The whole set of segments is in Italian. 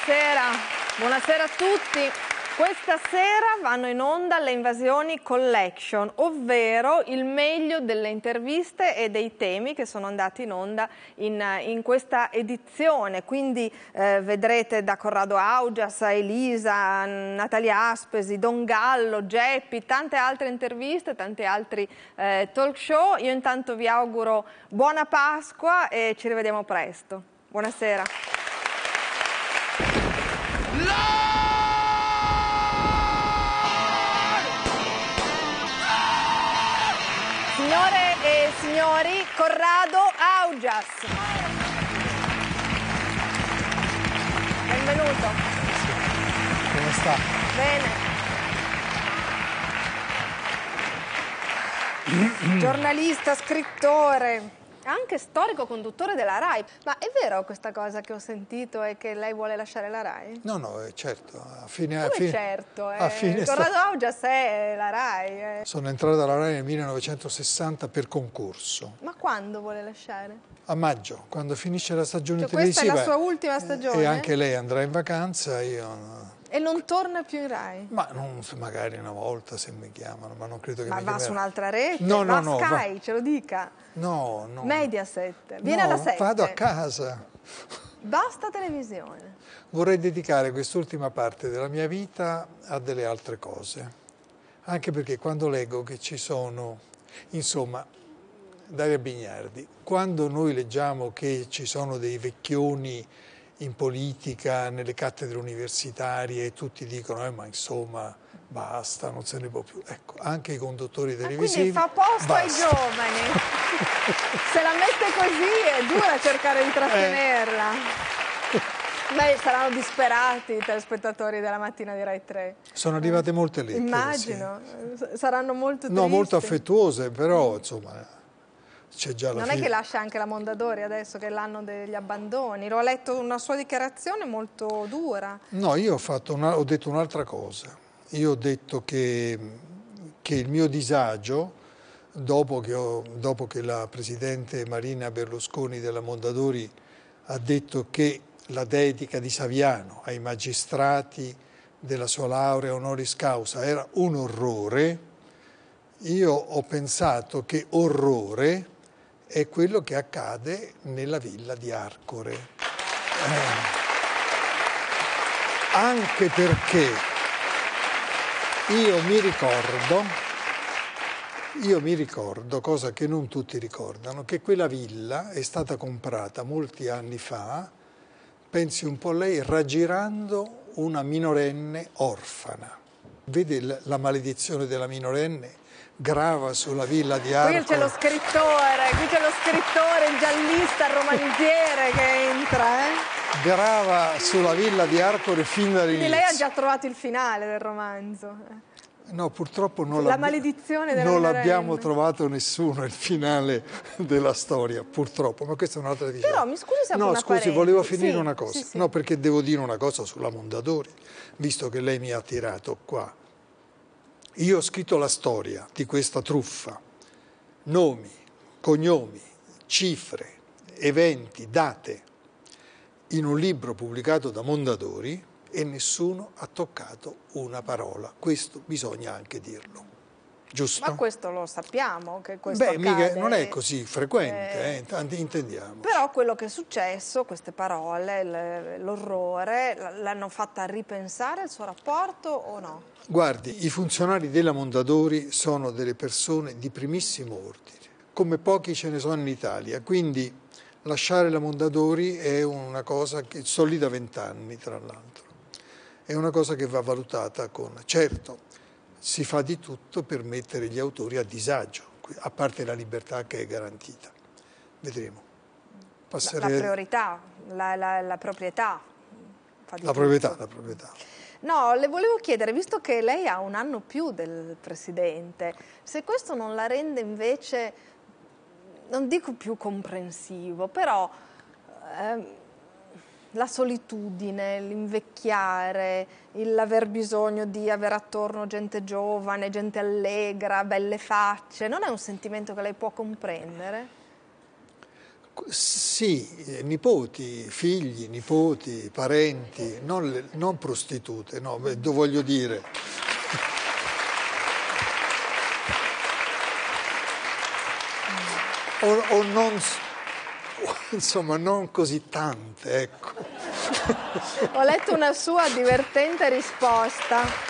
Buonasera, buonasera a tutti. Questa sera vanno in onda le Invasioni Collection, ovvero il meglio delle interviste e dei temi che sono andati in onda in questa edizione. Quindi vedrete da Corrado Augias a Elisa, Natalia Aspesi, Don Gallo, Geppi, tante altre interviste, tanti altri talk show. Io intanto vi auguro buona Pasqua e ci rivediamo presto. Buonasera. Signore e signori, Corrado Augias. Benvenuto. Come sta? Bene. Giornalista, scrittore, anche storico conduttore della RAI. Ma è vero questa cosa che ho sentito e che lei vuole lasciare la RAI? No, certo. Corrado Augias è la RAI. Sono entrato alla RAI nel 1960 per concorso. Ma quando vuole lasciare? A maggio, quando finisce la stagione Questa televisiva. è la sua ultima stagione? E anche lei andrà in vacanza, io... E non torna più in RAI? Ma magari una volta se mi chiamano, ma non credo che mi chiameranno. Ma va su un'altra rete? No, Sky, ce lo dica. No. Mediaset, viene alla 7. Vado a casa. Basta televisione. Vorrei dedicare quest'ultima parte della mia vita a delle altre cose. Anche perché quando leggo che ci sono, insomma, Daria Bignardi, quando noi leggiamo che ci sono dei vecchioni in politica, nelle cattedre universitarie, e tutti dicono ma insomma basta, non se ne può più. Ecco, anche i conduttori televisivi. Quindi fa posto basta. ai giovani. Se la mette così è dura cercare di trattenerla. Beh, saranno disperati i telespettatori della mattina di Rai 3. Sono arrivate molte lettere. Immagino, sì. Saranno molto tristi. No, molto affettuose, però insomma... C'è già la non è che lascia anche la Mondadori adesso, che è l'anno degli abbandoni. Ho letto una sua dichiarazione molto dura. No, io ho detto un'altra cosa. Io ho detto che il mio disagio, dopo che la Presidente Marina Berlusconi della Mondadori ha detto che la dedica di Saviano ai magistrati della sua laurea honoris causa era un orrore, io ho pensato che orrore è quello che accade nella villa di Arcore. Anche perché io mi ricordo, cosa che non tutti ricordano, che quella villa è stata comprata molti anni fa, pensi un po' lei, raggirando una minorenne orfana. Vede la maledizione della minorenne? Grava sulla villa di Arcore. Qui c'è lo scrittore, il giallista, il romanziere che entra. Grava sulla villa di Arcore fin dall'inizio. Quindi lei ha già trovato il finale del romanzo. No, purtroppo non l'abbiamo trovato nessuno, il finale della storia, purtroppo, ma questa è un'altra diciamo. Però mi scusi se No, scusi, parentesi. volevo finire una cosa. Sì. No, perché devo dire una cosa sulla Mondadori, visto che lei mi ha tirato qua. Io ho scritto la storia di questa truffa, nomi, cognomi, cifre, eventi, date, in un libro pubblicato da Mondadori e nessuno ha toccato una parola. Questo bisogna anche dirlo, giusto? Ma questo lo sappiamo, che questo accade. Non è così frequente, intendiamo. Però quello che è successo, queste parole, l'orrore, l'hanno fatta ripensare il suo rapporto o no? Guardi, i funzionari della Mondadori sono delle persone di primissimo ordine, come pochi ce ne sono in Italia, quindi lasciare la Mondadori è una cosa che sto lì da 20 anni, tra l'altro, è una cosa che va valutata con... Certo, si fa di tutto per mettere gli autori a disagio, a parte la libertà che è garantita. Vedremo. La priorità, la proprietà. La proprietà. No, le volevo chiedere, visto che lei ha un anno più del Presidente, se questo non la rende invece, non dico più comprensivo, però la solitudine, l'invecchiare, l'aver bisogno di avere attorno gente giovane, gente allegra, belle facce, non è un sentimento che lei può comprendere? Sì, nipoti, figli, nipoti, parenti, non prostitute, no, voglio dire. O non, insomma, non così tante, ecco. Ho letto una sua divertente risposta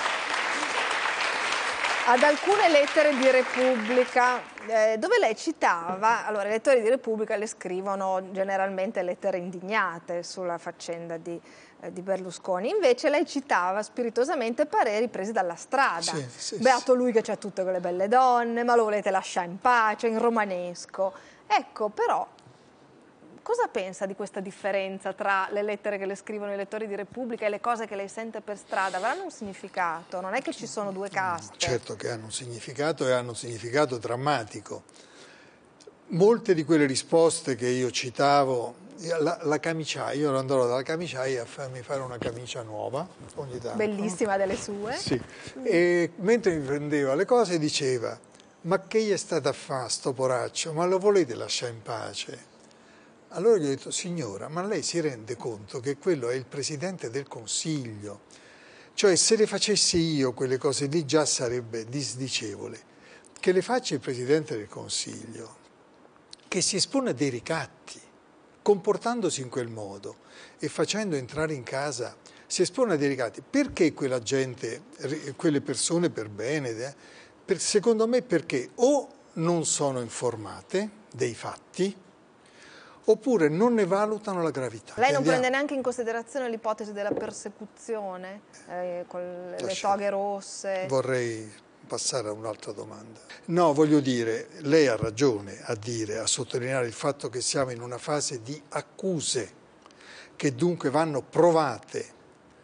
ad alcune lettere di Repubblica, dove lei citava, allora i lettori di Repubblica le scrivono generalmente lettere indignate sulla faccenda di Berlusconi, invece lei citava spiritosamente pareri presi dalla strada. Beato lui che c'ha tutte quelle belle donne, ma lo volete lasciare in pace, in romanesco. Ecco, però, cosa pensa di questa differenza tra le lettere che le scrivono i lettori di Repubblica e le cose che lei sente per strada? Avranno un significato? Non è che ci sono due caste. Certo che hanno un significato e hanno un significato drammatico. Molte di quelle risposte che io citavo, la camiciaia, io andrò dalla camiciaia a farmi fare una camicia nuova ogni tanto. Bellissima delle sue. Sì. E mentre mi prendeva le cose diceva: ma che gli è stato a fare sto poraccio? Ma lo volete lasciare in pace? Allora gli ho detto: signora, ma lei si rende conto che quello è il Presidente del Consiglio? Cioè, se le facessi io quelle cose lì già sarebbe disdicevole. Che le faccia il Presidente del Consiglio, che si espone a dei ricatti, comportandosi in quel modo e facendo entrare in casa, si espone a dei ricatti. Perché quella gente, quelle persone per bene, secondo me perché o non sono informate dei fatti, oppure non ne valutano la gravità. Lei non prende neanche in considerazione l'ipotesi della persecuzione con le toghe rosse? Vorrei passare a un'altra domanda. No, voglio dire, lei ha ragione a sottolineare il fatto che siamo in una fase di accuse, che dunque vanno provate,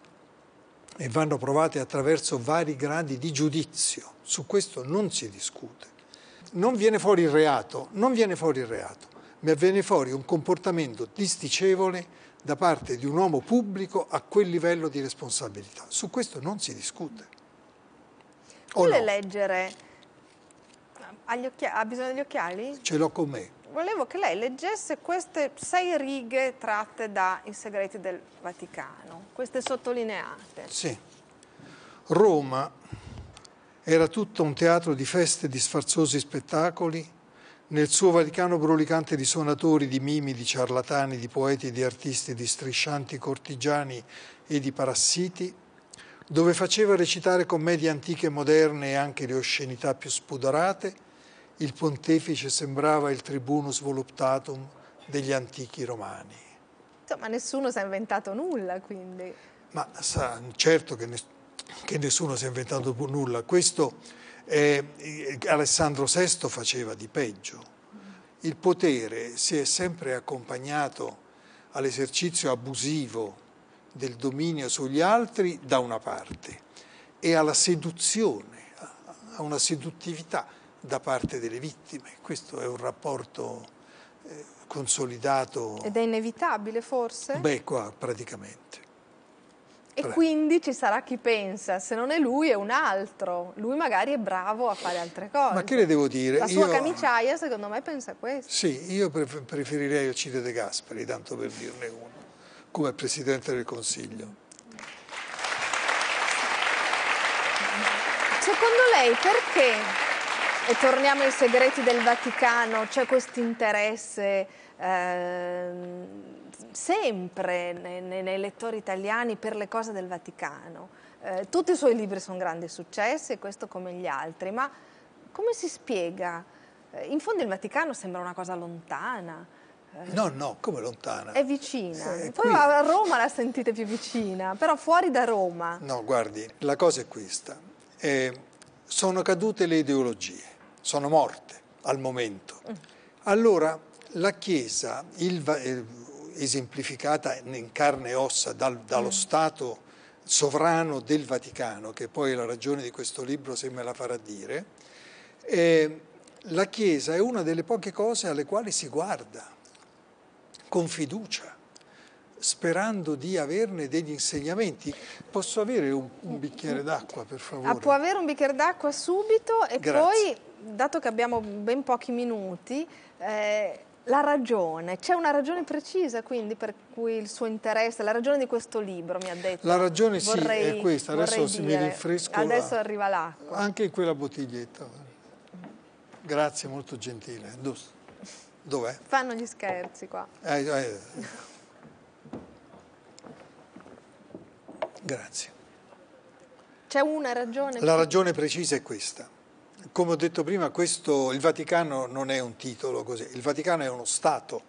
e vanno provate attraverso vari gradi di giudizio. Su questo non si discute. Non viene fuori il reato, ma viene fuori un comportamento disdicevole da parte di un uomo pubblico a quel livello di responsabilità. Su questo non si discute. Vuole leggere? Ha bisogno degli occhiali? Ce l'ho con me. Volevo che lei leggesse queste 6 righe tratte da I segreti del Vaticano, queste sottolineate. Sì. Roma era tutto un teatro di feste, di sfarzosi spettacoli. Nel suo Vaticano brulicante di suonatori, di mimi, di ciarlatani, di poeti, di artisti, di striscianti cortigiani e di parassiti, dove faceva recitare commedie antiche e moderne e anche le oscenità più spudorate, il pontefice sembrava il tribunus voluptatum degli antichi romani. Insomma, nessuno si è inventato nulla, quindi. Ma certo che nessuno si è inventato nulla. Questo Alessandro VI faceva di peggio. Il potere si è sempre accompagnato all'esercizio abusivo del dominio sugli altri da una parte e alla seduzione, a una seduttività da parte delle vittime. Questo è un rapporto consolidato. Ed è inevitabile forse? Beh, qua praticamente. E quindi ci sarà chi pensa, se non è lui è un altro, lui magari è bravo a fare altre cose. Ma che le devo dire? La sua camiciaia secondo me pensa questo. Sì, io preferirei Alcide De Gasperi, tanto per dirne uno, come Presidente del Consiglio. Secondo lei perché, e torniamo ai segreti del Vaticano, c'è questo interesse sempre nei lettori italiani per le cose del Vaticano? Tutti i suoi libri sono grandi successi, e questo come gli altri, ma come si spiega? In fondo il Vaticano sembra una cosa lontana. No, come lontana? È vicina. Poi a Roma la sentite più vicina, però fuori da Roma. No, guardi, la cosa è questa. Sono cadute le ideologie, sono morte al momento. Allora la Chiesa, esemplificata in carne e ossa dallo Stato sovrano del Vaticano, che poi è la ragione di questo libro, se me la farà dire, la Chiesa è una delle poche cose alle quali si guarda con fiducia, sperando di averne degli insegnamenti. Posso avere un bicchiere d'acqua, per favore? Può avere un bicchiere d'acqua subito e Grazie. Poi, dato che abbiamo ben pochi minuti, La ragione, c'è una ragione precisa quindi per cui il suo interesse, la ragione di questo libro, mi ha detto? La ragione sì, è questa, adesso mi dire, rinfresco. Adesso arriva l'acqua. Anche in quella bottiglietta. Grazie, molto gentile. Dov'è? Fanno gli scherzi qua. Grazie. C'è una ragione? La ragione precisa è questa. Come ho detto prima, il Vaticano non è un titolo così, il Vaticano è uno Stato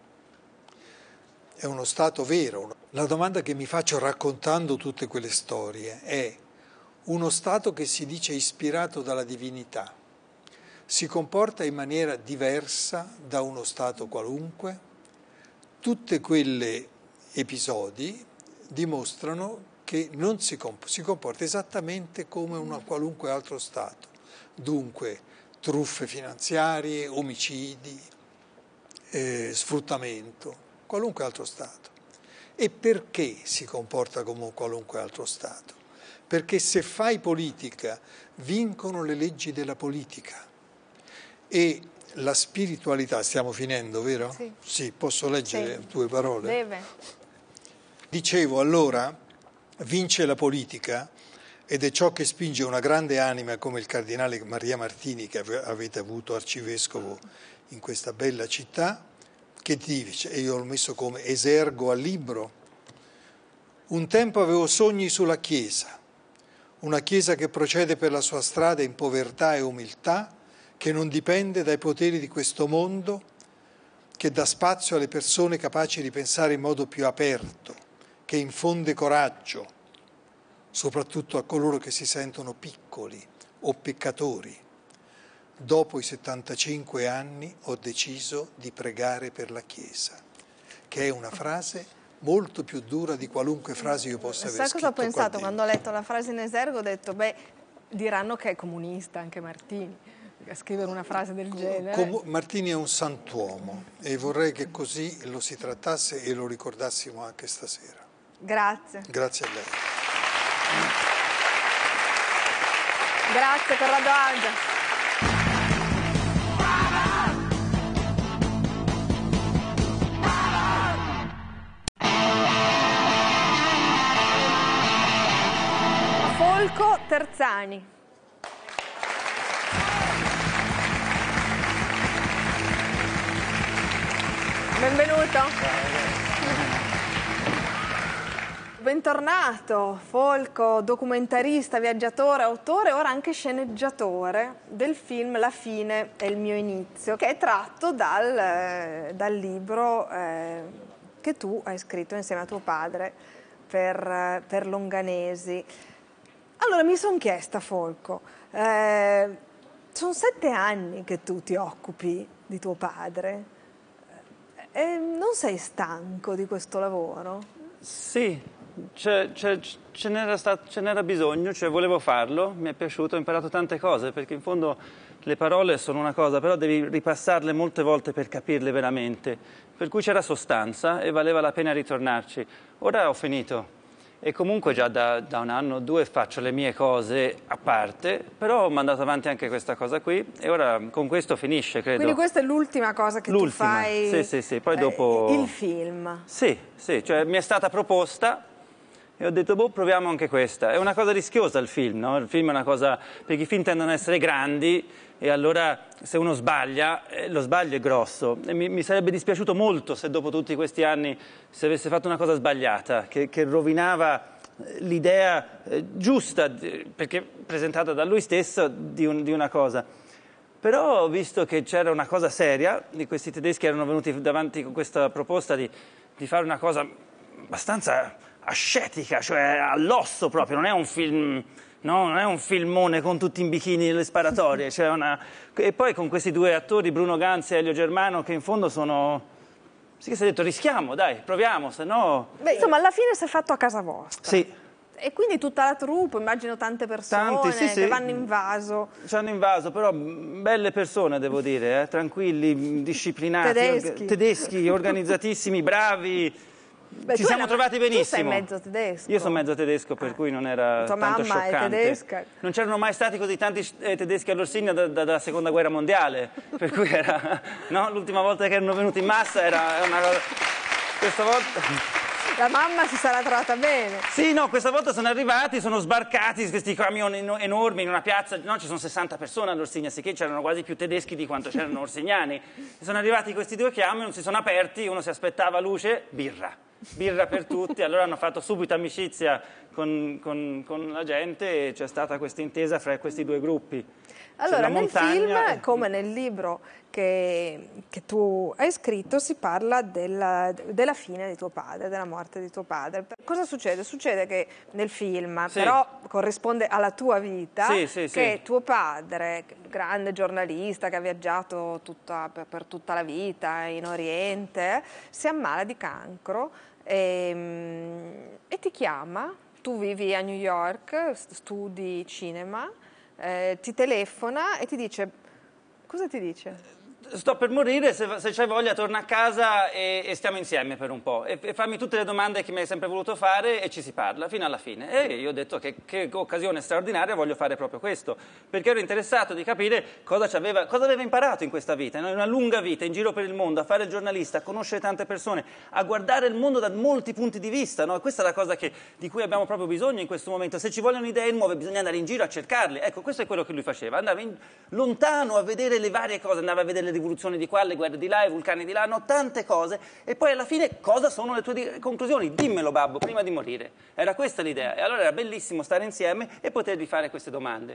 vero. La domanda che mi faccio raccontando tutte quelle storie è: uno Stato che si dice ispirato dalla divinità si comporta in maniera diversa da uno Stato qualunque? Tutti quegli episodi dimostrano che non si comporta esattamente come un qualunque altro Stato. Dunque, truffe finanziarie, omicidi, sfruttamento, qualunque altro Stato. E perché si comporta come un qualunque altro Stato? Perché se fai politica, vincono le leggi della politica. E la spiritualità, stiamo finendo, vero? Sì. Sì, posso leggere due parole? Deve. Dicevo, allora, vince la politica. Ed è ciò che spinge una grande anima come il cardinale Maria Martini, che avete avuto arcivescovo in questa bella città, che dice, e io l'ho messo come esergo al libro: un tempo avevo sogni sulla Chiesa, una Chiesa che procede per la sua strada in povertà e umiltà, che non dipende dai poteri di questo mondo, che dà spazio alle persone capaci di pensare in modo più aperto, che infonde coraggio, soprattutto a coloro che si sentono piccoli o peccatori. Dopo i 75 anni ho deciso di pregare per la Chiesa, che è una frase molto più dura di qualunque frase io possa aver scritto. Sai cosa ho pensato quando ho letto la frase in esergo? Ho detto, diranno che è comunista anche Martini, a scrivere una frase del genere. Martini è un santuomo e vorrei che così lo si trattasse e lo ricordassimo anche stasera. Grazie. Grazie a lei. Grazie Corrado Algia. Folco Terzani. Benvenuto. Bentornato, Folco, documentarista, viaggiatore, autore, ora anche sceneggiatore del film La fine è il mio inizio, che è tratto dal libro che tu hai scritto insieme a tuo padre per Longanesi. Allora mi sono chiesta, Folco, sono 7 anni che tu ti occupi di tuo padre, non sei stanco di questo lavoro? Sì. Ce n'era bisogno, cioè volevo farlo, mi è piaciuto, ho imparato tante cose, perché in fondo le parole sono una cosa, però devi ripassarle molte volte per capirle veramente, per cui c'era sostanza e valeva la pena ritornarci. Ora ho finito e comunque già da 1 anno o 2 faccio le mie cose a parte, però ho mandato avanti anche questa cosa qui e ora con questo finisce, credo. Quindi questa è l'ultima cosa che tu fai? Sì, poi dopo... Il film? Sì, cioè mi è stata proposta e ho detto, proviamo anche questa. È una cosa rischiosa il film, no? Il film è una cosa, perché i film tendono ad essere grandi e allora se uno sbaglia, lo sbaglio è grosso. E mi sarebbe dispiaciuto molto se dopo tutti questi anni si avesse fatto una cosa sbagliata, che rovinava l'idea giusta, perché presentata da lui stesso, di una cosa. Però visto che c'era una cosa seria, di questi tedeschi erano venuti davanti con questa proposta di fare una cosa abbastanza ascetica, cioè all'osso proprio, non è un film, no? Non è un filmone con tutti in bikini nelle sparatorie, e poi con questi 2 attori, Bruno Ganz e Elio Germano, che in fondo sono... Sì, che si è detto, rischiamo, dai, proviamo, se no... Insomma, alla fine si è fatto a casa vostra. Sì. E quindi tutta la troupe, immagino tante persone che vanno invaso. Ci hanno invaso, però belle persone, devo dire, tranquilli, disciplinati, tedeschi, organizzatissimi, bravi. Beh, ci siamo trovati benissimo. Tu sei mezzo tedesco. Io sono mezzo tedesco, per cui non era tua tanto mamma scioccante. è tedesca. Non c'erano mai stati così tanti tedeschi all'Orsigna dalla seconda guerra mondiale, per cui era, no? L'ultima volta che erano venuti in massa era una cosa... Questa volta... La mamma si sarà trovata bene. Sì, no, questa volta sono arrivati, sono sbarcati questi camion enormi in una piazza, no, ci sono 60 persone all'Orsigna, sicché c'erano quasi più tedeschi di quanto c'erano orsignani. Sono arrivati questi due camion, si sono aperti, uno si aspettava luce, birra per tutti, allora hanno fatto subito amicizia con la gente e c'è stata questa intesa fra questi due gruppi. Allora, nel film, come nel libro che tu hai scritto, si parla della fine di tuo padre, della morte di tuo padre. Cosa succede? Succede che nel film, però corrisponde alla tua vita, che tuo padre, grande giornalista che ha viaggiato per tutta la vita in Oriente, si ammala di cancro e ti chiama, tu vivi a New York, studi cinema, ti telefona e ti dice, cosa ti dice? Sto per morire, se c'hai voglia torna a casa e stiamo insieme per un po' e fammi tutte le domande che mi hai sempre voluto fare e ci si parla fino alla fine. E io ho detto che occasione straordinaria, voglio fare proprio questo, perché ero interessato di capire cosa aveva imparato in questa vita, no? In una lunga vita, in giro per il mondo, a fare il giornalista, a conoscere tante persone, a guardare il mondo da molti punti di vista, no? Questa è la cosa di cui abbiamo proprio bisogno in questo momento. Se ci vogliono idee nuove bisogna andare in giro a cercarle. Ecco, questo è quello che lui faceva, andava lontano a vedere le varie cose, andava a vedere le rivoluzioni di qua, le guerre di là, i vulcani di là, no, tante cose, e poi alla fine cosa sono le tue conclusioni? Dimmelo, babbo, prima di morire. Era questa l'idea, e allora era bellissimo stare insieme e potergli fare queste domande.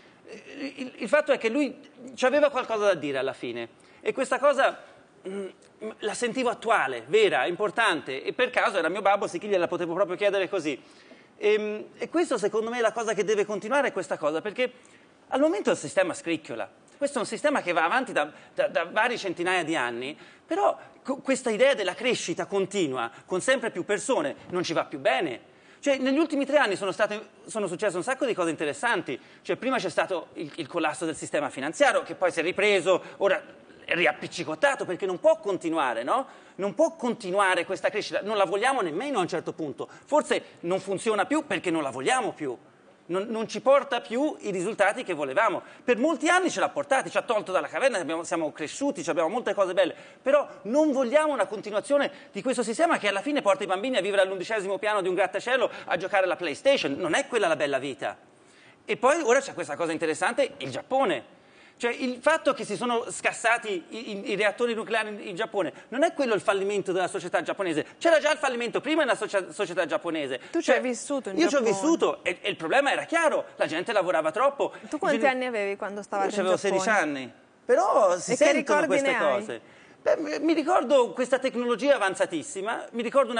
Il fatto è che lui aveva qualcosa da dire alla fine, e questa cosa la sentivo attuale, vera, importante, e per caso era mio babbo, sì che gliela potevo proprio chiedere così. E questo secondo me è la cosa che deve continuare, questa cosa, perché al momento il sistema scricchiola. Questo è un sistema che va avanti da vari centinaia di anni, però questa idea della crescita continua, con sempre più persone, non ci va più bene. Cioè, negli ultimi 3 anni sono successe un sacco di cose interessanti. Cioè, prima c'è stato il collasso del sistema finanziario, che poi si è ripreso, ora è riappiccicottato, perché non può continuare, no? Non può continuare questa crescita, non la vogliamo nemmeno a un certo punto. Forse non funziona più perché non la vogliamo più. Non ci porta più i risultati che volevamo. Per molti anni ce l'ha portati, ci ha tolto dalla caverna, siamo cresciuti, abbiamo molte cose belle, però non vogliamo una continuazione di questo sistema che alla fine porta i bambini a vivere all'11° piano di un grattacielo a giocare alla PlayStation. Non è quella la bella vita. E poi ora c'è questa cosa interessante, il Giappone. Cioè, il fatto che si sono scassati i reattori nucleari in Giappone non è quello il fallimento della società giapponese. C'era già il fallimento prima nella società giapponese. Tu ci hai vissuto in Io Giappone. Io ci ho vissuto e il problema era chiaro, la gente lavorava troppo. Tu quanti anni avevi quando stavate in Giappone? Avevo 16 anni, però si sentono queste cose. Beh, mi ricordo questa tecnologia avanzatissima, mi ricordo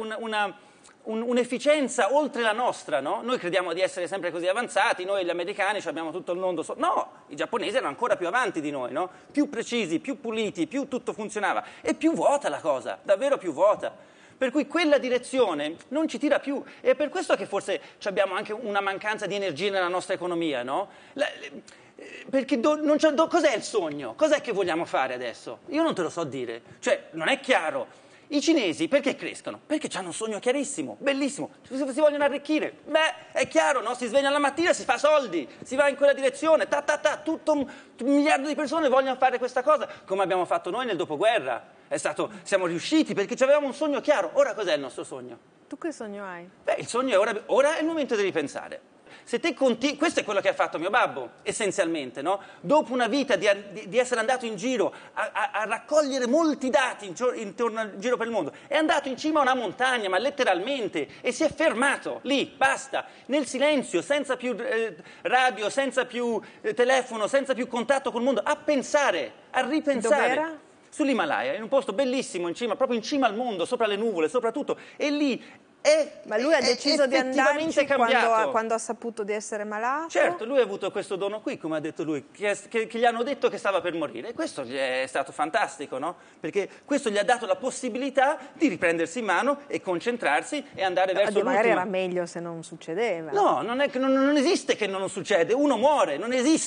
un'efficienza oltre la nostra, no? Noi crediamo di essere sempre così avanzati, noi gli americani abbiamo tutto il mondo no, i giapponesi erano ancora più avanti di noi, no? Più precisi, più puliti, più tutto funzionava, e più vuota la cosa, davvero più vuota. Per cui quella direzione non ci tira più, e è per questo che forse abbiamo anche una mancanza di energia nella nostra economia, no? Perché cos'è il sogno? Cos'è che vogliamo fare adesso? Io non te lo so dire, cioè non è chiaro. I cinesi perché crescono? Perché hanno un sogno chiarissimo, bellissimo, si vogliono arricchire. Beh, è chiaro, no? Si sveglia la mattina, si fa soldi, si va in quella direzione, tutto un miliardo di persone vogliono fare questa cosa, come abbiamo fatto noi nel dopoguerra. Siamo riusciti perché avevamo un sogno chiaro. Ora cos'è il nostro sogno? Tu che sogno hai? Beh, il sogno è ora è il momento di ripensare. Se te questo è quello che ha fatto mio babbo, essenzialmente, no? Dopo una vita di essere andato in giro a raccogliere molti dati in giro per il mondo, è andato in cima a una montagna, ma letteralmente, e si è fermato lì, basta, nel silenzio, senza più radio, senza più telefono, senza più contatto col mondo, a pensare, a ripensare. Dov'era? Sull'Himalaya, in un posto bellissimo, in cima, proprio in cima al mondo, sopra le nuvole, sopra tutto, e lì ma lui ha deciso di andarci quando ha saputo di essere malato? Certo, lui ha avuto questo dono qui, come ha detto lui, che gli hanno detto che stava per morire, e questo gli è stato fantastico, no? Perché questo gli ha dato la possibilità di riprendersi in mano e concentrarsi e andare verso l'ultimo. Magari era meglio se non succedeva. No, non esiste che non succede, uno muore, non esiste.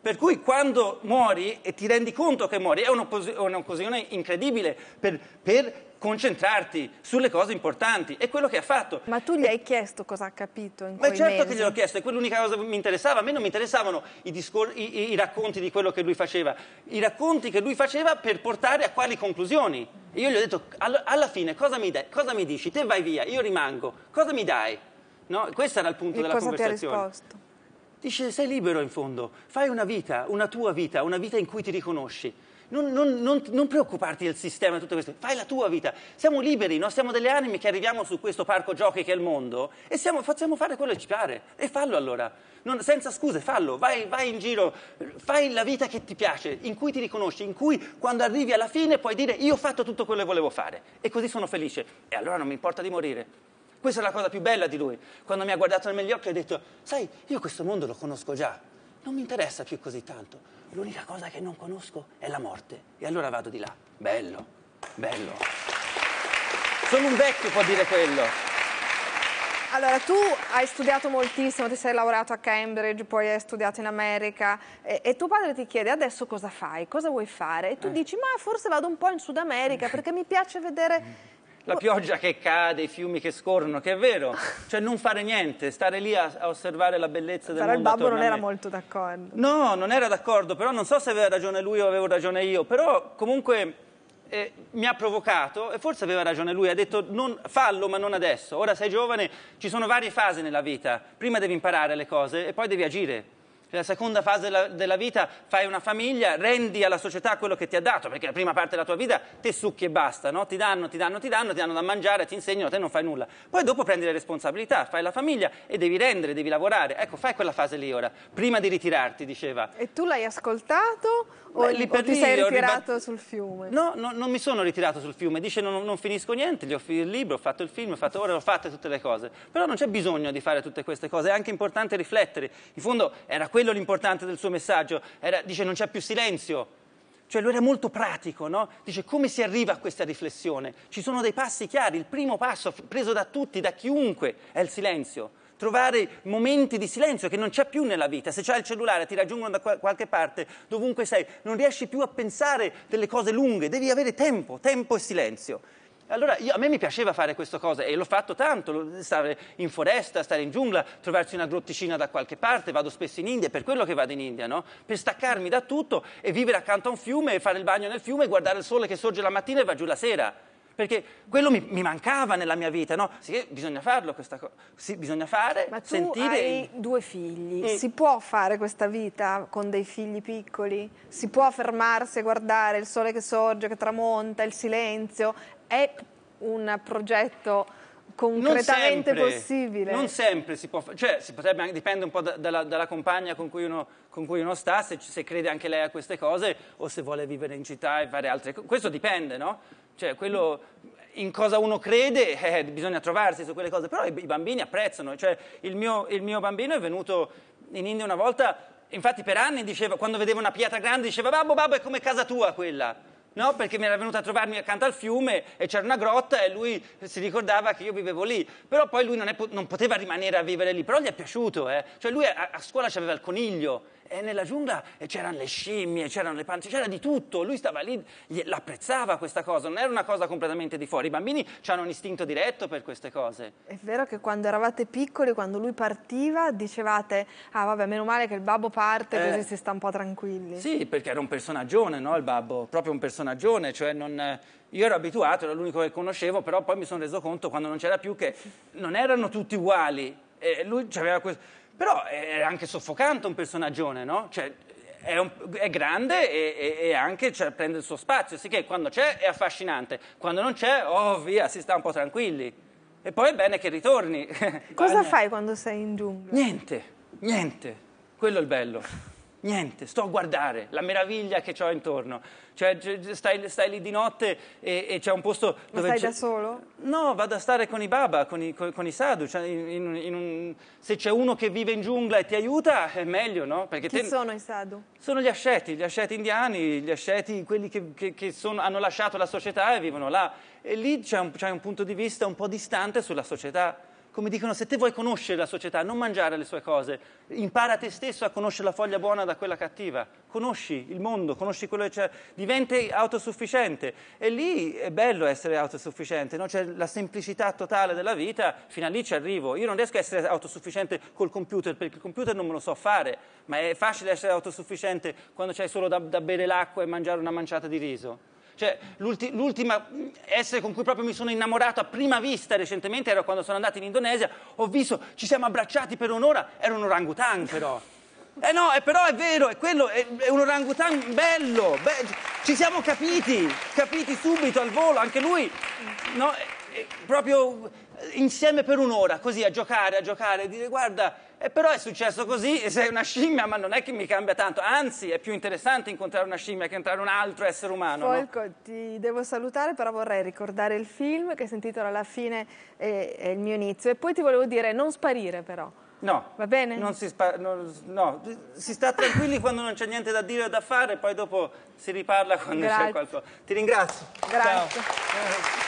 Per cui quando muori e ti rendi conto che muori è un'occasione incredibile per concentrarti sulle cose importanti. È quello che ha fatto. Ma tu gli hai chiesto cosa ha capito in Ma quei certo mesi? che gliel'ho chiesto, è quell'unica cosa che mi interessava. A me non mi interessavano i racconti di quello che lui faceva, i racconti che lui faceva per portare a quali conclusioni. E io gli ho detto, alla fine cosa mi dici? Te vai via, io rimango, cosa mi dai? No? Questo era il punto della conversazione. Cosa ti ha risposto? Dice, sei libero in fondo, fai una vita, una tua vita, una vita in cui ti riconosci. Non preoccuparti del sistema e tutto questo, fai la tua vita. Siamo liberi, no? Siamo delle anime che arriviamo su questo parco giochi che è il mondo e facciamo fare quello che ci pare. E fallo allora, senza scuse, fallo, vai in giro, fai la vita che ti piace, in cui ti riconosci, in cui quando arrivi alla fine puoi dire io ho fatto tutto quello che volevo fare e così sono felice e allora non mi importa di morire. Questa è la cosa più bella di lui. Quando mi ha guardato negli occhi ha detto, sai, io questo mondo lo conosco già, non mi interessa più così tanto. L'unica cosa che non conosco è la morte. E allora vado di là. Bello, bello. Solo un vecchio può dire quello. Allora, tu hai studiato moltissimo, ti sei laureato a Cambridge, poi hai studiato in America e tuo padre ti chiede adesso cosa fai, cosa vuoi fare? E tu dici, ma forse vado un po' in Sud America perché mi piace vedere... La pioggia che cade, i fiumi che scorrono, che è vero. Cioè non fare niente, stare lì a osservare la bellezza del mondo. Però il babbo non era me. molto d'accordo. No, non era d'accordo, però non so se aveva ragione lui o avevo ragione io, però comunque mi ha provocato e forse aveva ragione lui, ha detto fallo ma non adesso, ora sei giovane, ci sono varie fasi nella vita, prima devi imparare le cose e poi devi agire. Nella seconda fase della vita fai una famiglia, rendi alla società quello che ti ha dato, perché la prima parte della tua vita te succhi e basta, no? Ti danno da mangiare, ti insegnano, te non fai nulla. Poi dopo prendi le responsabilità, fai la famiglia e devi rendere, devi lavorare. Ecco, fai quella fase lì ora, prima di ritirarti, diceva. E tu l'hai ascoltato o ti sei ritirato sul fiume? No, non mi sono ritirato sul fiume, dice non finisco niente, gli ho finito il libro, ho fatto il film, ora ho fatte tutte le cose. Però non c'è bisogno di fare tutte queste cose, è anche importante riflettere. In fondo era quello l'importante del suo messaggio, dice non c'è più silenzio. Cioè lui era molto pratico, no? Dice come si arriva a questa riflessione? Ci sono dei passi chiari, il primo passo preso da tutti, da chiunque, è il silenzio. Trovare momenti di silenzio che non c'è più nella vita. Se c'hai il cellulare ti raggiungono da qualche parte, dovunque sei, non riesci più a pensare delle cose lunghe, devi avere tempo e silenzio. Allora a me mi piaceva fare queste cose e l'ho fatto tanto, stare in foresta, stare in giungla, trovarsi una grotticina da qualche parte, vado spesso in India, è per quello che vado in India, no? Per staccarmi da tutto e vivere accanto a un fiume, e fare il bagno nel fiume, e guardare il sole che sorge la mattina e va giù la sera. Perché quello mi mancava nella mia vita, no? Sì, bisogna farlo questa cosa, sì, bisogna fare, Ma tu sentire... hai 2 figli, si può fare questa vita con dei figli piccoli? Si può fermarsi e guardare il sole che sorge, che tramonta, il silenzio? È un progetto concretamente possibile? Non sempre si può fare, cioè si potrebbe anche, dipende un po' dalla compagna con cui uno sta, se crede anche lei a queste cose o se vuole vivere in città e fare altre cose, questo dipende, no? Cioè quello in cosa uno crede, bisogna trovarsi su quelle cose, però i bambini apprezzano, cioè il mio bambino è venuto in India una volta, infatti per anni diceva, quando vedeva una pietra grande diceva babbo è come casa tua quella. No, perché mi era venuto a trovarmi accanto al fiume e c'era una grotta e lui si ricordava che io vivevo lì. Però poi lui non poteva rimanere a vivere lì, però gli è piaciuto. Cioè lui a scuola c'aveva il coniglio e nella giungla c'erano le scimmie, c'erano le panze, c'era di tutto. Lui stava lì, l'apprezzava questa cosa, non era una cosa completamente di fuori. I bambini hanno un istinto diretto per queste cose. È vero che quando eravate piccoli, quando lui partiva, dicevate ah vabbè, meno male che il babbo parte così si sta un po' tranquilli. Sì, perché era un personaggione, no, il babbo, proprio un personaggione, cioè io ero abituato, era l'unico che conoscevo, però poi mi sono reso conto quando non c'era più che non erano tutti uguali. E lui c'aveva questo... Però è anche soffocante un personaggione, no? Cioè, è grande e anche prende il suo spazio, sì che quando c'è è affascinante, quando non c'è, via, si sta un po' tranquilli. E poi è bene che ritorni. Cosa fai quando sei in giungla? Niente, quello è il bello. Niente, sto a guardare la meraviglia che ho intorno. Cioè, stai lì di notte e c'è un posto dove... Ma stai da solo? No, vado a stare con i baba, con i sadhu. Cioè se c'è uno che vive in giungla e ti aiuta, è meglio, no? Perché Chi sono i sadhu? Sono gli asceti indiani, gli asceti, quelli che hanno lasciato la società e vivono là. E lì c'è un punto di vista un po' distante sulla società. come dicono, se te vuoi conoscere la società, non mangiare le sue cose, impara te stesso a conoscere la foglia buona da quella cattiva, conosci il mondo, conosci quello che c'è, diventi autosufficiente e lì è bello essere autosufficiente, no? C'è la semplicità totale della vita, fino a lì ci arrivo. Io non riesco a essere autosufficiente col computer perché il computer non me lo so fare, ma è facile essere autosufficiente quando c'hai solo da bere l'acqua e mangiare una manciata di riso. Cioè, l'ultima essere con cui proprio mi sono innamorato a prima vista recentemente era quando sono andato in Indonesia, ho visto, ci siamo abbracciati per un'ora, era un orangutan però. No, però è vero, è un orangutan bello, ci siamo capiti subito al volo, anche lui, no? Proprio insieme per un'ora, così a giocare, e dire guarda, però è successo così e sei una scimmia, ma non è che mi cambia tanto, anzi è più interessante incontrare una scimmia che incontrare un altro essere umano. Folco, no? Ti devo salutare, però vorrei ricordare il film che si intitola La fine è il mio inizio e poi ti volevo dire non sparire però. No, va bene? Non si si sta tranquilli quando non c'è niente da dire o da fare, poi dopo si riparla quando c'è qualcosa. Ti ringrazio. Grazie. Ciao.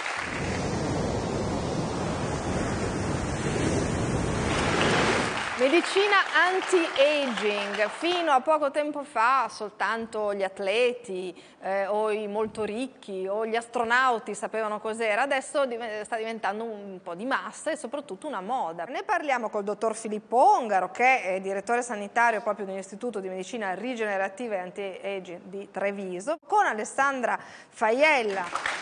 Medicina anti-aging, fino a poco tempo fa soltanto gli atleti o i molto ricchi o gli astronauti sapevano cos'era, adesso sta diventando un po' di massa e soprattutto una moda. Ne parliamo col dottor Filippo Ongaro, che è direttore sanitario proprio dell'Istituto di Medicina Rigenerativa e Anti-Aging di Treviso, con Alessandra Faiella.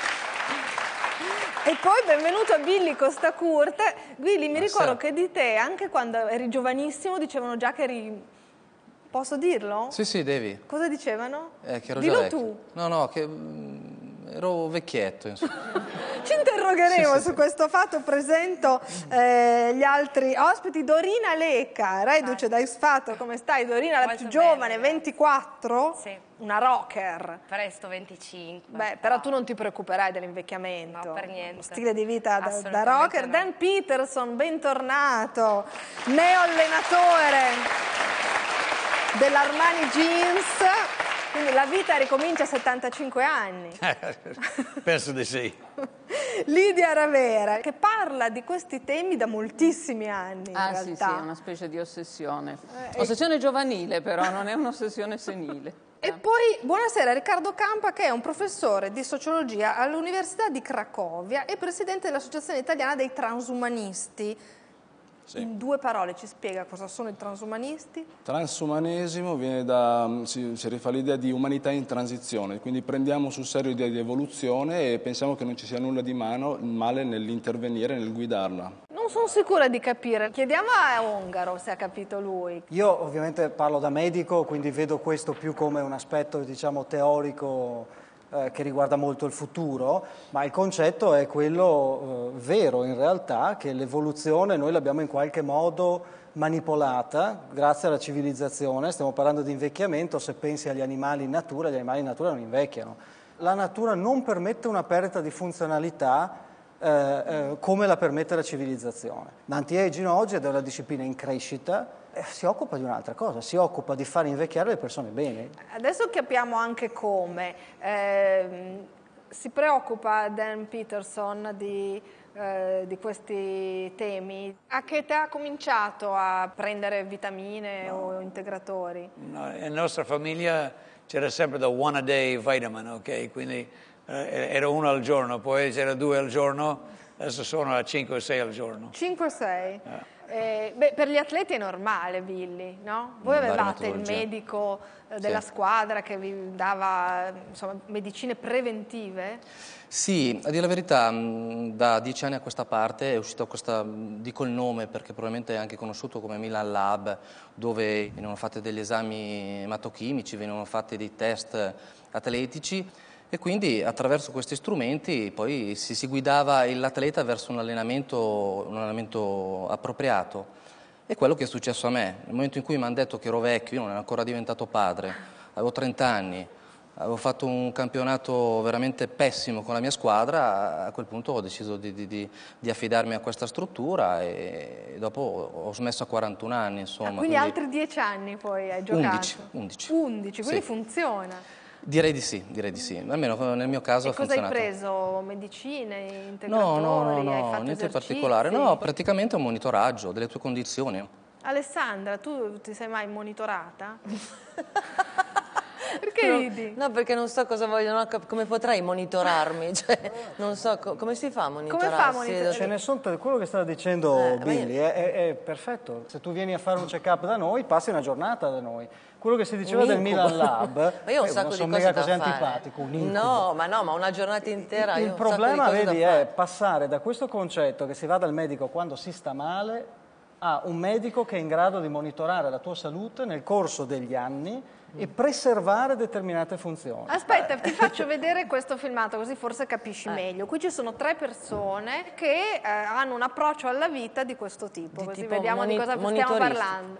E poi benvenuto a Billy Costacurte. Billy, mi ricordo che di te, anche quando eri giovanissimo, dicevano già che eri... Posso dirlo? Sì, devi. Cosa dicevano? Che ero Dillo già vecchio. tu. No, che ero vecchietto, insomma. Ci interrogheremo su questo fatto. Presento gli altri ospiti. Dorina Lecca, reduce da X Factor. Come stai, Dorina? La Molto più giovane, bene, 24? Sì. Una rocker. Presto 25. Beh, però tu non ti preoccuperai dell'invecchiamento. No, per niente. Uno stile di vita da rocker. Assolutamente no. Dan Peterson, bentornato. Neo-allenatore dell'Armani Jeans. Quindi la vita ricomincia a 75 anni. Penso di sì. Lidia Ravera, che parla di questi temi da moltissimi anni, in realtà. Sì, è una specie di ossessione. Ossessione giovanile, però, non è un'ossessione senile. E poi, buonasera, Riccardo Campa, che è un professore di sociologia all'Università di Cracovia e presidente dell'Associazione Italiana dei Transumanisti. Sì. In 2 parole ci spiega cosa sono i transumanisti? Transumanesimo si rifà all'idea di umanità in transizione, quindi prendiamo sul serio l'idea di evoluzione e pensiamo che non ci sia nulla di male nell'intervenire, nel guidarla. Non sono sicura di capire, chiediamo a Ongaro se ha capito lui. Io ovviamente parlo da medico, quindi vedo questo più come un aspetto, diciamo, teorico che riguarda molto il futuro, ma il concetto è quello vero in realtà, che l'evoluzione noi l'abbiamo in qualche modo manipolata grazie alla civilizzazione. Stiamo parlando di invecchiamento, se pensi agli animali in natura, gli animali in natura non invecchiano. La natura non permette una perdita di funzionalità come la permette la civilizzazione. L'anti-aging oggi è una disciplina in crescita, si occupa di un'altra cosa, si occupa di far invecchiare le persone bene. Adesso capiamo anche come. Si preoccupa Dan Peterson di questi temi. A che età ha cominciato a prendere vitamine o integratori? No, nella nostra famiglia c'era sempre the one a day vitamin, ok? Quindi era 1 al giorno, poi c'era 2 al giorno, adesso sono a 5 o 6 al giorno. 5 o 6? Per gli atleti è normale, Billy, no? Voi avevate il medico della squadra che vi dava, insomma, medicine preventive? Sì, a dire la verità, da 10 anni a questa parte è uscito questa, dico il nome perché probabilmente è anche conosciuto come Milan Lab, dove venivano fatti degli esami ematochimici, venivano fatti dei test atletici e quindi attraverso questi strumenti poi si guidava l'atleta verso un allenamento appropriato. È quello che è successo a me. Nel momento in cui mi hanno detto che ero vecchio, io non ero ancora diventato padre, avevo 30 anni, avevo fatto un campionato veramente pessimo con la mia squadra, a quel punto ho deciso di affidarmi a questa struttura e dopo ho smesso a 41 anni. Insomma, quindi altri 10 anni poi hai giocato? 11. 11, quindi sì. funziona. Direi di sì, almeno nel mio caso ha funzionato. Cosa hai preso? Medicine, integratori? Hai fatto niente esercizi? in particolare, no, praticamente un monitoraggio delle tue condizioni. Alessandra, tu ti sei mai monitorata? Perché ridi? No, perché non so cosa vogliono, come potrei monitorarmi, cioè, non so come si fa a monitorarsi. Ce ne sono, quello che stava dicendo Billy è perfetto. Se tu vieni a fare un check-up da noi, passi una giornata da noi. Quello che si diceva del Milan Lab, ma io ho un sacco di cose da fare. Antipatico, un incubo. No, ma una giornata intera. Il problema, vedi, è passare da questo concetto che si va dal medico quando si sta male a un medico che è in grado di monitorare la tua salute nel corso degli anni e preservare determinate funzioni. Aspetta, ti faccio vedere questo filmato così forse capisci meglio. Qui ci sono 3 persone che hanno un approccio alla vita di questo tipo, così tipo vediamo di cosa stiamo parlando.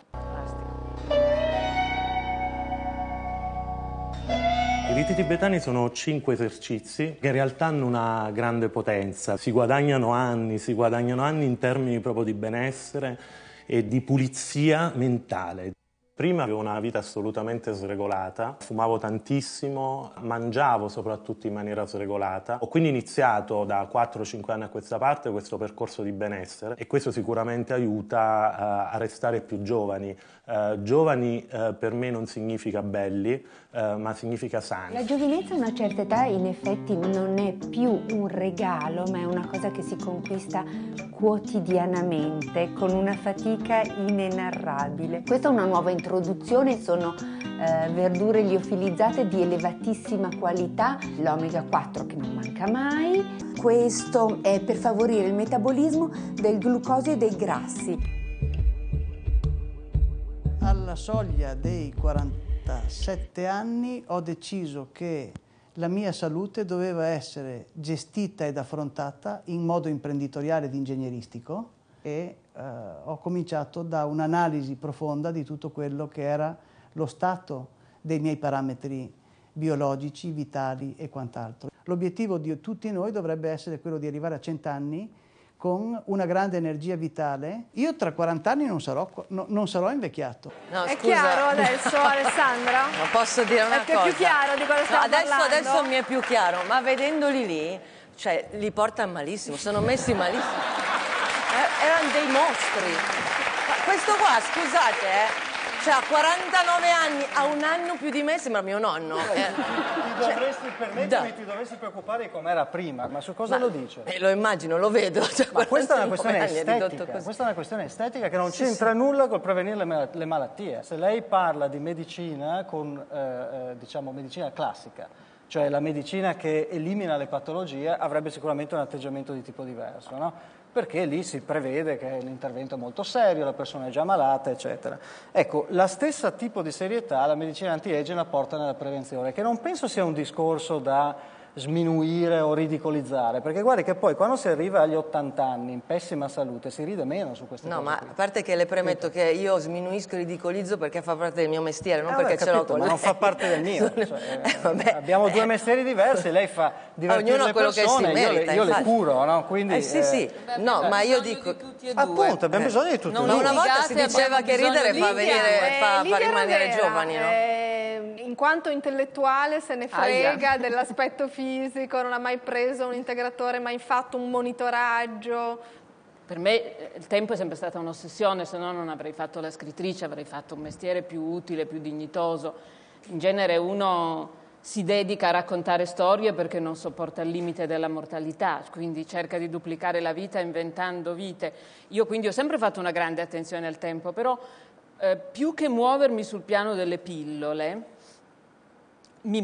I riti tibetani sono 5 esercizi che in realtà hanno una grande potenza. Si guadagnano anni in termini proprio di benessere e di pulizia mentale. Prima avevo una vita assolutamente sregolata, fumavo tantissimo, mangiavo soprattutto in maniera sregolata. Ho quindi iniziato da 4-5 anni a questa parte questo percorso di benessere e questo sicuramente aiuta a restare più giovani. Giovani per me non significa belli, ma significa sani. La giovinezza a una certa età in effetti non è più un regalo, ma è una cosa che si conquista quotidianamente con una fatica inenarrabile. Questa è una nuova introduzione, sono verdure liofilizzate di elevatissima qualità, l'omega 4 che non manca mai. Questo è per favorire il metabolismo del glucosio e dei grassi. Alla soglia dei 47 anni ho deciso che la mia salute doveva essere gestita ed affrontata in modo imprenditoriale ed ingegneristico e ho cominciato da un'analisi profonda di tutto quello che era lo stato dei miei parametri biologici, vitali e quant'altro. L'obiettivo di tutti noi dovrebbe essere quello di arrivare a 100 anni con una grande energia vitale. Io tra 40 anni non sarò invecchiato. No, è chiaro adesso, Alessandra? Ma posso dire una cosa? È più chiaro di cosa stiamo parlando? Adesso mi è più chiaro, ma vedendoli lì, cioè, li porta malissimo, sono messi malissimo. Erano dei mostri. Ma questo qua, scusate, cioè a 49 anni, a un anno più di me, sembra mio nonno. Ti dovresti preoccupare di com'era prima, ma su cosa lo dice? Lo immagino, lo vedo. Cioè, ma questa è una questione estetica, questa è una questione estetica che non c'entra nulla col prevenire le malattie. Se lei parla di medicina con, diciamo, medicina classica, cioè la medicina che elimina le patologie, avrebbe sicuramente un atteggiamento di tipo diverso, no? Perché lì si prevede che l'intervento è molto serio, la persona è già malata, eccetera. Ecco, la stessa tipo di serietà la medicina anti-aging la porta nella prevenzione, che non penso sia un discorso da sminuire o ridicolizzare, perché guardi che poi quando si arriva agli 80 anni in pessima salute si ride meno su queste cose. No, ma a parte che le premetto che io sminuisco e ridicolizzo perché fa parte del mio mestiere, non perché ce l'ho con lei. Ma non fa parte del mio. Abbiamo 2 mestieri diversi, lei fa divertire le persone, merita, io le curo, no? Quindi, sì. No, ma io dico appunto, abbiamo bisogno di tutti e due. Una volta si diceva che ridere fa rimanere giovani, no? In quanto intellettuale se ne frega dell'aspetto fisico, non ha mai preso un integratore, mai fatto un monitoraggio. Per me il tempo è sempre stata un'ossessione, se no non avrei fatto la scrittrice, avrei fatto un mestiere più utile, più dignitoso. In genere uno si dedica a raccontare storie perché non sopporta il limite della mortalità, quindi cerca di duplicare la vita inventando vite. Io quindi ho sempre fatto una grande attenzione al tempo, però più che muovermi sul piano delle pillole, mi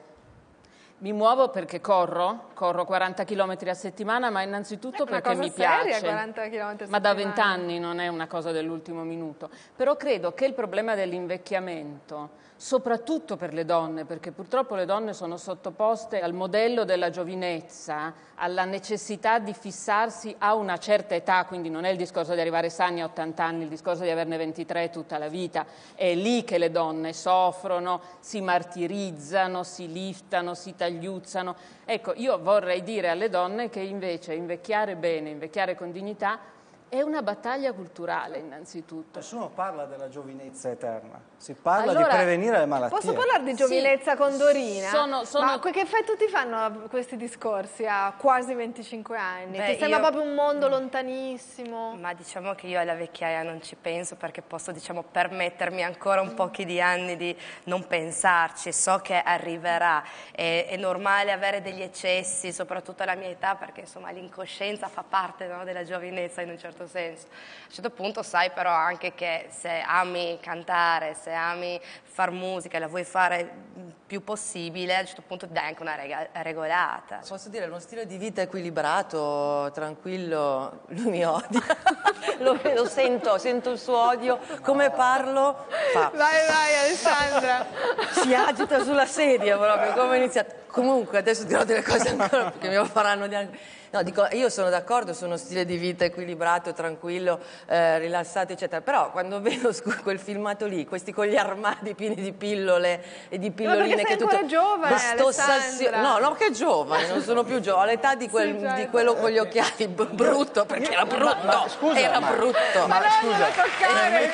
muovo perché corro 40 km a settimana, ma innanzitutto perché mi piace. 40 km a settimana. Ma da 20 anni non è una cosa dell'ultimo minuto. Però credo che il problema dell'invecchiamento, soprattutto per le donne, perché purtroppo le donne sono sottoposte al modello della giovinezza, alla necessità di fissarsi a una certa età, quindi non è il discorso di arrivare sani a 80 anni, il discorso di averne 23 tutta la vita. È lì che le donne soffrono, si martirizzano, si liftano, si tagliuzzano. Ecco, io vorrei dire alle donne che invece invecchiare bene, invecchiare con dignità È una battaglia culturale, innanzitutto. Nessuno parla della giovinezza eterna, si parla di prevenire le malattie. Posso parlare di giovinezza con Dorina? Sono... Ma che effetto ti fanno questi discorsi a quasi 25 anni? Ti sembra proprio un mondo lontanissimo? Ma diciamo che io alla vecchiaia non ci penso, perché posso, diciamo, permettermi ancora un pochi di anni di non pensarci. So che arriverà, è normale avere degli eccessi, soprattutto alla mia età, perché insomma l'incoscienza fa parte, no, della giovinezza in un certo senso. A un certo punto sai però anche che se ami cantare, se ami far musica e la vuoi fare il più possibile, a un certo punto dai anche una regolata. Posso dire, uno stile di vita equilibrato, tranquillo, lui mi odia. lo sento il suo odio, come parlo fa. Vai Alessandra. Si agita sulla sedia proprio, come è iniziato. Comunque adesso dirò delle cose ancora perché mi faranno di... No, dico, io sono d'accordo su uno stile di vita equilibrato, tranquillo, rilassato, eccetera. Però quando vedo quel filmato lì, questi con gli armadi pieni di pillole e di pilloline, perché che sei ancora giovane, Alessandra. No, che giovane, non sono più giovane. All'età di quello con gli occhiali brutto, perché era brutto. Era brutto. Ma non lo toccare.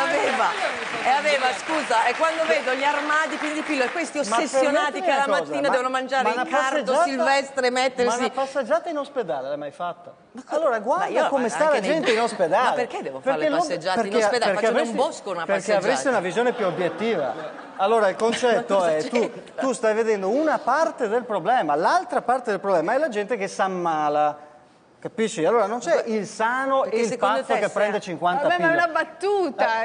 E aveva, scusa, e quando vedo gli armadi pieni di pillole, questi ossessionati che alla mattina devono mangiare il cardo silvestre e mettersi... Ma una passeggiata in ospedale l'hai mai fatta? Allora guarda come sta la gente in ospedale. Ma perché devo fare le passeggiate in ospedale? Faccio in un bosco una passeggiata. Perché avresti una visione più obiettiva. Allora il concetto è, tu stai vedendo una parte del problema, l'altra parte del problema è la gente che s'ammala. Capisci? Allora non c'è il sano e il pazzo che prende 50 pillole. Ma è una battuta.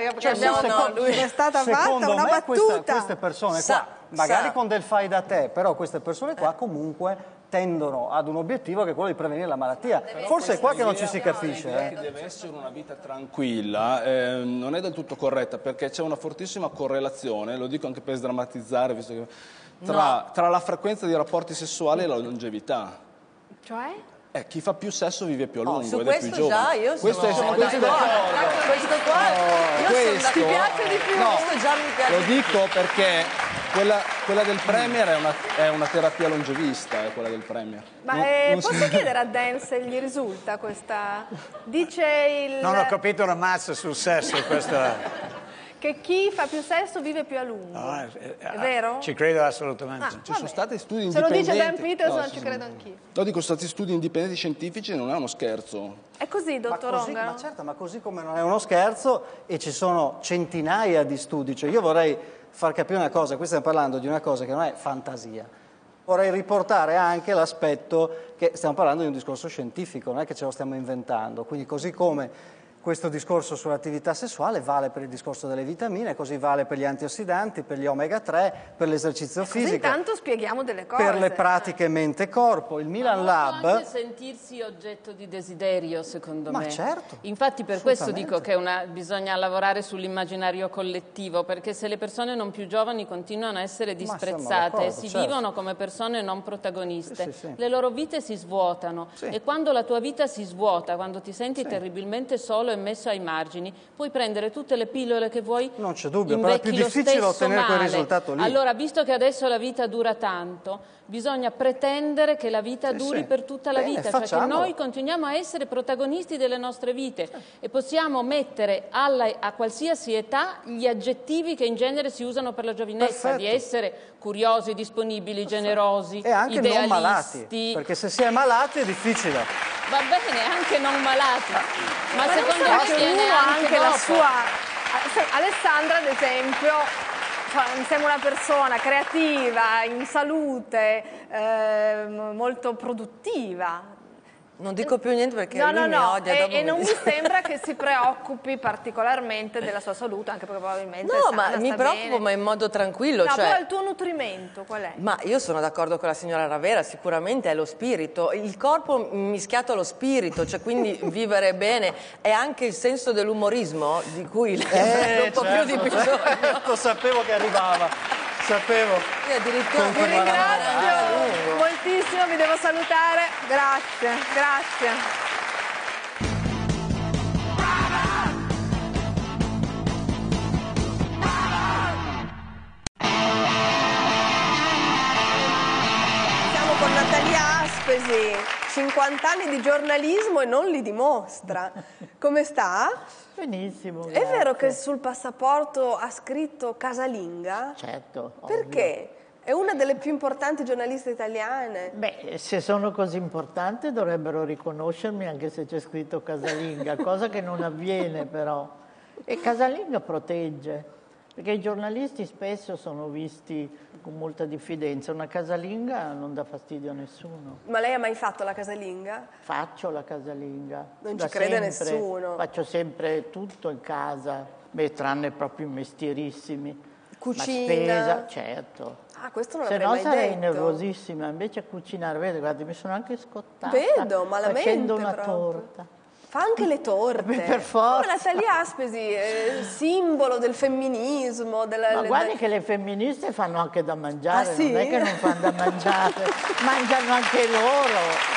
È stata fatta una battuta. Queste persone qua, magari con del fai da te, però queste persone qua comunque tendono ad un obiettivo che è quello di prevenire la malattia. Forse è qua che non ci si capisce. Che deve essere una vita tranquilla non è del tutto corretta, perché c'è una fortissima correlazione, lo dico anche per sdrammatizzare, visto che tra la frequenza di rapporti sessuali e la longevità. Cioè? Chi fa più sesso vive più a lungo su ed è più questo giovane. già io sono d'accordo. Questo qua ti piace di più? No, questo già mi piace. Lo dico perché quella del Premier è una terapia longevista, quella del Premier. Ma posso chiedere a Dan se gli risulta questa... Dice il... Non ho capito una mazza sul sesso, questa... Che chi fa più sesso vive più a lungo. È vero? Ci credo assolutamente. Ci sono stati studi se lo indipendenti. dice Dan Peterson ci credo anch'io. No, dico, sono stati studi indipendenti scientifici e non è uno scherzo. È così, dottor Ongaro? Ma certo, ma così come non è uno scherzo, e ci sono centinaia di studi. Cioè io vorrei far capire una cosa, qui stiamo parlando di una cosa che non è fantasia. Vorrei riportare anche l'aspetto che stiamo parlando di un discorso scientifico, non è che ce lo stiamo inventando. Quindi così come questo discorso sull'attività sessuale vale per il discorso delle vitamine, così vale per gli antiossidanti, per gli omega 3, per l'esercizio fisico. Intanto spieghiamo delle cose. Per le pratiche mente-corpo. Il Milan Lab... Ma anche sentirsi oggetto di desiderio, secondo me. Ma certo. Infatti per questo dico che bisogna lavorare sull'immaginario collettivo, perché se le persone non più giovani continuano a essere disprezzate, si vivono come persone non protagoniste, le loro vite si svuotano. E quando la tua vita si svuota, quando ti senti terribilmente solo e messo ai margini, puoi prendere tutte le pillole che vuoi, non c'è dubbio, però è più difficile ottenere quel risultato lì. Allora, visto che adesso la vita dura tanto, bisogna pretendere che la vita duri per tutta la vita, cioè che noi continuiamo a essere protagonisti delle nostre vite e possiamo mettere a qualsiasi età gli aggettivi che in genere si usano per la giovinezza, di essere curiosi, disponibili, generosi, e anche idealisti. Non malati, perché se si è malati è difficile. Va bene, anche non malati, ma secondo me viene anche la sua... Alessandra, ad esempio, mi sembra una persona creativa, in salute, molto produttiva. Non dico più niente perché lui mi odia. E non mi sembra che si preoccupi particolarmente della sua salute, anche perché probabilmente mi preoccupo, ma in modo tranquillo. No, però il tuo nutrimento qual è? Ma io sono d'accordo con la signora Ravera, sicuramente è lo spirito, il corpo mischiato allo spirito, cioè quindi vivere bene, è anche il senso dell'umorismo di cui lei un po' più di bisogno. Lo sapevo che arrivava. Sapevo. Io addirittura vi ringrazio moltissimo, vi devo salutare. Grazie. Siamo con Natalia Aspesi, 50 anni di giornalismo e non li dimostra. Come sta? Benissimo. È grazie. vero che sul passaporto ha scritto casalinga? Certo. Perché? È una delle più importanti giornaliste italiane. Beh, se sono così importanti dovrebbero riconoscermi anche se c'è scritto casalinga, cosa che non avviene però. E casalinga protegge, perché i giornalisti spesso sono visti con molta diffidenza. Una casalinga non dà fastidio a nessuno. Ma lei ha mai fatto la casalinga? Faccio la casalinga. Non da ci crede sempre. nessuno. Faccio sempre tutto in casa, tranne proprio i mestierissimi. Cucina? La spesa, certo. Ah, questo non Se l'avrei no mai sarei detto. nervosissima, invece a cucinare, vedi, guardi, mi sono anche scottata. Vedo, malamente facendo una proprio. torta. Fa anche le torte. Per forza. Come Natalia Aspesi, simbolo del femminismo. Ma guardi che le femministe fanno anche da mangiare, Ah, sì? non è che non fanno da mangiare, mangiano anche loro.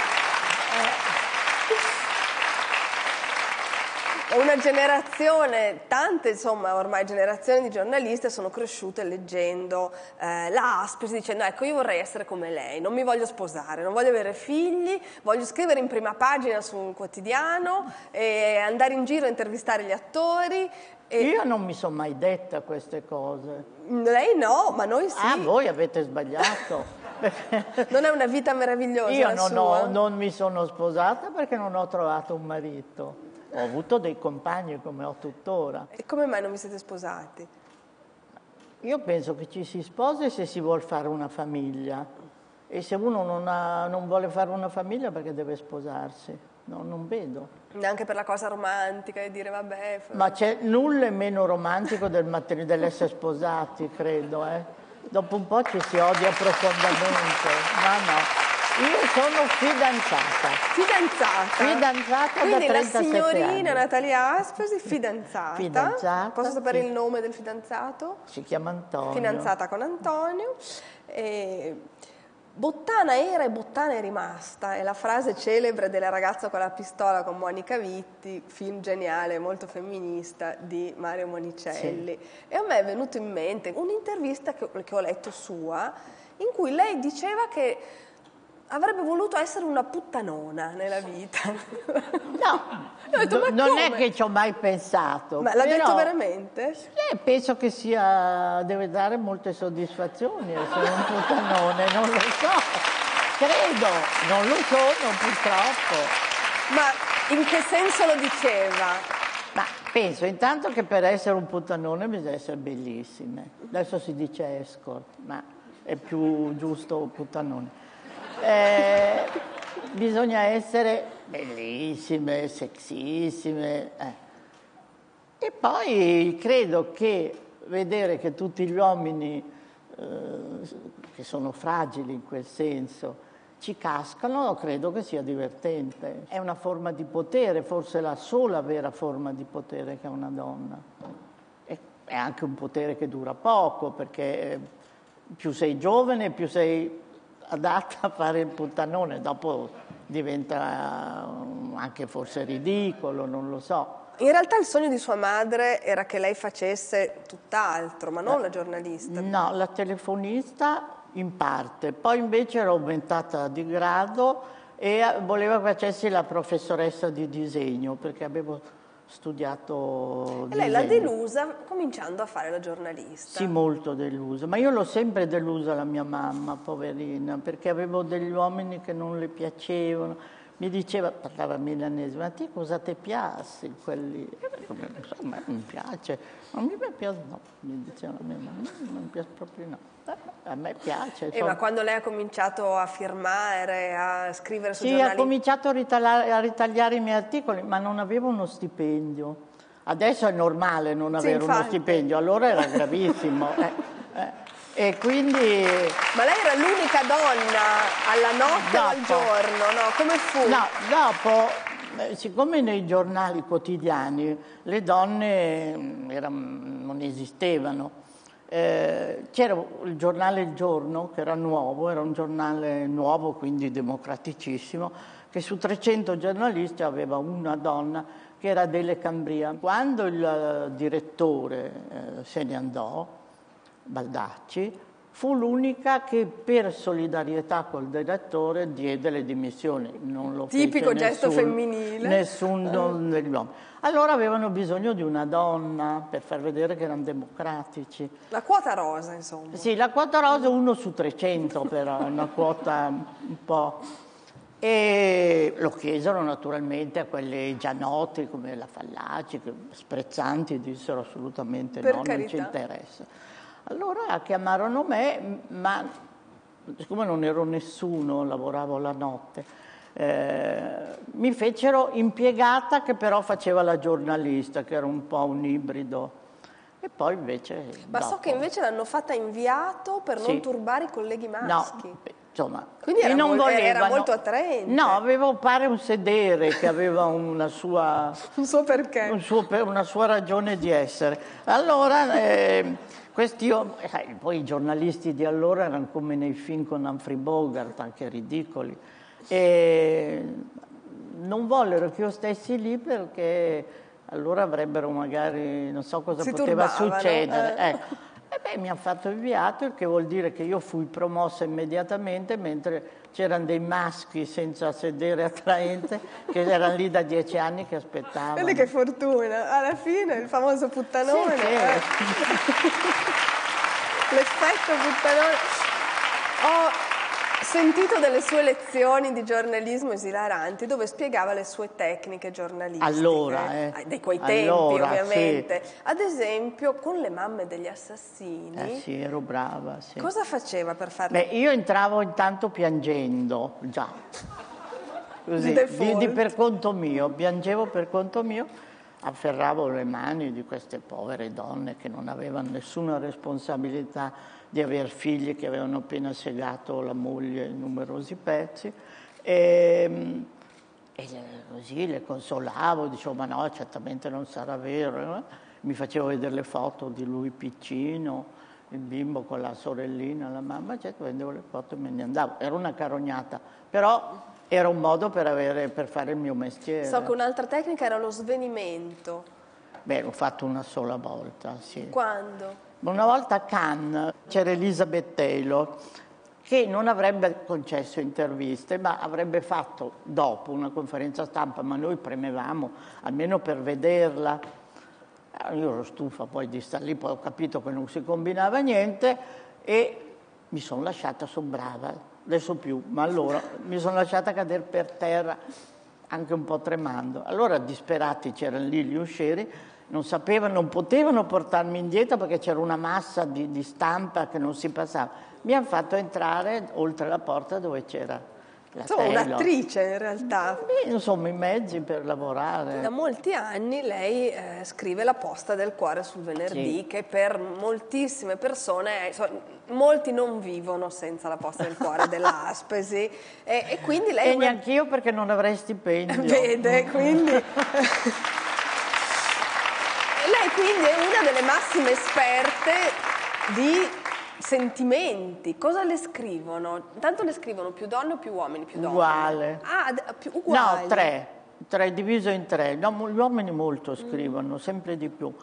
Una generazione, tante insomma ormai generazioni di giornaliste sono cresciute leggendo la Aspesi dicendo ecco io vorrei essere come lei, non mi voglio sposare, non voglio avere figli, voglio scrivere in prima pagina su un quotidiano e andare in giro a intervistare gli attori. Io non mi sono mai detta queste cose. Lei no, ma noi sì. Ah, voi avete sbagliato. Non è una vita meravigliosa Io la sua? non mi sono sposata perché non ho trovato un marito. Ho avuto dei compagni come ho tuttora. E come mai non vi siete sposati? Io penso che ci si sposi se si vuole fare una famiglia. E se uno non vuole fare una famiglia perché deve sposarsi? No, non vedo. Neanche per la cosa romantica e dire vabbè... Ma c'è nulla è meno romantico dell'essere sposati, credo. Dopo un po' ci si odia profondamente. No. Io sono fidanzata. Fidanzata Quindi da 37 la signorina anni. Natalia Aspesi, fidanzata. Posso sapere sì. il nome del fidanzato? Si chiama Antonio. Fidanzata con Antonio. Bottana era e Bottana è rimasta, è la frase celebre della ragazza con la pistola con Monica Vitti, film geniale, molto femminista di Mario Monicelli. Sì. E a me è venuto in mente un'intervista che ho letto sua, in cui lei diceva che avrebbe voluto essere una puttanona nella vita. No, detto, ma non come? è che ci ho mai pensato. Ma l'ha detto veramente? Penso che deve dare molte soddisfazioni essere un puttanone, non lo so. Credo, non lo sono purtroppo. Ma in che senso lo diceva? Ma penso intanto che per essere un puttanone bisogna essere bellissime. Adesso si dice escort, ma è più giusto puttanone. Bisogna essere bellissime, sexissime. E poi credo che vedere che tutti gli uomini che sono fragili in quel senso ci cascano, credo che sia divertente. È una forma di potere, forse la sola vera forma di potere che ha una donna. È anche un potere che dura poco, perché più sei giovane, più sei adatta a fare il puttanone, dopo diventa anche forse ridicolo, non lo so. In realtà il sogno di sua madre era che lei facesse tutt'altro, ma non la giornalista. No, la telefonista in parte, poi invece era aumentata di grado e voleva che facessi la professoressa di disegno, perché avevo studiato e lei l'ha disegno. delusa cominciando a fare la giornalista. Sì, molto delusa, ma io l'ho sempre delusa la mia mamma, poverina, perché avevo degli uomini che non le piacevano. Mi diceva, parlava milanese, ma te cosa ti piace quelli? Insomma, mi piace, non mi piace, no, mi diceva la mia mamma, non mi piace proprio no. A me piace. Ma quando lei ha cominciato a firmare, a scrivere su sì, giornali... ha cominciato a ritagliare i miei articoli, ma non avevo uno stipendio. Adesso è normale non avere uno stipendio, allora era gravissimo. E quindi... Ma lei era l'unica donna alla notte o al giorno, no? Come fu? No, dopo, siccome nei giornali quotidiani le donne non esistevano, c'era il giornale Il Giorno, che era nuovo, era un giornale nuovo, quindi democraticissimo, che su 300 giornalisti aveva una donna che era Adele Cambria. Quando il direttore se ne andò, Baldacci, fu l'unica che per solidarietà col direttore diede le dimissioni. Non lo Tipico fece gesto femminile. Nessuno degli uomini. Allora avevano bisogno di una donna per far vedere che erano democratici. La quota rosa, insomma. Sì, la quota rosa 1 su 300 però, una quota un po'. E lo chiesero naturalmente a quelli già noti come la Fallaci, che sprezzanti dissero assolutamente Per no, carità. non ci interessa. Allora chiamarono me, ma siccome non ero nessuno, lavoravo la notte, mi fecero impiegata che però faceva la giornalista, che era un po' un ibrido. E poi invece... Ma so che invece l'hanno fatta inviato per non turbare i colleghi maschi. No, insomma... Quindi era, non era molto attraente. No, avevo pare un sedere che aveva una sua... un suo perché. Una sua ragione di essere. Allora... poi i giornalisti di allora erano come nei film con Humphrey Bogart, anche ridicoli, e non vollero che io stessi lì perché allora avrebbero magari, non so cosa poteva succedere. E beh, mi hanno fatto inviato, il che vuol dire che io fui promossa immediatamente, mentre c'erano dei maschi senza sedere attraente che erano lì da 10 anni che aspettavano. Vedi che fortuna, alla fine il famoso puttanone. Sì, L'effetto puttanone. Ho sentito delle sue lezioni di giornalismo esilaranti dove spiegava le sue tecniche giornalistiche. Allora, di quei tempi, ovviamente. Sì. Ad esempio, con le mamme degli assassini. Sì, ero brava, sì. Cosa faceva per farle? Beh, io entravo intanto piangendo, già. Così, per conto mio, piangevo per conto mio, afferravo le mani di queste povere donne che non avevano nessuna responsabilità di aver figli che avevano appena segato la moglie in numerosi pezzi e così le consolavo, dicevo ma no, certamente non sarà vero, mi facevo vedere le foto di lui piccino, il bimbo con la sorellina, la mamma, eccetera, vendevo le foto e me ne andavo, era una carognata, però era un modo per fare il mio mestiere. So che un'altra tecnica era lo svenimento. Beh, l'ho fatto una sola volta, sì. Quando? Una volta a Cannes c'era Elizabeth Taylor che non avrebbe concesso interviste, ma avrebbe fatto dopo una conferenza stampa, ma noi premevamo almeno per vederla. Io ero stufa poi di stare lì, poi ho capito che non si combinava niente e mi sono lasciata, sono brava, adesso più, ma allora mi sono lasciata cadere per terra, anche un po' tremando. Allora disperati c'erano lì gli uscieri, non sapevano, non potevano portarmi indietro perché c'era una massa di stampa che non si passava. Mi hanno fatto entrare oltre la porta dove c'era la Taylor. Un'attrice in realtà. Insomma, i mezzi per lavorare. Da molti anni lei scrive La posta del cuore sul venerdì, che per moltissime persone, molti non vivono senza la posta del cuore dell'Aspesi e quindi lei... E neanch'io perché non avrei stipendio. Vede, quindi... Lei quindi è una delle massime esperte di sentimenti. Cosa le scrivono? Intanto le scrivono più donne o più uomini? Più donne. Uguale. Più uguali. No, tre, diviso in tre. No, gli uomini molto scrivono, sempre di più.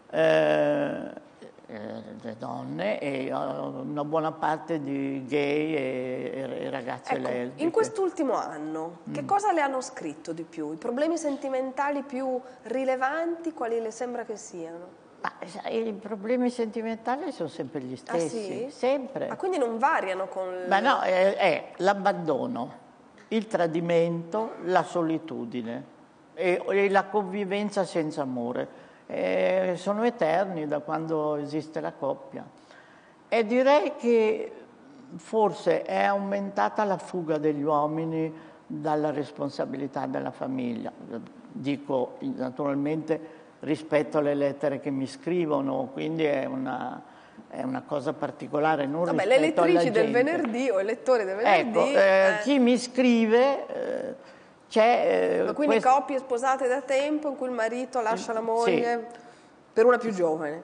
Le donne e una buona parte di gay e ragazze lesbiche. In quest'ultimo anno, che cosa le hanno scritto di più? I problemi sentimentali più rilevanti, quali le sembra che siano? Ma, i problemi sentimentali sono sempre gli stessi, sì? Sempre. Ma quindi non variano con... Ma no, è l'abbandono, il tradimento, la solitudine e la convivenza senza amore. Sono eterni da quando esiste la coppia e direi che forse è aumentata la fuga degli uomini dalla responsabilità della famiglia, dico naturalmente rispetto alle lettere che mi scrivono, quindi è una cosa particolare, non rispetto le lettrici alla gente. del venerdì o i lettori del venerdì... Ecco, chi mi scrive... Ma quindi coppie sposate da tempo in cui il marito lascia la moglie per una più giovane?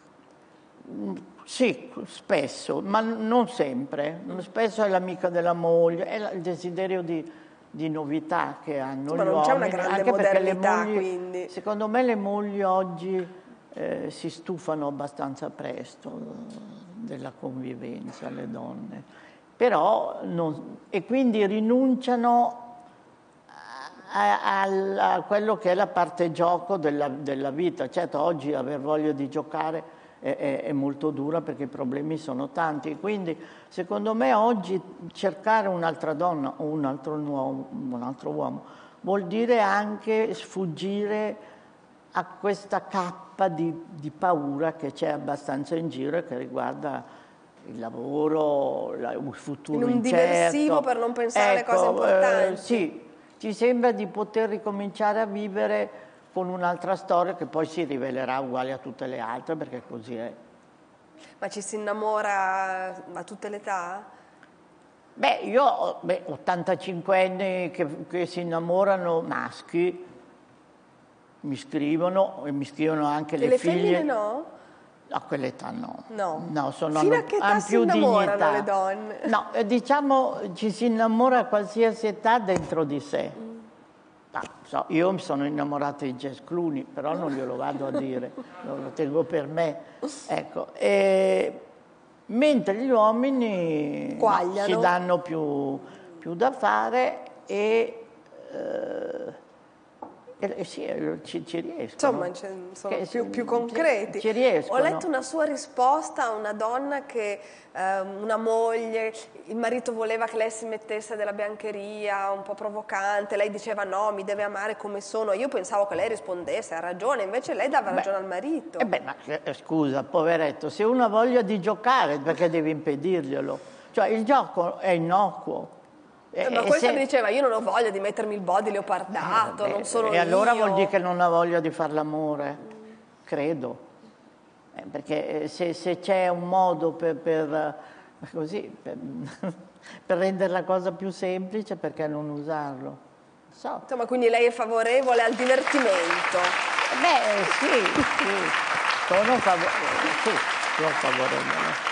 Sì, spesso, ma non sempre. Spesso è l'amica della moglie, è il desiderio di novità che hanno gli uomini. Ma non c'è una grande anche modernità, le mogli, quindi? Secondo me le mogli oggi si stufano abbastanza presto della convivenza le donne. Però e quindi rinunciano a quello che è la parte gioco della vita. Certo, oggi aver voglia di giocare è molto dura perché i problemi sono tanti, quindi secondo me oggi cercare un'altra donna o un altro uomo vuol dire anche sfuggire a questa cappa di paura che c'è abbastanza in giro e che riguarda il lavoro, il futuro in un incerto. diversivo per non pensare alle cose importanti. Sì, ci sembra di poter ricominciare a vivere con un'altra storia che poi si rivelerà uguale a tutte le altre, perché così è. Ma ci si innamora a tutte le età? Beh, io ho 85 anni che si innamorano, maschi, mi scrivono e mi scrivono anche le figlie. E le femmine no? A quell'età no. No. Fino a che età si innamorano le donne? No, diciamo ci si innamora a qualsiasi età dentro di sé. Io mi sono innamorata di George Clooney, però non glielo vado a dire, lo tengo per me. Ecco. Mentre gli uomini si danno più da fare e sì, ci riescono. Insomma, sono più concreti. Ci riescono. Ho letto una sua risposta a una donna che, una moglie, il marito voleva che lei si mettesse della biancheria, un po' provocante, lei diceva no, mi deve amare come sono. Io pensavo che lei rispondesse, ha ragione, invece lei dava ragione al marito. Scusa, poveretto, se uno ha voglia di giocare, perché devi impedirglielo? Cioè, il gioco è innocuo. Ma questa mi diceva, io non ho voglia di mettermi il body leopardato, non sono E allora io. vuol dire che non ha voglia di fare l'amore, credo. Perché se c'è un modo per rendere la cosa più semplice, perché non usarlo? So. Insomma, quindi lei è favorevole al divertimento? Sì, sono favorevole.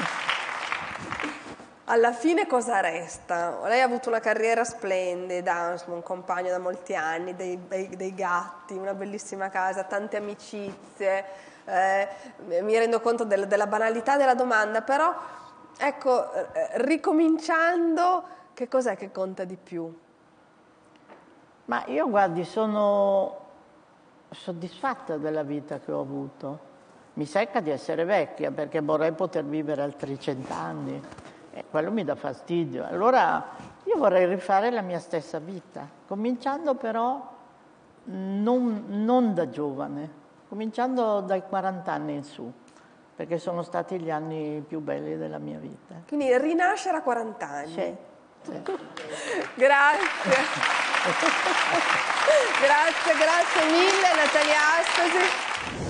Alla fine cosa resta? Lei ha avuto una carriera splendida, un compagno da molti anni, dei gatti, una bellissima casa, tante amicizie. Mi rendo conto della banalità della domanda, però ecco, ricominciando, che cos'è che conta di più? Ma io, guardi, sono soddisfatta della vita che ho avuto. Mi secca di essere vecchia perché vorrei poter vivere altri 100 anni. Quello mi dà fastidio. Allora io vorrei rifare la mia stessa vita, cominciando però non da giovane, cominciando dai 40 anni in su, perché sono stati gli anni più belli della mia vita. Quindi rinascere a 40 anni. Sì. Grazie. grazie mille Natalia Aspesi.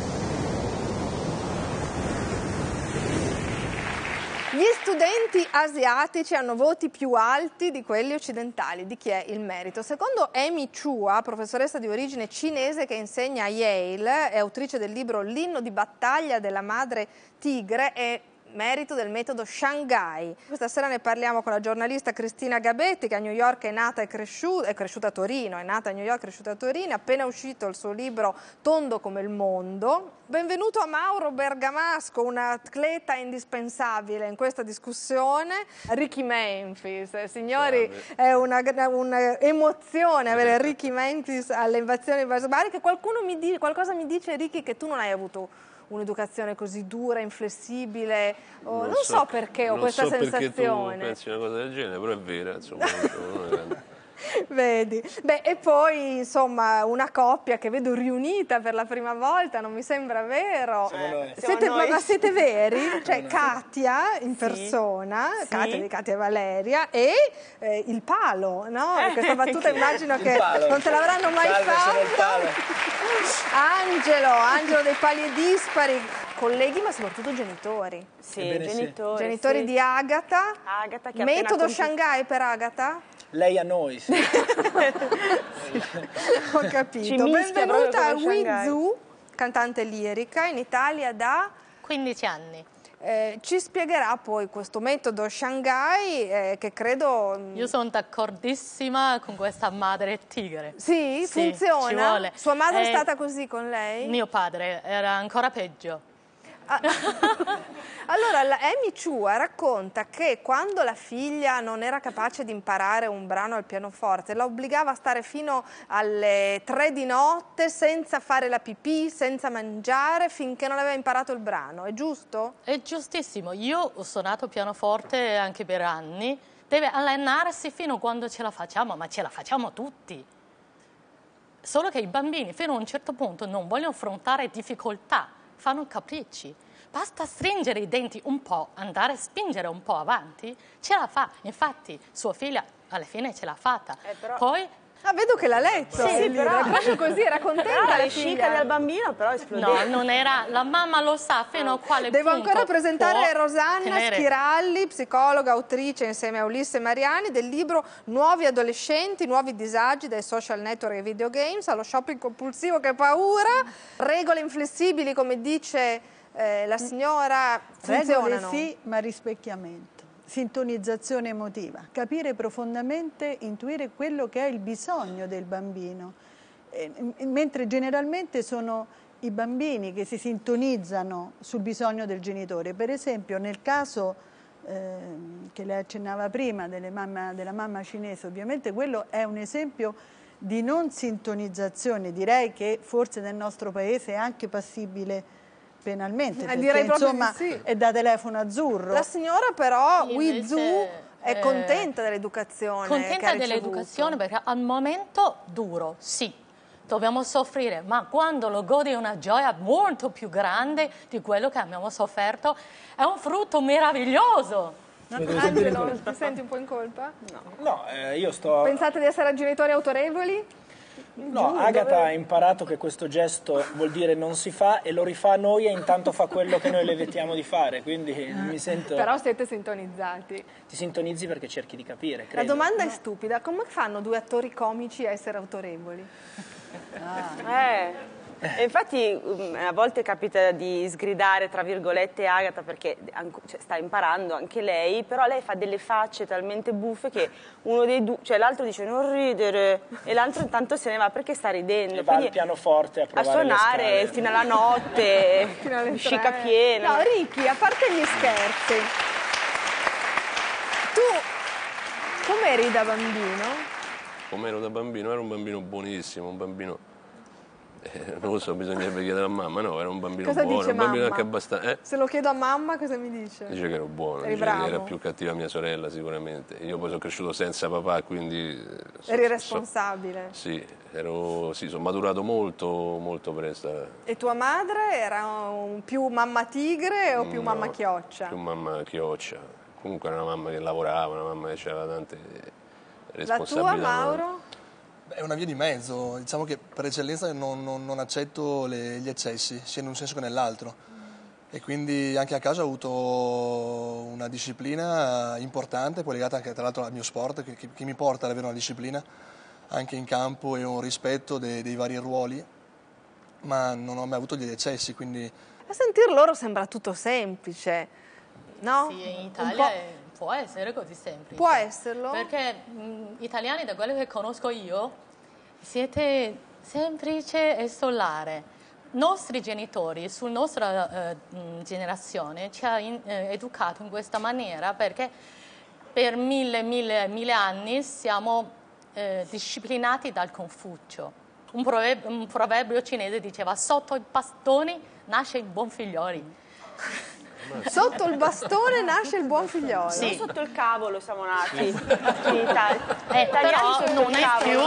Gli studenti asiatici hanno voti più alti di quelli occidentali. Di chi è il merito? Secondo Amy Chua, professoressa di origine cinese che insegna a Yale, è autrice del libro L'inno di battaglia della madre tigre, è merito del metodo Shanghai. Questa sera ne parliamo con la giornalista Cristina Gabetti, che a New York è nata e cresciuta a Torino, è nata a New York, cresciuta a Torino, è appena uscito il suo libro Tondo come il mondo. Benvenuto a Mauro Bergamasco, un atleta indispensabile in questa discussione, Ricky Memphis. Signori, è un'emozione avere Ricky Memphis alle invasioni barbariche. Qualcosa mi dice, Ricky, che tu non hai avuto un'educazione così dura, inflessibile, non so perché ho questa sensazione. Non so perché tu pensi una cosa del genere, però è vera, insomma. Vedi? Beh, e poi insomma una coppia che vedo riunita per la prima volta, non mi sembra vero. Ma siete veri? Cioè Katia in persona, sì. Katia e Valeria, e il palo, no? Questa battuta immagino che non te l'avranno mai fatta. Angelo dei Pali e Dispari, colleghi ma soprattutto genitori. Sì, genitori. Genitori di Agata. Agata che metodo Shanghai per Agata? Lei a noi, sì. Ho capito. Benvenuta a Wizu, cantante lirica, in Italia da 15 anni. Ci spiegherà poi questo metodo Shanghai che credo... Io sono d'accordissima con questa madre tigre. Sì? Funziona? Ci vuole. Sua madre è stata così con lei? Mio padre era ancora peggio. Allora, la Amy Chua racconta che quando la figlia non era capace di imparare un brano al pianoforte, la obbligava a stare fino alle 3 di notte senza fare la pipì, senza mangiare, finché non aveva imparato il brano. È giusto? È giustissimo. Io ho suonato pianoforte anche per anni. Deve allenarsi fino a quando ce la facciamo, ma ce la facciamo tutti. Solo che i bambini fino a un certo punto non vogliono affrontare difficoltà, fanno capricci. Basta stringere i denti un po', andare a spingere un po' avanti, ce la fa. Infatti sua figlia alla fine ce l'ha fatta. Poi... Ah, vedo che l'ha letto. Sì, però... proprio così, era contenta la scicca del bambino però esplodeva. No, non era... La mamma lo sa fino a quale Devo punto ancora presentare Rosanna tenere... Schiralli, psicologa, autrice insieme a Ulisse Mariani del libro Nuovi adolescenti, nuovi disagi dai social network e videogames allo shopping compulsivo, che paura. Regole inflessibili, come dice la signora, funzionano. Regole sì, ma rispecchiamento. Sintonizzazione emotiva, capire profondamente, intuire quello che è il bisogno del bambino, mentre generalmente sono i bambini che si sintonizzano sul bisogno del genitore. Per esempio nel caso che lei accennava prima della mamma cinese, ovviamente quello è un esempio di non sintonizzazione, direi che forse nel nostro paese è anche passibile penalmente, perché direi insomma sì. è da telefono azzurro. La signora però, Invece, Wizu, è contenta dell'educazione. Contenta dell'educazione perché al momento duro, sì, dobbiamo soffrire, ma quando lo godi è una gioia molto più grande di quello che abbiamo sofferto, è un frutto meraviglioso. Angelo, ti senti un po' in colpa? No, io sto... Pensate di essere genitori autorevoli? No, Agata ha imparato che questo gesto vuol dire non si fa e lo rifà a noi e intanto fa quello che noi le vietiamo di fare, quindi mi sento... Però siete sintonizzati. Ti sintonizzi perché cerchi di capire, credo. La domanda è stupida, come fanno 2 attori comici a essere autorevoli? E infatti a volte capita di sgridare tra virgolette Agata perché sta imparando anche lei, però lei fa delle facce talmente buffe che uno dei due, cioè l'altro dice non ridere e l'altro intanto se ne va perché sta ridendo. E va al pianoforte a provare suonare fino alla notte, fino alle scicca 3. piena. No, Ricky, a parte gli scherzi, tu com'eri da bambino? Com'ero da bambino? Ero un bambino buonissimo, un bambino... non lo so, bisognerebbe chiedere a mamma, no, era un bambino Cosa buono, dice un bambino mamma? anche abbastanza... Se lo chiedo a mamma cosa mi dice? Dice che ero buono, Eri dice bravo. che era più cattiva mia sorella sicuramente. Io poi sono cresciuto senza papà, quindi... Eri responsabile. Sì, sono maturato molto presto. E tua madre era più mamma tigre o più mamma chioccia? Più mamma chioccia. Comunque era una mamma che lavorava, una mamma che aveva tante responsabilità. La tua, Mauro? È una via di mezzo, diciamo che per eccellenza non accetto gli eccessi, sia in un senso che nell'altro. E quindi anche a casa ho avuto una disciplina importante, poi legata anche tra l'altro al mio sport, che mi porta ad avere una disciplina anche in campo e un rispetto dei vari ruoli, ma non ho mai avuto degli eccessi, quindi... A sentir loro sembra tutto semplice, no? Sì, in Italia può essere così semplice. Può esserlo? Perché italiani, da quello che conosco io, siete semplice e solare. Nostri genitori, sulla nostra generazione, ci ha educato in questa maniera perché per mille anni siamo disciplinati dal Confucio. Un proverbio cinese diceva: sotto i bastoni nasce il buon figlioli. Sotto il bastone nasce il buon figliolo. Sì. Non sotto il cavolo siamo nati in Italia. Però non è più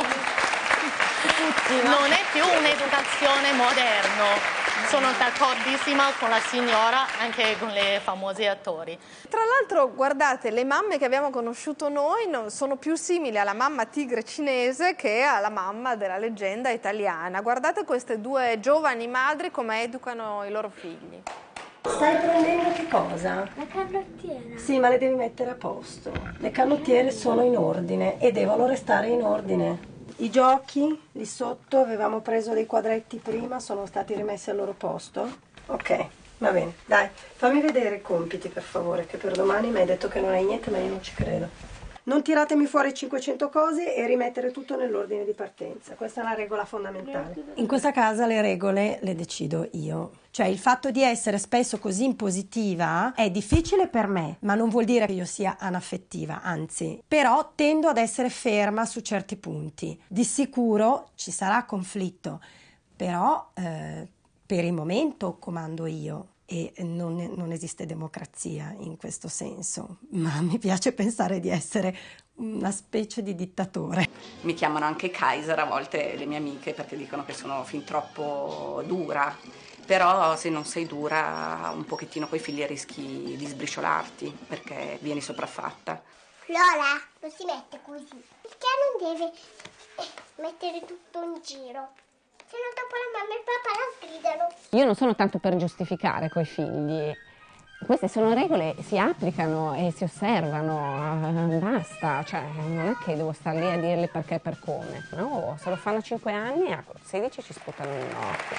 non è più un'educazione moderna. Sono d'accordissima con la signora, anche con le famose attori. Tra l'altro, guardate, le mamme che abbiamo conosciuto noi sono più simili alla mamma tigre cinese che alla mamma della leggenda italiana. Guardate queste 2 giovani madri come educano i loro figli. Stai prendendo che cosa? La canottiera. Sì, ma le devi mettere a posto. Le canottiere sono in ordine e devono restare in ordine. I giochi, lì sotto, avevamo preso dei quadretti prima, sono stati rimessi al loro posto? Ok, va bene. Dai, fammi vedere i compiti per favore, che per domani mi hai detto che non hai niente, ma io non ci credo. non tiratemi fuori 500 cose e rimettere tutto nell'ordine di partenza. Questa è la regola fondamentale. In questa casa le regole le decido io. Cioè il fatto di essere spesso così impositiva è difficile per me, ma non vuol dire che io sia anaffettiva, anzi. Però tendo ad essere ferma su certi punti. Di sicuro ci sarà conflitto, però per il momento comando io. E non esiste democrazia in questo senso, ma mi piace pensare di essere una specie di dittatore. Mi chiamano anche Kaiser a volte le mie amiche perché dicono che sono fin troppo dura, però se non sei dura un pochettino coi figli rischi di sbriciolarti perché vieni sopraffatta. Lola, non si mette così, perché non deve mettere tutto in giro. Se no dopo la mamma e il papà la sgridano. Io non sono tanto per giustificare coi figli. Queste sono regole, si applicano e si osservano, basta. Cioè, non è che devo star lì a dirle perché e per come. No, se lo fanno a 5 anni, a 16 ci sputano in occhio.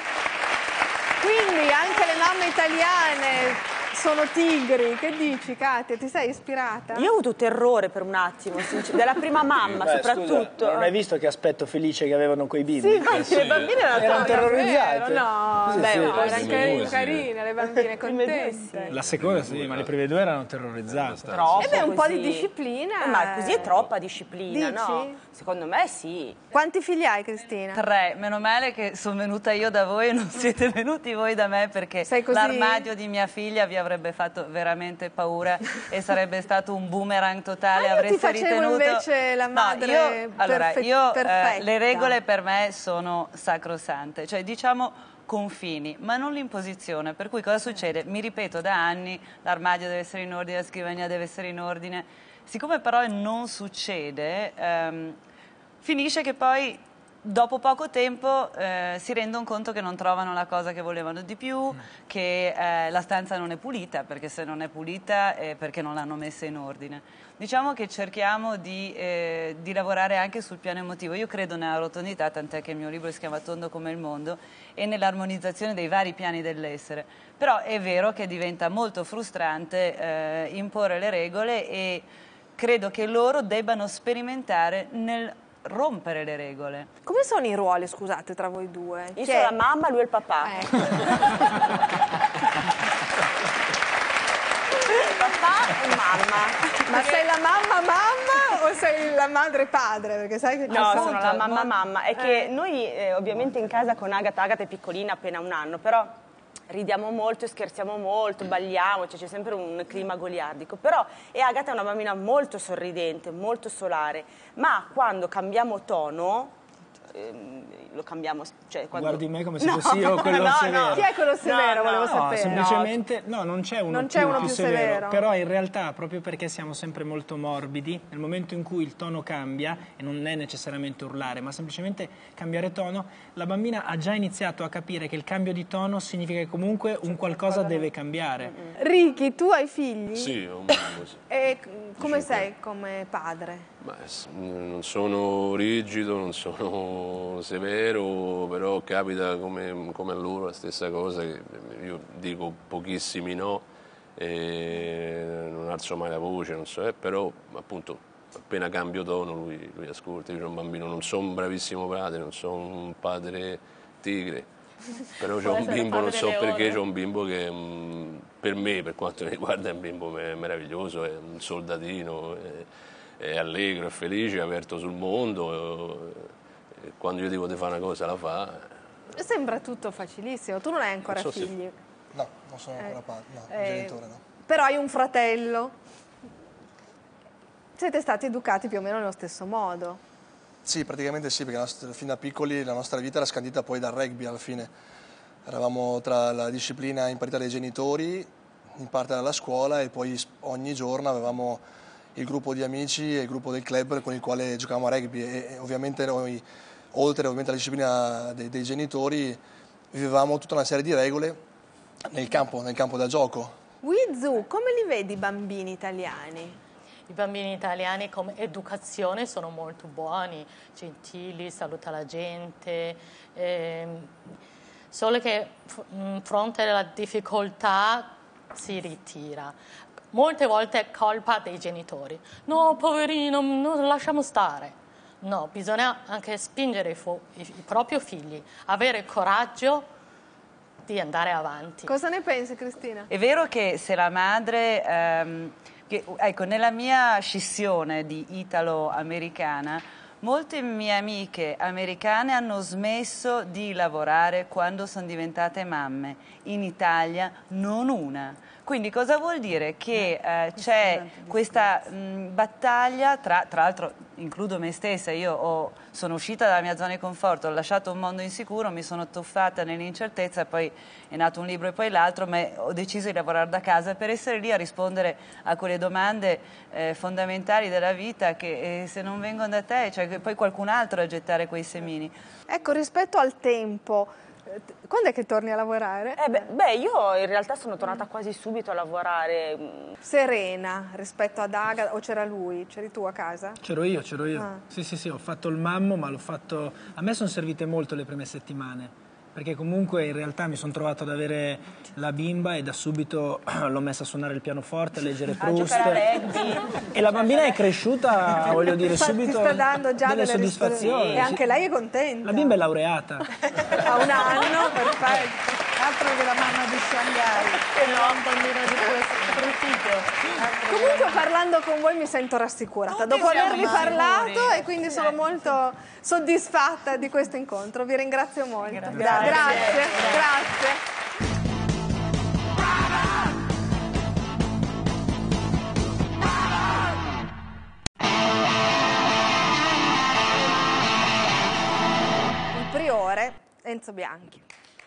Quindi anche le mamme italiane sono tigri. Che dici, Katia? Ti sei ispirata? Io ho avuto terrore per un attimo, della prima mamma soprattutto. Scusa, non hai visto che aspetto felice che avevano quei bimbi? Sì, ma le bambine erano terrorizzate. No, Sì, beh, sì. erano carine le bambine, contente. La seconda sì, ma le prime due erano terrorizzate. Troppo E beh, un po' di così. disciplina. Ma così è troppa disciplina, Dici? no? Secondo me sì. Quanti figli hai, Cristina? 3, meno male che sono venuta io da voi e non siete venuti voi da me perché Sei così? l'armadio di mia figlia vi avrebbe fatto veramente paura e sarebbe stato un boomerang totale. Io Avreste ti facevo ritenuto invece la madre perfetta. Le regole per me sono sacrosante, cioè diciamo confini, ma non l'imposizione. Per cui cosa succede? Mi ripeto da anni, l'armadio deve essere in ordine, la scrivania deve essere in ordine. Siccome però non succede, finisce che poi dopo poco tempo si rendono conto che non trovano la cosa che volevano di più, che la stanza non è pulita, perché se non è pulita è perché non l'hanno messa in ordine. Diciamo che cerchiamo di lavorare anche sul piano emotivo. Io credo nella rotondità, tant'è che il mio libro si chiama Tondo come il mondo, e nell'armonizzazione dei vari piani dell'essere. Però è vero che diventa molto frustrante imporre le regole e credo che loro debbano sperimentare nel rompere le regole. Come sono i ruoli, scusate, tra voi due? Io sono la mamma, lui è il papà. Papà e mamma. Ma sei la mamma o sei la madre padre? Perché sai che No, sono la mamma. È che noi ovviamente in casa con Agata è piccolina, appena 1 anno, però ridiamo molto, scherziamo molto, balliamo, cioè c'è sempre un clima goliardico, però Agata è una bambina molto sorridente, molto solare, ma quando cambiamo tono, lo cambiamo, cioè quando... Guardi me come se fossi io quello severo. Chi è quello severo, volevo sapere? Semplicemente, non c'è uno più severo, però in realtà proprio perché siamo sempre molto morbidi, nel momento in cui il tono cambia, e non è necessariamente urlare, ma semplicemente cambiare tono, la bambina ha già iniziato a capire che il cambio di tono significa che comunque un qualcosa deve cambiare. Ricky, tu hai figli? Sì, ho un bimbo, sì. E come sei come padre? Ma non sono rigido, non sono severo, però capita come a loro la stessa cosa, che io dico pochissimi no, e non alzo mai la voce, non so, però appunto appena cambio tono lui ascolta. Io sono un bambino, non sono un bravissimo padre, non sono un padre tigre, però c'ho un bimbo, non so perché c'ho un bimbo che per me, per quanto mi riguarda, è un bimbo meraviglioso, è un soldatino, è allegro, è felice, è aperto sul mondo, e quando io dico di fare una cosa la fa. Sembra tutto facilissimo, tu non hai ancora Non so se- figli. No, non sono ancora padre, no, genitore no. Però hai un fratello. Siete stati educati più o meno nello stesso modo. Sì, praticamente sì, perché fin da piccoli la nostra vita era scandita poi dal rugby alla fine. Eravamo tra la disciplina impartita dai genitori, in parte dalla scuola, e poi ogni giorno avevamo il gruppo di amici e il gruppo del club con il quale giocavamo a rugby, e ovviamente noi, oltre ovviamente alla disciplina dei genitori, vivevamo tutta una serie di regole nel campo da gioco. Wizu, come li vedi i bambini italiani? I bambini italiani come educazione sono molto buoni, gentili, salutano la gente, solo che in fronte alla difficoltà si ritira. molte volte è colpa dei genitori. No, poverino, non lasciamo stare. No, bisogna anche spingere i propri figli, avere il coraggio di andare avanti. Cosa ne pensi, Cristina? È vero che se la madre, ecco, nella mia scissione di italo-americana, molte mie amiche americane hanno smesso di lavorare quando sono diventate mamme. In Italia non una. Quindi cosa vuol dire? Che c'è questa battaglia, tra l'altro includo me stessa, io sono uscita dalla mia zona di conforto, ho lasciato un mondo insicuro, mi sono tuffata nell'incertezza, poi è nato un libro e poi l'altro, ma ho deciso di lavorare da casa per essere lì a rispondere a quelle domande fondamentali della vita che se non vengono da te, cioè che poi qualcun altro a gettare quei semini. Ecco, rispetto al tempo, quando è che torni a lavorare? Io in realtà sono tornata quasi subito a lavorare. Serena rispetto ad Agata, o c'era lui? C'eri tu a casa? C'ero io. Ah. Sì, ho fatto il mammo, ma l'ho fatto... A me sono servite molto le prime settimane, perché comunque in realtà mi sono trovato ad avere la bimba e da subito l'ho messa a suonare il pianoforte, a leggere Proust. E la bambina è cresciuta, voglio dire, subito ti sta dando già delle soddisfazioni. E anche lei è contenta. La bimba è laureata. Ha un anno, perfetto. Altro che la mamma di Shanghai. Un bambino di questo. Comunque parlando con voi mi sento rassicurata dopo avervi parlato e quindi sono molto soddisfatta di questo incontro. Vi ringrazio molto. Grazie. Il priore Enzo Bianchi.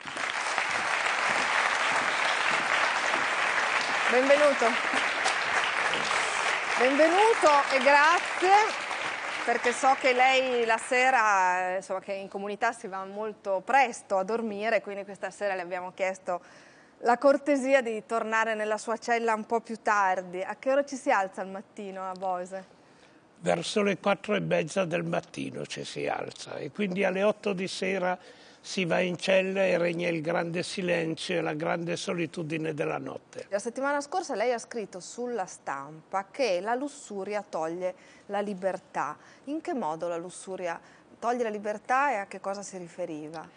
Benvenuto e grazie, perché so che lei la sera, insomma, che in comunità si va molto presto a dormire, quindi questa sera le abbiamo chiesto la cortesia di tornare nella sua cella un po' più tardi. A che ora ci si alza al mattino a Bose? Verso le 4:30 del mattino ci si alza e quindi alle 8 di sera si va in cella e regna il grande silenzio e la grande solitudine della notte. La settimana scorsa lei ha scritto sulla Stampa che la lussuria toglie la libertà. In che modo la lussuria toglie la libertà e a che cosa si riferiva?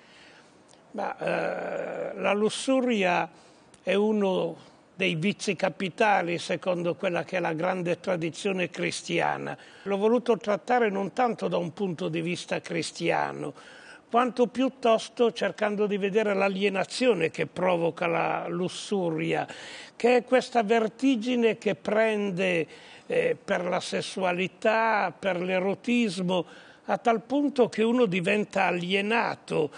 La lussuria è uno dei vizi capitali secondo quella che è la grande tradizione cristiana. L'ho voluto trattare non tanto da un punto di vista cristiano, quanto piuttosto cercando di vedere l'alienazione che provoca la lussuria, che è questa vertigine che prende per la sessualità, per l'erotismo, a tal punto che uno diventa alienato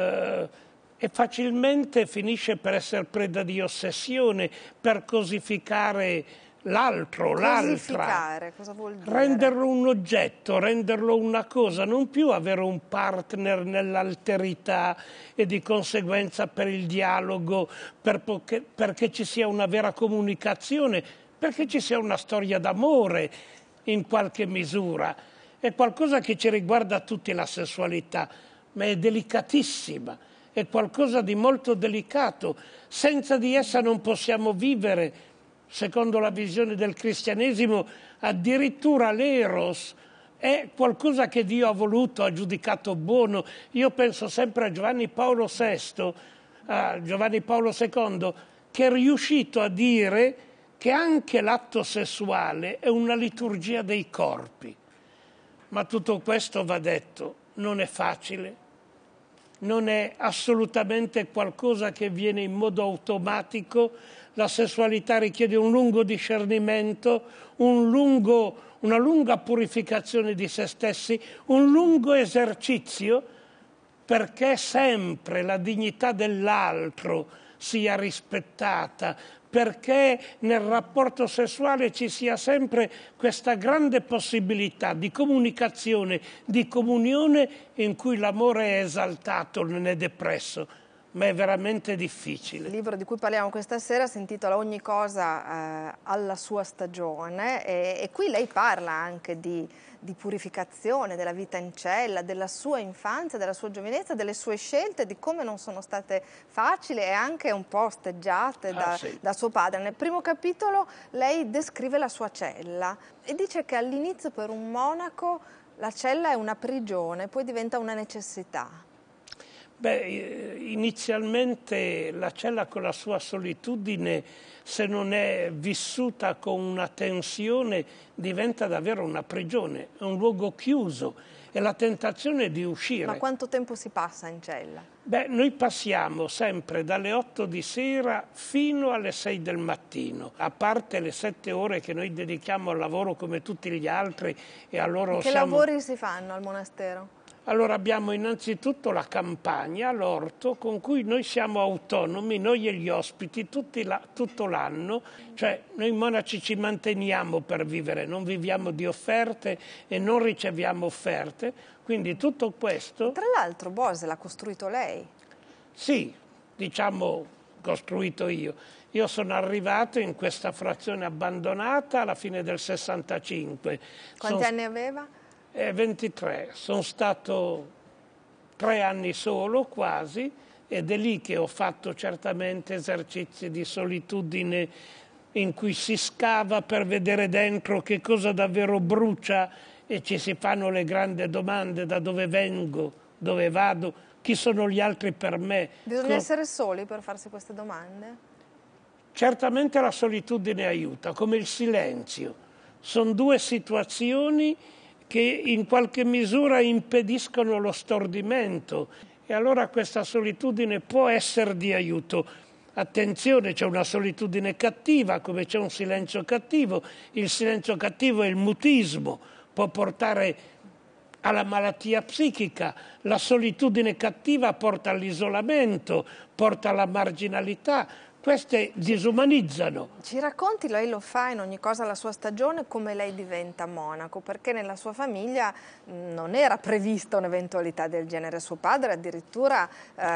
e facilmente finisce per essere preda di ossessione, per cosificare l'altro, l'altra, cosa vuol dire? Renderlo un oggetto, renderlo una cosa, non più avere un partner nell'alterità e di conseguenza per il dialogo, perché ci sia una vera comunicazione, perché ci sia una storia d'amore in qualche misura. È qualcosa che ci riguarda tutti, la sessualità, ma è delicatissima, è qualcosa di molto delicato. Senza di essa non possiamo vivere. Secondo la visione del cristianesimo, addirittura l'eros è qualcosa che Dio ha voluto, ha giudicato buono. Io penso sempre a Giovanni Paolo II, a Giovanni Paolo II, che è riuscito a dire che anche l'atto sessuale è una liturgia dei corpi. Ma tutto questo, va detto, non è facile, non è assolutamente qualcosa che viene in modo automatico. La sessualità richiede un lungo discernimento, una lunga purificazione di se stessi, un lungo esercizio perché sempre la dignità dell'altro sia rispettata, perché nel rapporto sessuale ci sia sempre questa grande possibilità di comunicazione, di comunione in cui l'amore è esaltato, non è depresso, ma è veramente difficile. Il libro di cui parliamo questa sera si intitola Ogni cosa alla sua stagione e qui lei parla anche di purificazione, della vita in cella, della sua infanzia, della sua giovinezza, delle sue scelte, di come non sono state facili e anche un po' osteggiate da suo padre. Nel primo capitolo lei descrive la sua cella e dice che all'inizio per un monaco la cella è una prigione, poi diventa una necessità. Beh, inizialmente la cella con la sua solitudine, se non è vissuta con una tensione, diventa davvero una prigione, è un luogo chiuso e la tentazione di uscire. Ma quanto tempo si passa in cella? Beh, noi passiamo sempre dalle 8 di sera fino alle 6 del mattino, a parte le 7 ore che noi dedichiamo al lavoro come tutti gli altri e a loro Che lavori si fanno al monastero? Allora abbiamo innanzitutto la campagna, l'orto, con cui noi siamo autonomi, noi e gli ospiti, tutto l'anno, cioè noi monaci ci manteniamo per vivere, non viviamo di offerte e non riceviamo offerte, quindi tutto questo... Tra l'altro Bose l'ha costruito lei? Sì, diciamo costruito io. Io sono arrivato in questa frazione abbandonata alla fine del 65. Quanti anni aveva? 23, sono stato 3 anni solo quasi ed è lì che ho fatto certamente esercizi di solitudine in cui si scava per vedere dentro che cosa davvero brucia e ci si fanno le grandi domande: da dove vengo, dove vado, chi sono gli altri per me. Bisogna essere soli per farsi queste domande? Certamente la solitudine aiuta, come il silenzio. Sono due situazioni che in qualche misura impediscono lo stordimento e allora questa solitudine può essere di aiuto. Attenzione, c'è una solitudine cattiva come c'è un silenzio cattivo. Il silenzio cattivo è il mutismo, può portare alla malattia psichica. La solitudine cattiva porta all'isolamento, porta alla marginalità. Queste disumanizzano. Ci racconti, lei lo fa in Ogni cosa alla sua stagione, come lei diventa monaco, perché nella sua famiglia non era prevista un'eventualità del genere. Suo padre addirittura,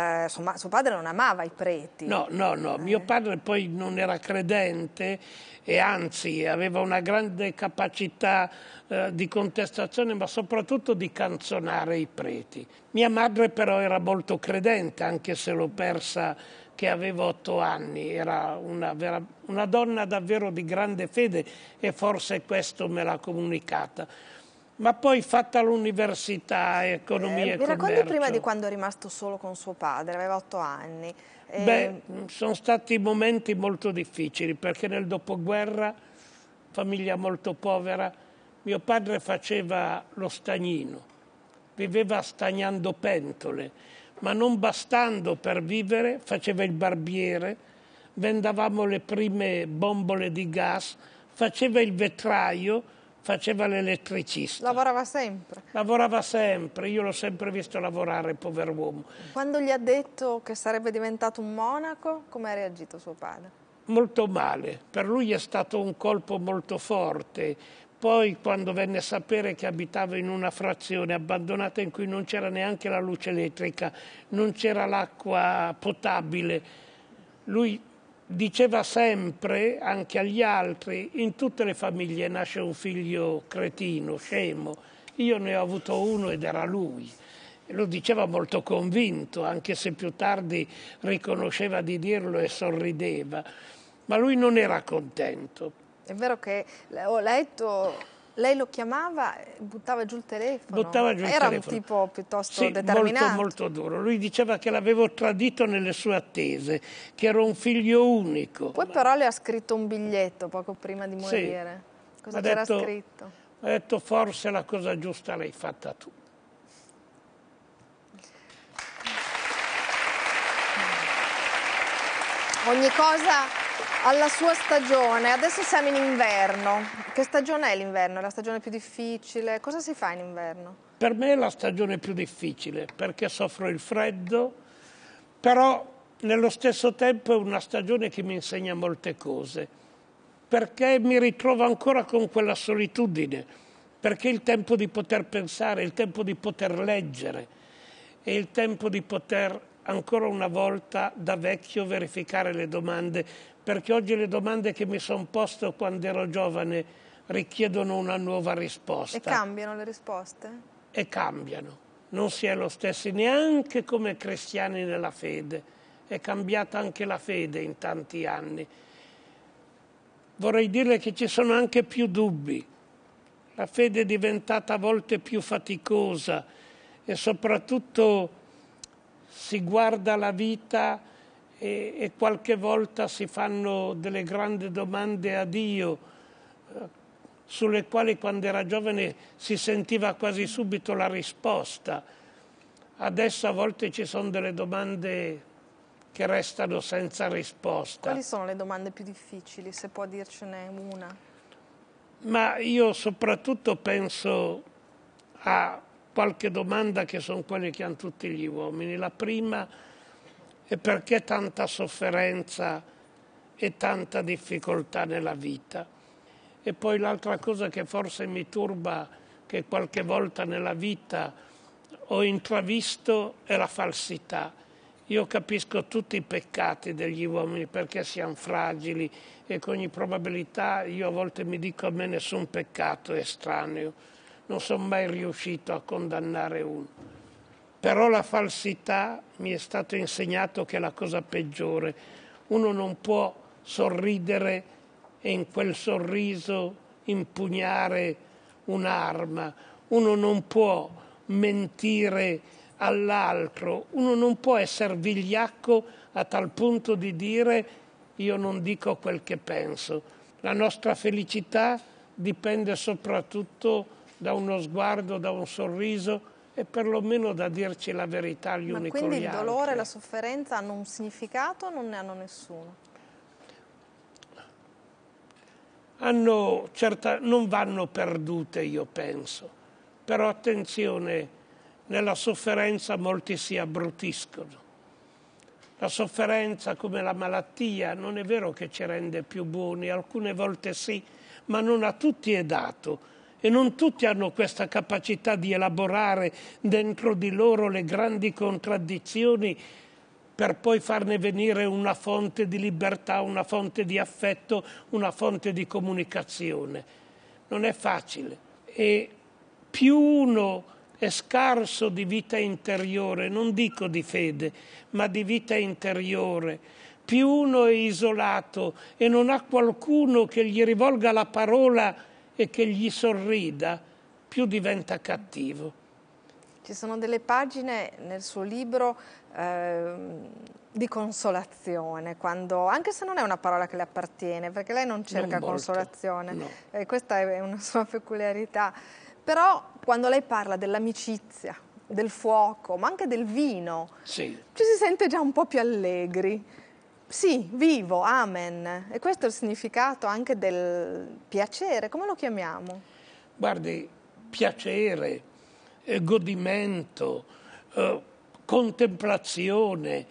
suo padre non amava i preti. No, mio padre poi non era credente e anzi aveva una grande capacità di contestazione, ma soprattutto di canzonare i preti. Mia madre però era molto credente, anche se l'ho persa che avevo 8 anni, era una donna davvero di grande fede e forse questo me l'ha comunicata. Ma poi fatta l'università, economia e commercio... Mi racconti prima di quando è rimasto solo con suo padre, aveva 8 anni. Beh, sono stati momenti molto difficili perché nel dopoguerra, famiglia molto povera, mio padre faceva lo stagnino, viveva stagnando pentole, ma non bastando per vivere, faceva il barbiere, vendavamo le prime bombole di gas, faceva il vetraio, faceva l'elettricista. Lavorava sempre? Lavorava sempre, io l'ho sempre visto lavorare, pover'uomo. Quando gli ha detto che sarebbe diventato un monaco, come ha reagito suo padre? Molto male, per lui è stato un colpo molto forte. Poi quando venne a sapere che abitavo in una frazione abbandonata in cui non c'era neanche la luce elettrica, non c'era l'acqua potabile, lui diceva sempre, anche agli altri, in tutte le famiglie nasce un figlio cretino, scemo. Io ne ho avuto uno ed era lui. Lo diceva molto convinto, anche se più tardi riconosceva di dirlo e sorrideva. Ma lui non era contento. È vero che ho letto, lei lo chiamava, buttava giù il telefono. Buttava giù il telefono. Era un tipo piuttosto sì, determinato. Molto duro. Lui diceva che l'avevo tradito nelle sue attese, che ero un figlio unico. Poi però le ha scritto un biglietto poco prima di morire. Sì. Cosa c'era scritto? Ha detto: forse la cosa giusta l'hai fatta tu. Ogni cosa alla sua stagione. Adesso siamo in inverno. Che stagione è l'inverno? È la stagione più difficile? Cosa si fa in inverno? Per me è la stagione più difficile perché soffro il freddo, però nello stesso tempo è una stagione che mi insegna molte cose, perché mi ritrovo ancora con quella solitudine, perché è il tempo di poter pensare, è il tempo di poter leggere, è il tempo di poter ancora una volta da vecchio verificare le domande, perché oggi le domande che mi sono posto quando ero giovane richiedono una nuova risposta. E cambiano le risposte? E cambiano. Non si è lo stessi neanche come cristiani nella fede. È cambiata anche la fede in tanti anni. Vorrei dire che ci sono anche più dubbi. La fede è diventata a volte più faticosa e soprattutto si guarda la vita e qualche volta si fanno delle grandi domande a Dio, sulle quali quando era giovane si sentiva quasi subito la risposta. Adesso a volte ci sono delle domande che restano senza risposta. Quali sono le domande più difficili, se può dircene una? Ma io soprattutto penso a qualche domanda che sono quelle che hanno tutti gli uomini. La prima è perché tanta sofferenza e tanta difficoltà nella vita. E poi l'altra cosa che forse mi turba, che qualche volta nella vita ho intravisto, è la falsità. Io capisco tutti i peccati degli uomini perché siamo fragili e con ogni probabilità io a volte mi dico a me nessun peccato è estraneo, non sono mai riuscito a condannare uno. Però la falsità mi è stato insegnato che è la cosa peggiore. Uno non può sorridere e in quel sorriso impugnare un'arma, uno non può mentire all'altro, uno non può essere vigliacco a tal punto di dire io non dico quel che penso. La nostra felicità dipende soprattutto da uno sguardo, da un sorriso e perlomeno da dirci la verità gli uni con gli altri. Ma quindi il dolore e la sofferenza hanno un significato o non ne hanno nessuno? Non vanno perdute, io penso, però attenzione, nella sofferenza molti si abbrutiscono. La sofferenza, come la malattia, non è vero che ci rende più buoni, alcune volte sì, ma non a tutti è dato e non tutti hanno questa capacità di elaborare dentro di loro le grandi contraddizioni per poi farne venire una fonte di libertà, una fonte di affetto, una fonte di comunicazione. Non è facile. E più uno è scarso di vita interiore, non dico di fede, ma di vita interiore, più uno è isolato e non ha qualcuno che gli rivolga la parola e che gli sorrida, più diventa cattivo. Ci sono delle pagine nel suo libro di consolazione, quando, anche se non è una parola che le appartiene, perché lei non cerca consolazione, no. Questa è una sua peculiarità, però quando lei parla dell'amicizia, del fuoco, ma anche del vino, sì, ci si sente già un po' più allegri. Sì, vivo, amen. E questo è il significato anche del piacere, come lo chiamiamo? Guardi, piacere, godimento, contemplazione.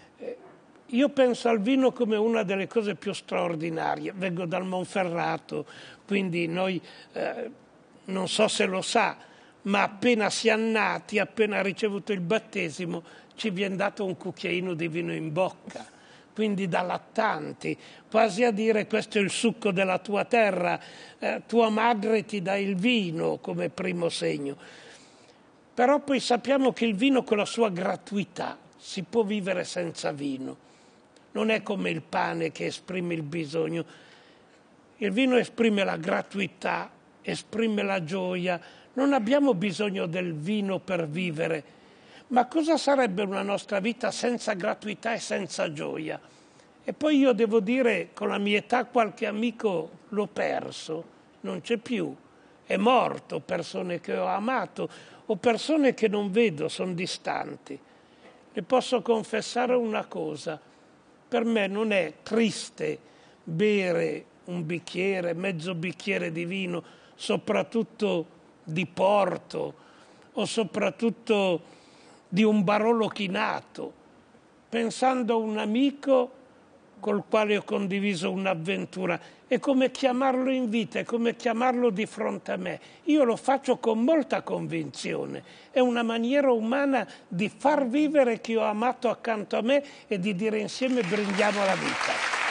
Io penso al vino come una delle cose più straordinarie. Vengo dal Monferrato, quindi noi, non so se lo sa, ma appena siamo nati, appena ricevuto il battesimo, ci viene dato un cucchiaino di vino in bocca. Quindi da lattanti, quasi a dire questo è il succo della tua terra, tua madre ti dà il vino come primo segno. Però poi sappiamo che il vino con la sua gratuità si può vivere senza vino. Non è come il pane che esprime il bisogno. Il vino esprime la gratuità, esprime la gioia. Non abbiamo bisogno del vino per vivere. Ma cosa sarebbe una nostra vita senza gratuità e senza gioia? E poi io devo dire, con la mia età qualche amico l'ho perso, non c'è più. È morto, persone che ho amato o persone che non vedo, sono distanti. Le posso confessare una cosa, per me non è triste bere un bicchiere, mezzo bicchiere di vino, soprattutto di Porto o soprattutto di un Barolo chinato. Pensando a un amico col quale ho condiviso un'avventura. È come chiamarlo in vita, è come chiamarlo di fronte a me. Io lo faccio con molta convinzione. È una maniera umana di far vivere chi ho amato accanto a me e di dire insieme brindiamo la vita.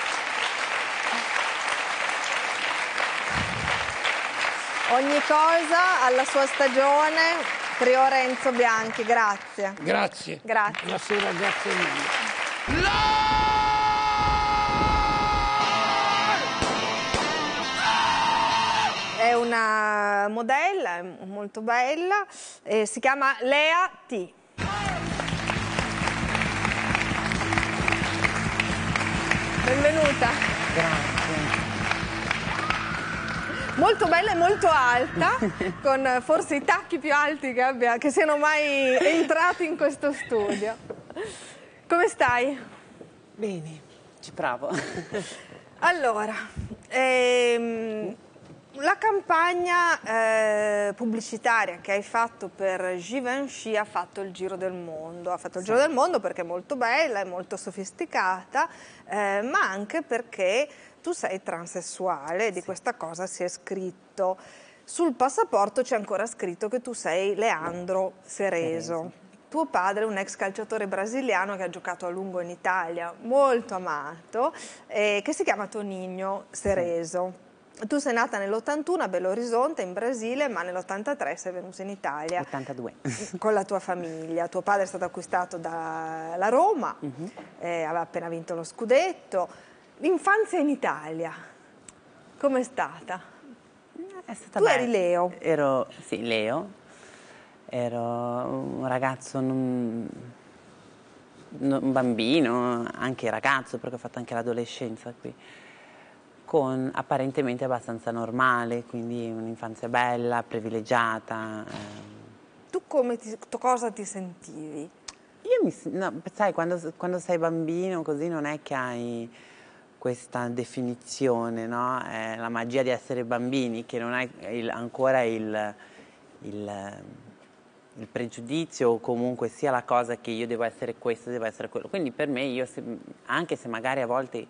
Ogni cosa alla sua stagione. Priore Enzo Bianchi, grazie. Grazie. Grazie. Buonasera, grazie mille. È una modella molto bella, si chiama Lea T. Benvenuta. Grazie. Molto bella e molto alta, con forse i tacchi più alti che siano mai entrati in questo studio. Come stai? Bene, ci provo. Allora, la campagna pubblicitaria che hai fatto per Givenchy ha fatto il giro del mondo. Ha fatto il giro del mondo perché è molto bella, è molto sofisticata, ma anche perché tu sei transessuale, di questa cosa si è scritto. Sul passaporto c'è ancora scritto che tu sei Leandro Cerezo. Tuo padre è un ex calciatore brasiliano che ha giocato a lungo in Italia, molto amato, che si chiama Toninho Cerezo. Tu sei nata nell'81 a Belo Horizonte, in Brasile, ma nell'83 sei venuta in Italia. 82. Con la tua famiglia. Tuo padre è stato acquistato dalla Roma, aveva appena vinto lo scudetto. L'infanzia in Italia, com'è stata? È stata tu bella. Eri Leo? Sì, Leo. Ero un ragazzo, un bambino, anche ragazzo, perché ho fatto anche l'adolescenza qui, con apparentemente abbastanza normale, quindi un'infanzia bella, privilegiata. Tu cosa ti sentivi? Sai, quando sei bambino così non è che hai questa definizione, no? È la magia di essere bambini, che non hai ancora il pregiudizio o comunque sia la cosa che io devo essere questo, devo essere quello. Quindi per me, anche se magari a volte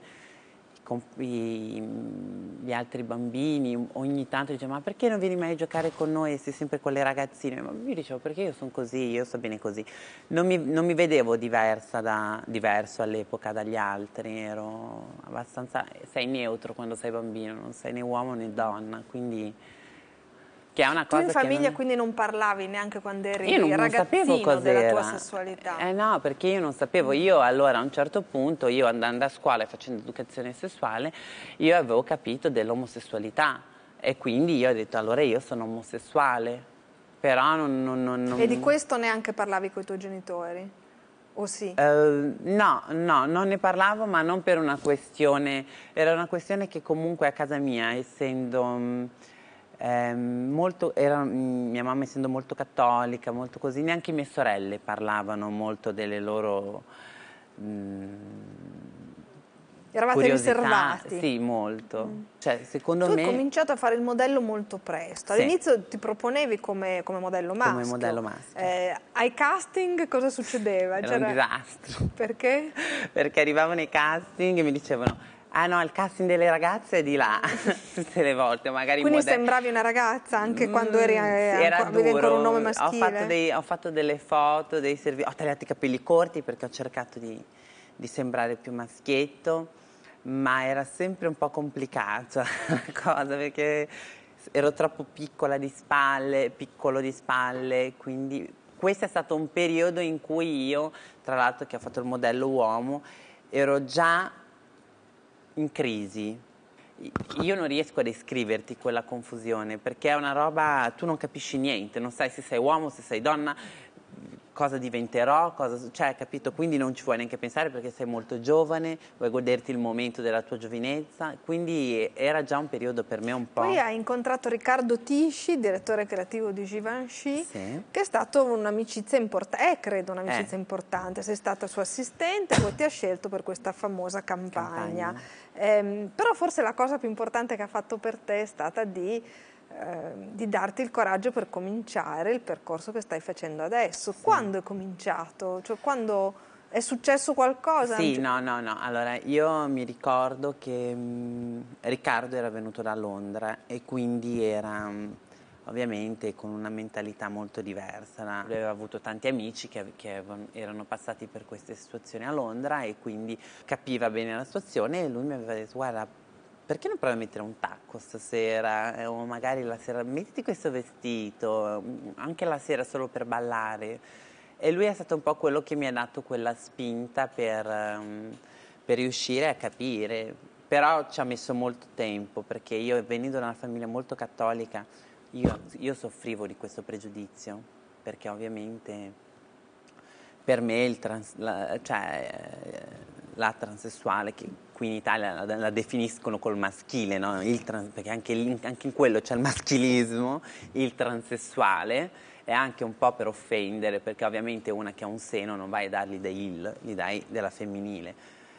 gli altri bambini ogni tanto dicono ma perché non vieni mai a giocare con noi e sei sempre con le ragazzine? Ma io dicevo perché io sono così, io sto bene così. Non mi vedevo diverso all'epoca dagli altri, ero abbastanza, sei neutro quando sei bambino, non sei né uomo né donna, quindi che è una cosa tu in famiglia quindi non parlavi neanche quando eri ragazzino della tua sessualità? No, perché io non sapevo. Io allora a un certo punto, io andando a scuola e facendo educazione sessuale, io avevo capito dell'omosessualità e quindi io ho detto allora io sono omosessuale, però non... E di questo neanche parlavi con i tuoi genitori? O sì? No, non ne parlavo, ma non per una questione, era una questione che comunque a casa mia, essendo... mia mamma essendo molto cattolica, molto così, neanche mie sorelle parlavano molto delle loro eravate curiosità. riservati? Sì, molto. Cioè, secondo me... Tu hai cominciato a fare il modello molto presto. All'inizio ti proponevi come modello maschio. Come modello maschio. Ai casting cosa succedeva? Era un disastro. Perché? Perché arrivavano ai casting e mi dicevano ah no, il casting delle ragazze è di là, tutte le volte, magari. Quindi sembravi una ragazza anche quando avevi ancora un nome maschile? Ho fatto delle foto, ho tagliato i capelli corti perché ho cercato di sembrare più maschietto, ma era sempre un po' complicata la cosa perché ero troppo piccolo di spalle, quindi questo è stato un periodo in cui io, tra l'altro che ho fatto il modello uomo, ero già in crisi. Io non riesco a descriverti quella confusione perché è una roba, tu non capisci niente, non sai se sei uomo, se sei donna, cosa diventerò, cioè, capito? Quindi non ci vuoi neanche pensare perché sei molto giovane, vuoi goderti il momento della tua giovinezza, quindi era già un periodo per me un po'... Poi hai incontrato Riccardo Tisci, direttore creativo di Givenchy, sì, che è stato un'amicizia importante, credo un'amicizia importante, sei stata sua assistente e poi ti ha scelto per questa famosa campagna. Però forse la cosa più importante che ha fatto per te è stata di darti il coraggio per cominciare il percorso che stai facendo adesso. Sì. Quando è cominciato? Cioè, quando È successo qualcosa? Sì, no. Allora, io mi ricordo che Riccardo era venuto da Londra e quindi era ovviamente con una mentalità molto diversa. Lui aveva avuto tanti amici che erano passati per queste situazioni a Londra e quindi capiva bene la situazione e lui mi aveva detto: guarda, perché non provi a mettere un tacco stasera o magari la sera mettiti questo vestito, anche la sera solo per ballare. E lui è stato un po' quello che mi ha dato quella spinta per riuscire a capire. Però ci ha messo molto tempo, perché io, venendo da una famiglia molto cattolica, io soffrivo di questo pregiudizio, perché ovviamente per me la transessuale, che qui in Italia la definiscono col maschile, no? Perché anche in quello c'è il maschilismo, il transessuale, è anche un po' per offendere, perché ovviamente una che ha un seno non vai a dargli gli dai del femminile.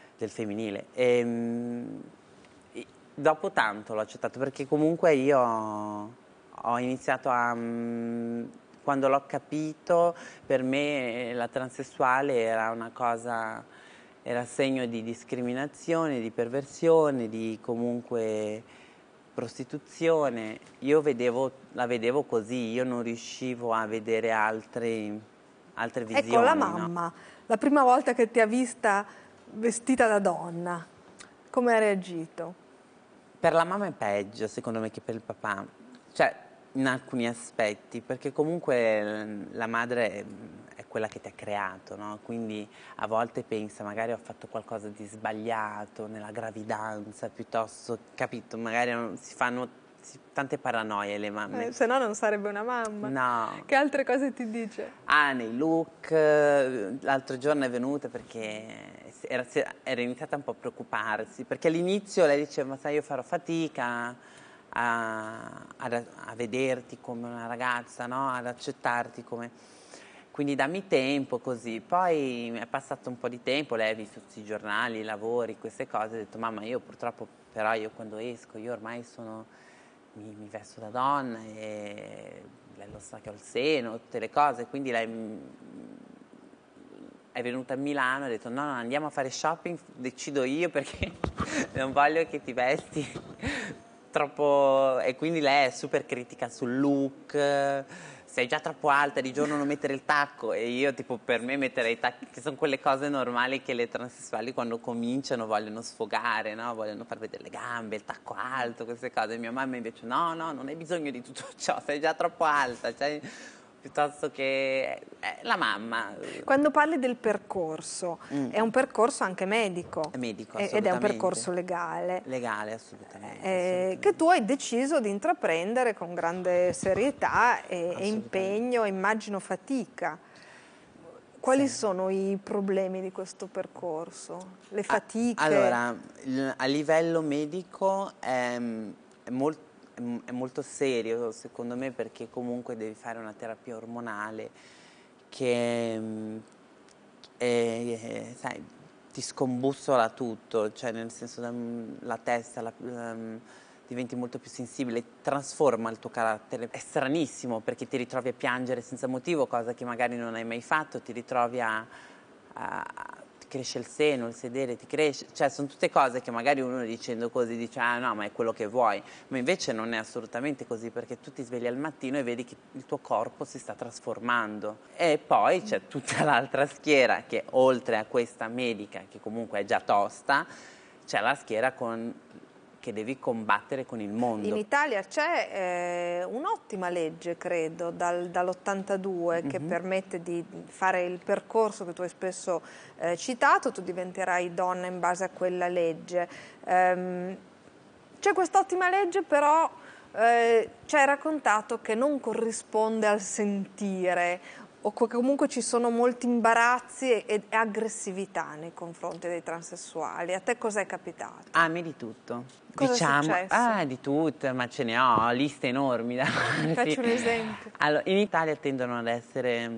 Dopo tanto l'ho accettato, perché comunque io ho iniziato quando l'ho capito, per me la transessuale era una cosa, era segno di discriminazione, di perversione, di comunque prostituzione. Io la vedevo così, io non riuscivo a vedere altre visioni. Ecco, la mamma, no? La prima volta che ti ha vista vestita da donna, come ha reagito? Per la mamma è peggio, secondo me, che per il papà. Cioè, in alcuni aspetti, perché comunque la madre è quella che ti ha creato, no? Quindi a volte pensa, magari ho fatto qualcosa di sbagliato nella gravidanza, piuttosto, capito, magari si fanno tante paranoie le mamme. Se no non sarebbe una mamma. No. Che altre cose ti dice? Nei look, l'altro giorno è venuta perché era iniziata un po' a preoccuparsi, perché all'inizio lei diceva: ma sai, io farò fatica a vederti come una ragazza, no? Ad accettarti come... Quindi dammi tempo, così. Poi è passato un po' di tempo, lei ha visto tutti i giornali, i lavori, queste cose, ha detto: mamma, io purtroppo, però io quando esco, io ormai mi vesto da donna e lei lo sa che ho il seno, tutte le cose, quindi lei è venuta a Milano e ha detto: no, andiamo a fare shopping, decido io, perché non voglio che ti vesti troppo. E quindi lei è super critica sul look, sei già troppo alta, di giorno non mettere il tacco. E io, tipo, per me mettere i tacchi, che sono quelle cose normali che le transessuali quando cominciano vogliono sfogare, no? Vogliono far vedere le gambe, il tacco alto, queste cose. E mia mamma invece: no, non hai bisogno di tutto ciò, sei già troppo alta, cioè, piuttosto che la mamma. Quando parli del percorso, è un percorso anche medico. È medico, ed è un percorso legale. Legale, assolutamente. Che tu hai deciso di intraprendere con grande serietà e impegno, immagino fatica. Quali sono i problemi di questo percorso? Le fatiche? Allora, a livello medico è molto serio, secondo me, perché comunque devi fare una terapia ormonale che sai, ti scombussola tutto, cioè nel senso la testa diventi molto più sensibile, trasforma il tuo carattere. È stranissimo, perché ti ritrovi a piangere senza motivo, cosa che magari non hai mai fatto, ti ritrovi ti cresce il seno, il sedere ti cresce, cioè sono tutte cose che magari uno dicendo così dice: ah no, ma è quello che vuoi, ma invece non è assolutamente così, perché tu ti svegli al mattino e vedi che il tuo corpo si sta trasformando. E poi c'è tutta l'altra schiera, che oltre a questa medica, che comunque è già tosta, c'è la schiera che devi combattere con il mondo. In Italia c'è un'ottima legge, credo, dall'82 che permette di fare il percorso che tu hai spesso citato. Tu diventerai donna in base a quella legge. C'è quest'ottima legge, però ci hai raccontato che non corrisponde al sentire, o comunque ci sono molti imbarazzi e aggressività nei confronti dei transessuali. A te cos'è capitato? A me di tutto. Cosa è successo? Di tutto, ma ce ne ho liste enormi. Faccio un esempio. Allora, in Italia tendono ad essere...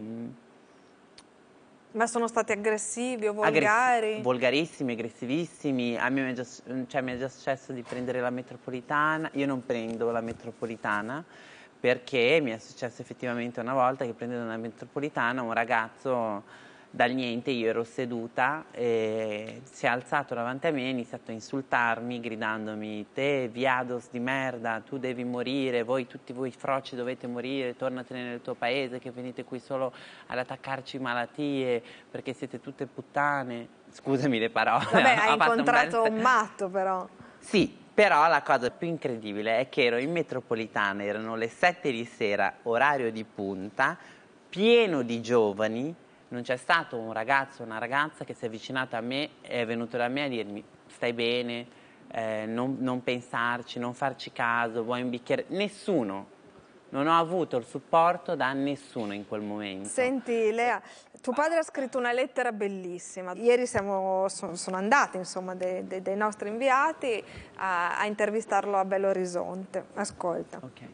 Ma sono stati aggressivi o volgari? Volgarissimi, aggressivissimi. A me mi è già successo di prendere la metropolitana. Io non prendo la metropolitana, perché mi è successo effettivamente una volta che prendendo una metropolitana un ragazzo dal niente io ero seduta e si è alzato davanti a me e ha iniziato a insultarmi gridandomi: te viados di merda, tu devi morire, voi tutti voi froci dovete morire, tornatene nel tuo paese che venite qui solo ad attaccarci malattie perché siete tutte puttane. Scusami le parole. Vabbè, hai incontrato un matto però. Sì, però la cosa più incredibile è che ero in metropolitana, erano le 7 di sera, orario di punta, pieno di giovani. Non c'è stato un ragazzo o una ragazza che si è avvicinata a me e è venuto da me a dirmi: stai bene, non pensarci, non farci caso, vuoi un bicchiere? Nessuno. Non ho avuto il supporto da nessuno in quel momento. Senti Lea, tuo padre ha scritto una lettera bellissima. Ieri sono andati, insomma, dei nostri inviati a intervistarlo a Belo Horizonte. Ascolta. Okay.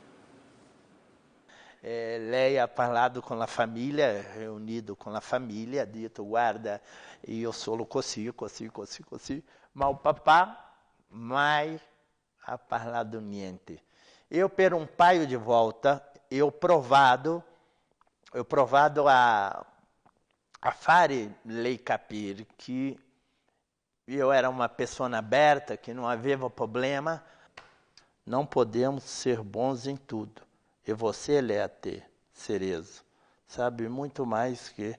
Lei ha parlato con la famiglia, riunito con la famiglia, ha detto: guarda, io solo così, ma il papà mai ha parlato niente. Io per un paio di volte ho provato a fare lei capire che io era uma pessoa aberta, que não havia problema. Não podemos ser bons em tudo. E você, Leate Cerezo, sabe muito mais que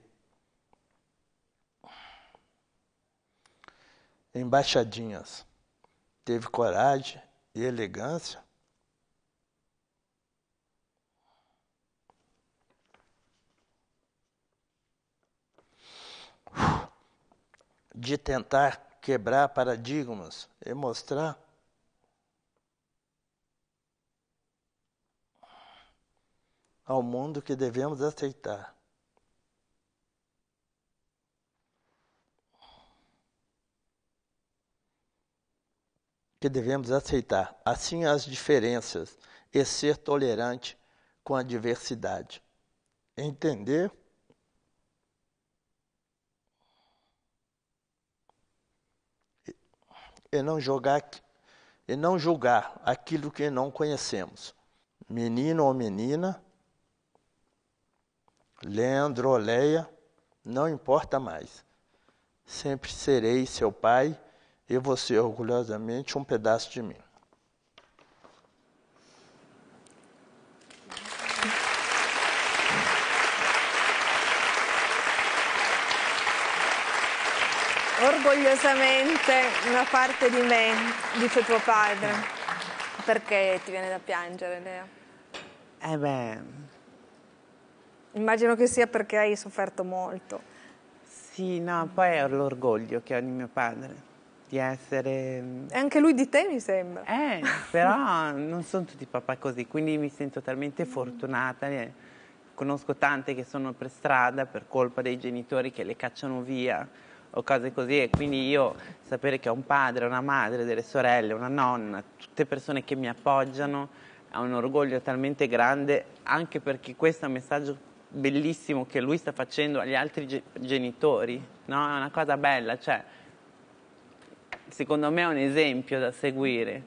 embaixadinhas. Teve coragem e elegância de tentar quebrar paradigmas e mostrar ao mundo que devemos aceitar. Que devemos aceitar, assim, as diferenças e ser tolerante com a diversidade. Entender e não julgar aquilo que não conhecemos. Menino ou menina, Leandro ou Leia, não importa mais. Sempre serei seu pai e você orgulhosamente um pedaço de mim. Orgogliosamente una parte di me, dice tuo padre. Perché ti viene da piangere, Lea? Immagino che sia perché hai sofferto molto. Sì, no, poi è l'orgoglio che ho di mio padre, di essere... E anche lui di te, mi sembra. Però non sono tutti papà così, quindi mi sento talmente fortunata. Conosco tante che sono per strada per colpa dei genitori che le cacciano via o cose così, e quindi io sapere che ho un padre, una madre, delle sorelle, una nonna, tutte persone che mi appoggiano, è un orgoglio talmente grande, anche perché questo è un messaggio bellissimo che lui sta facendo agli altri genitori, no? È una cosa bella, cioè secondo me è un esempio da seguire.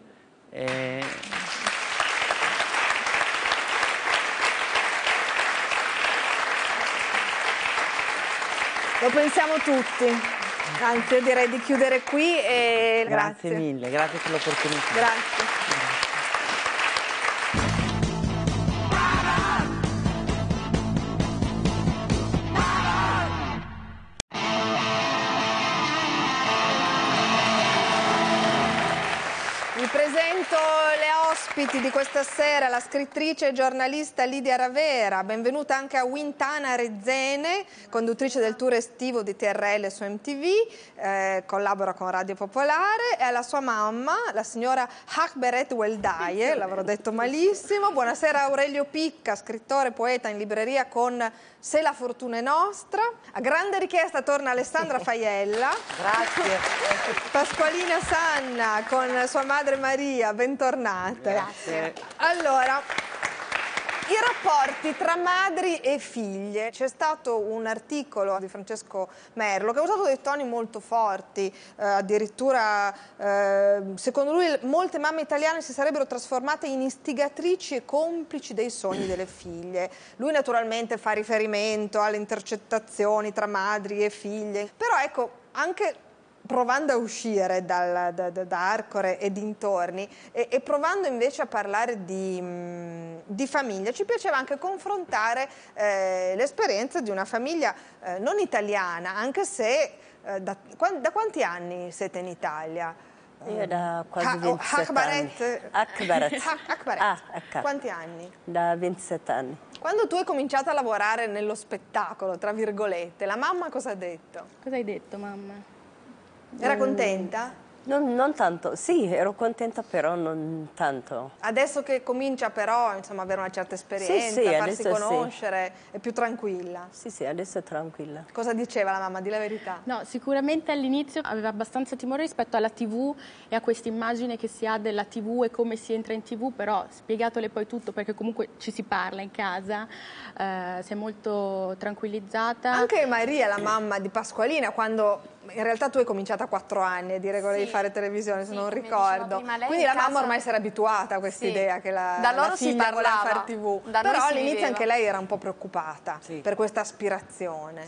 Lo pensiamo tutti. Anzi, io direi di chiudere qui e grazie mille, grazie per l'opportunità. Grazie. Vi presento le ospiti di questa sera, la scrittrice e giornalista Lidia Ravera. Benvenuta anche a Wintana Rezzene, conduttrice del tour estivo di TRL su MTV, collabora con Radio Popolare, e alla sua mamma, la signora Hakberet Weldaye, l'avrò detto malissimo. Buonasera Aurelio Picca, scrittore, poeta, in libreria con Se la fortuna è nostra. A grande richiesta torna Alessandra Faiella. Grazie. Pasqualina Sanna con sua madre Maria, bentornate. Grazie. Allora, I rapporti tra madri e figlie. C'è stato un articolo di Francesco Merlo che ha usato dei toni molto forti, addirittura secondo lui molte mamme italiane si sarebbero trasformate in istigatrici e complici dei sogni delle figlie. Lui naturalmente fa riferimento alle intercettazioni tra madri e figlie, però ecco, anche provando a uscire da Arcore e dintorni e provando invece a parlare di famiglia, ci piaceva anche confrontare l'esperienza di una famiglia non italiana, anche se da quanti anni siete in Italia? Io da quasi 27 anni. Akbaret. Quanti anni? Da 27 anni. Quando tu hai cominciato a lavorare nello spettacolo, tra virgolette, la mamma cosa ha detto? Cosa hai detto, mamma? Era contenta? Non tanto, sì, ero contenta, però non tanto. Adesso che comincia però, insomma, avere una certa esperienza, sì, farsi conoscere, è più tranquilla? Sì, adesso è tranquilla. Cosa diceva la mamma? Di la verità. No, sicuramente all'inizio aveva abbastanza timore rispetto alla TV e a questa immagine che si ha della TV e come si entra in TV, però spiegatole poi tutto, perché comunque ci si parla in casa, si è molto tranquillizzata. Anche Maria, la mamma di Pasqualina, quando in realtà tu hai cominciato a 4 anni a dire che volevi fare televisione, se non ricordo. Quindi la mamma ormai si era abituata a questa idea che la figlia voleva fare TV. Però all'inizio anche lei era un po' preoccupata per questa aspirazione.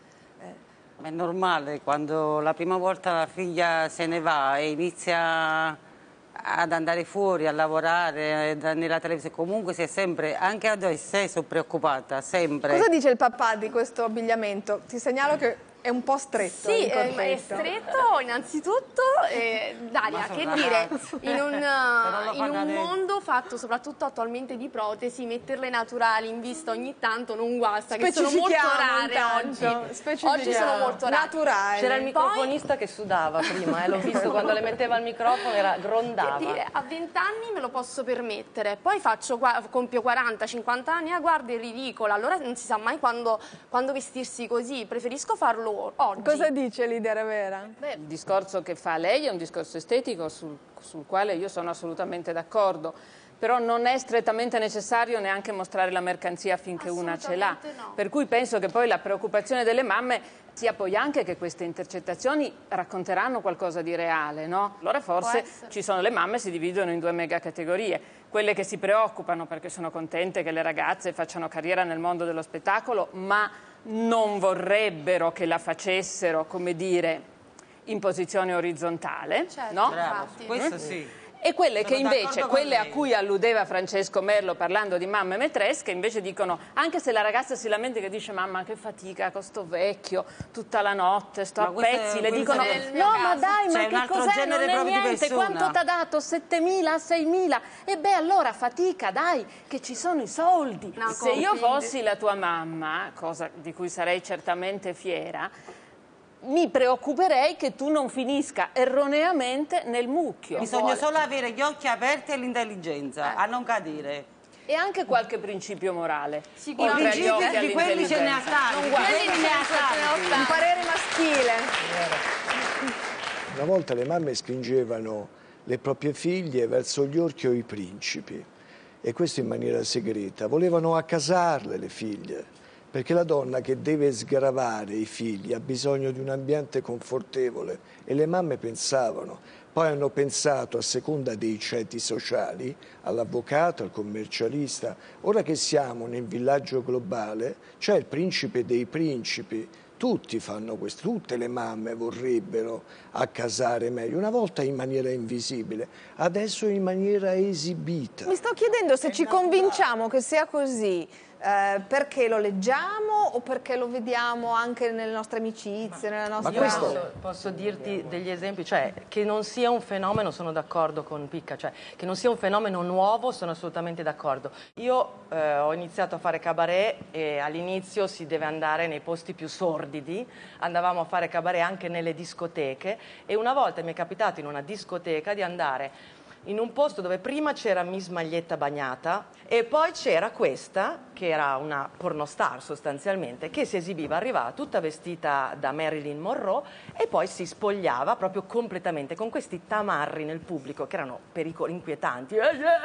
È normale, quando la prima volta la figlia se ne va e inizia ad andare fuori, a lavorare nella televisione, comunque si è sempre, anche adesso sono preoccupata, sempre. Cosa dice il papà di questo abbigliamento? Ti segnalo che è un po' stretto. Sì, è stretto innanzitutto. Daria, che dire, in un mondo fatto soprattutto attualmente di protesi, metterle naturali in vista ogni tanto non guasta, che sono molto rare oggi. Oggi sono molto rare. Naturali. C'era il microfonista che sudava prima, l'ho visto quando le metteva il microfono, grondava. Dire, a 20 anni me lo posso permettere, poi compio 40-50 anni, guarda, è ridicola, allora non si sa mai quando vestirsi così, preferisco farlo oggi. Cosa dice l'idea vera? Il discorso che fa lei è un discorso estetico sul quale io sono assolutamente d'accordo, però non è strettamente necessario neanche mostrare la mercanzia finché una ce l'ha. No. Per cui penso che poi la preoccupazione delle mamme sia poi anche che queste intercettazioni racconteranno qualcosa di reale, no? Allora forse ci sono le mamme, si dividono in 2 megacategorie. Quelle che si preoccupano perché sono contente che le ragazze facciano carriera nel mondo dello spettacolo, ma non vorrebbero che la facessero, come dire, in posizione orizzontale, no? Bravo, questo sì. E quelle Sono che invece, d'accordo quelle con a lei. cui alludeva Francesco Merlo parlando di mamme maîtresse, che invece dicono, anche se la ragazza si lamenta che dice mamma che fatica con sto vecchio, tutta la notte, sto a pezzi, le dicono no ma dai, ma che cos'è, non è niente, quanto t'ha dato, 7.000, 6.000, e beh allora fatica, dai, che ci sono i soldi. No, se io fossi la tua mamma, cosa di cui sarei certamente fiera, mi preoccuperei che tu non finisca erroneamente nel mucchio. Bisogna solo avere gli occhi aperti e l'intelligenza, a non cadere. E anche qualche principio morale. I principi di quelli ce ne ha tanti. Un parere maschile. Una volta le mamme spingevano le proprie figlie verso gli orchi o i principi, e questo in maniera segreta. Volevano accasarle le figlie, perché la donna che deve sgravare i figli ha bisogno di un ambiente confortevole, e le mamme pensavano. Poi hanno pensato, a seconda dei ceti sociali, all'avvocato, al commercialista. Ora che siamo nel villaggio globale, c'è il principe dei principi. Tutti fanno questo, tutte le mamme vorrebbero accasare meglio, una volta in maniera invisibile, adesso in maniera esibita. Mi sto chiedendo se ci convinciamo che sia così, perché lo leggiamo o perché lo vediamo anche nelle nostre amicizie, nella nostra... Io posso dirti degli esempi, cioè che non sia un fenomeno, sono d'accordo con Picca, cioè che non sia un fenomeno nuovo, sono assolutamente d'accordo. Io ho iniziato a fare cabaret e all'inizio si deve andare nei posti più sordidi, andavamo a fare cabaret anche nelle discoteche, e una volta mi è capitato in una discoteca di andare in un posto dove prima c'era Miss Maglietta Bagnata e poi c'era questa, che era una pornostar sostanzialmente, che si esibiva, arrivava tutta vestita da Marilyn Monroe e poi si spogliava proprio completamente con questi tamarri nel pubblico che erano inquietanti,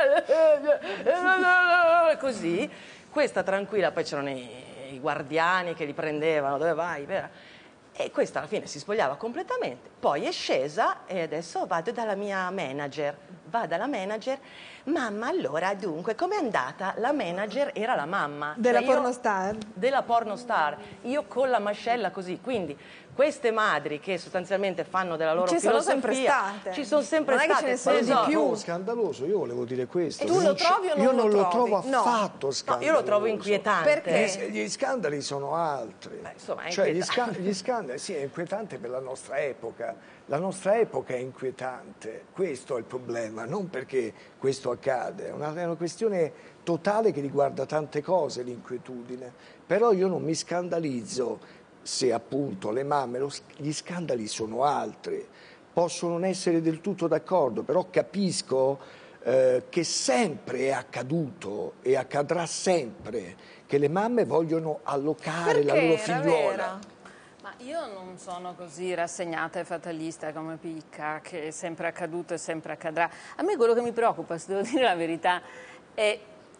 così. Questa tranquilla, poi c'erano i guardiani che li prendevano, dove vai? E questa alla fine si spogliava completamente, poi è scesa e adesso vado dalla mia manager, va dalla manager, mamma allora dunque com'è andata? La manager era la mamma. Della pornostar? Della pornostar, io con la mascella così, quindi queste madri che sostanzialmente fanno della loro filosofia... Ci sono sempre state. Ci sono sempre non state. Non è che ce ne sono di più. No, scandaloso, io volevo dire questo. E tu lo trovi o non io lo non trovi? lo trovo affatto scandaloso. No, io lo trovo inquietante. Perché? Gli scandali sono altri. Insomma, è cioè, gli scandali, sì, è inquietante per la nostra epoca. La nostra epoca è inquietante. Questo è il problema, non perché questo accade. È una questione totale che riguarda tante cose, l'inquietudine. Però io non mi scandalizzo se appunto le mamme, gli scandali sono altri, posso non essere del tutto d'accordo, però capisco che sempre è accaduto e accadrà sempre che le mamme vogliono allocare la loro figliuola. Ma io non sono così rassegnata e fatalista come Picca, che è sempre accaduto e sempre accadrà. A me quello che mi preoccupa, se devo dire la verità, è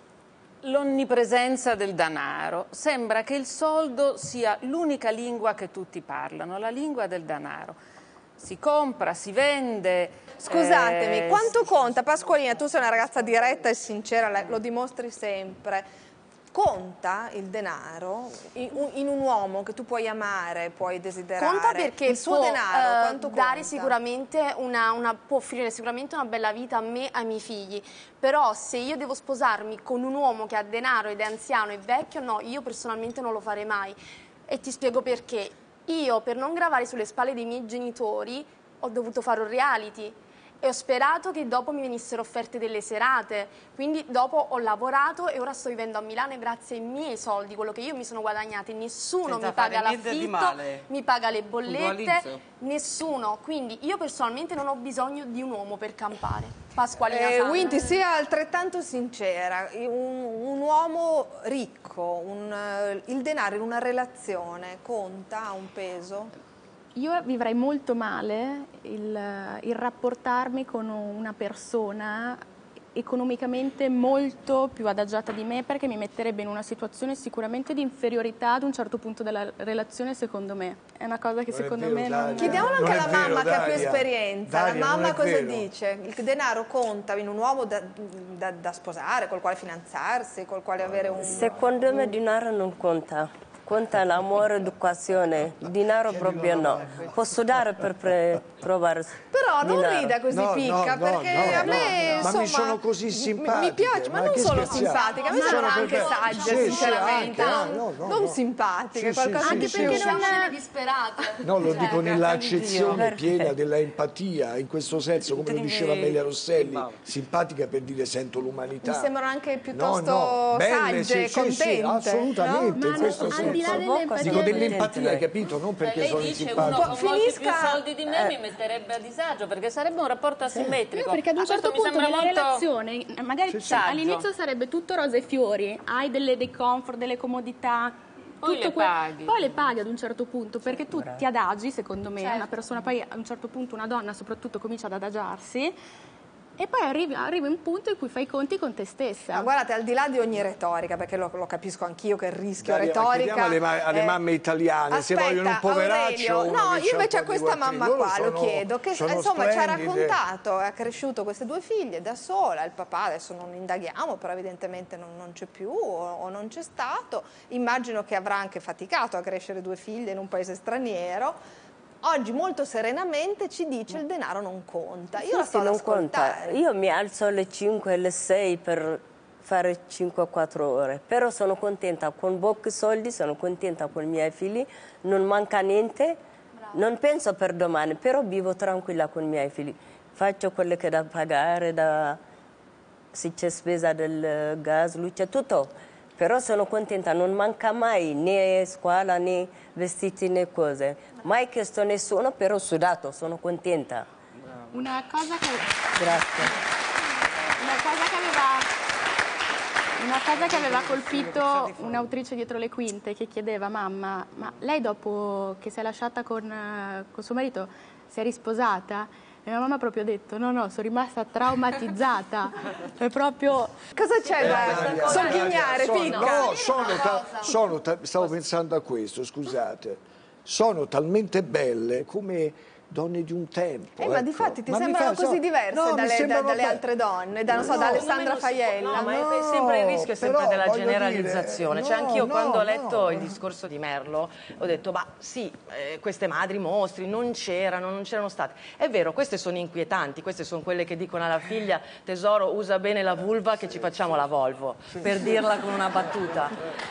l'onnipresenza del denaro. Sembra che il soldo sia l'unica lingua che tutti parlano, la lingua del denaro. Si compra, si vende. Scusatemi, quanto conta? Pasqualina, tu sei una ragazza diretta e sincera, lo dimostri sempre. Conta il denaro in un uomo che tu puoi amare, puoi desiderare? Conta perché il suo denaro quanto dare conta? sicuramente può offrire sicuramente una bella vita a me e ai miei figli, però se io devo sposarmi con un uomo che ha denaro ed è anziano e vecchio, no, io personalmente non lo farei mai. E ti spiego perché. Io, per non gravare sulle spalle dei miei genitori, ho dovuto fare un reality. E ho sperato che dopo mi venissero offerte delle serate, quindi dopo ho lavorato e ora sto vivendo a Milano e grazie ai miei soldi, quello che io mi sono guadagnata, nessuno mi paga l'affitto, mi paga le bollette, nessuno, quindi io personalmente non ho bisogno di un uomo per campare. Pasqualina Sanna. Winty, sia altrettanto sincera, un uomo ricco, il denaro in una relazione conta, ha un peso? Io vivrei molto male il rapportarmi con una persona economicamente molto più adagiata di me, perché mi metterebbe in una situazione sicuramente di inferiorità ad un certo punto della relazione, secondo me. È una cosa che secondo me non... Chiediamolo anche alla mamma che ha più esperienza. Daria, la mamma cosa dice? Il denaro conta in un uomo da sposare, col quale fidanzarsi, col quale avere un... Secondo me il denaro non conta. Conta l'amore e l'educazione, il denaro proprio no. Posso dare per provare. Però non rida così, Picca, perché a me insomma, ma mi sono così simpatiche. Mi piace, ma non solo simpatica, a me sono anche sagge, sinceramente. Non simpatiche, qualcosa anche di più. perché siamo scene disperate. No, lo dico nell'accezione piena della empatia, in questo senso, come lo diceva Amelia Rosselli, simpatica per dire sento l'umanità. Mi sembrano anche piuttosto sagge, contente. Sì, assolutamente, in questo senso. Dico dell'empatia, capito? Non perché sono simpatico. Uno con molti più soldi di me mi metterebbe a disagio, perché sarebbe un rapporto asimmetrico. Perché ad un certo punto nella relazione, magari all'inizio sarebbe tutto rose e fiori, hai dei comfort, delle comodità, poi le paghi. Poi le paghi ad un certo punto, perché tu ti adagi, secondo me, una persona, poi a un certo punto una donna soprattutto comincia ad adagiarsi, e poi arrivi un punto in cui fai i conti con te stessa. Ma guardate, al di là di ogni retorica, perché lo capisco anch'io che il rischio retorica... alle mamme italiane, aspetta, se vogliono un poveraccio... Aurelio, no, io invece a questa mamma qua lo chiedo, che insomma ci ha raccontato, ha cresciuto queste due figlie da sola, il papà adesso non indaghiamo, però evidentemente non c'è più o non c'è stato, immagino che avrà anche faticato a crescere due figlie in un paese straniero. Oggi molto serenamente ci dice il denaro non conta. Io la sto ad ascoltare. Io mi alzo alle 5, alle 6 per fare 5-4 ore, però sono contenta con pochi soldi, sono contenta con i miei figli, non manca niente, non penso per domani, però vivo tranquilla con i miei figli. Faccio quello che è da pagare, se c'è spesa del gas, luce, tutto. Però sono contenta, non manca mai né scuola né vestiti né cose. Mai chiesto nessuno, però ho sudato, sono contenta. Una cosa che... Grazie. cosa che aveva colpito un'autrice dietro le quinte che chiedeva: mamma, ma lei dopo che si è lasciata con suo marito si è risposata? E mia mamma ha proprio detto: no, sono rimasta traumatizzata. È proprio... Cosa c'è da sogghignare, picca? No, stavo pensando a questo, scusate. Sono talmente belle come donne di un tempo. Ma difatti ti sembrano così diverse dalle altre donne, da Alessandra Faiella? No, ma è sempre il rischio della generalizzazione. Cioè, anch'io quando ho letto il discorso di Merlo ho detto: ma sì, queste madri mostri non c'erano state. È vero, queste sono inquietanti, queste sono quelle che dicono alla figlia: tesoro, usa bene la vulva che ci facciamo la Volvo, per dirla con una battuta,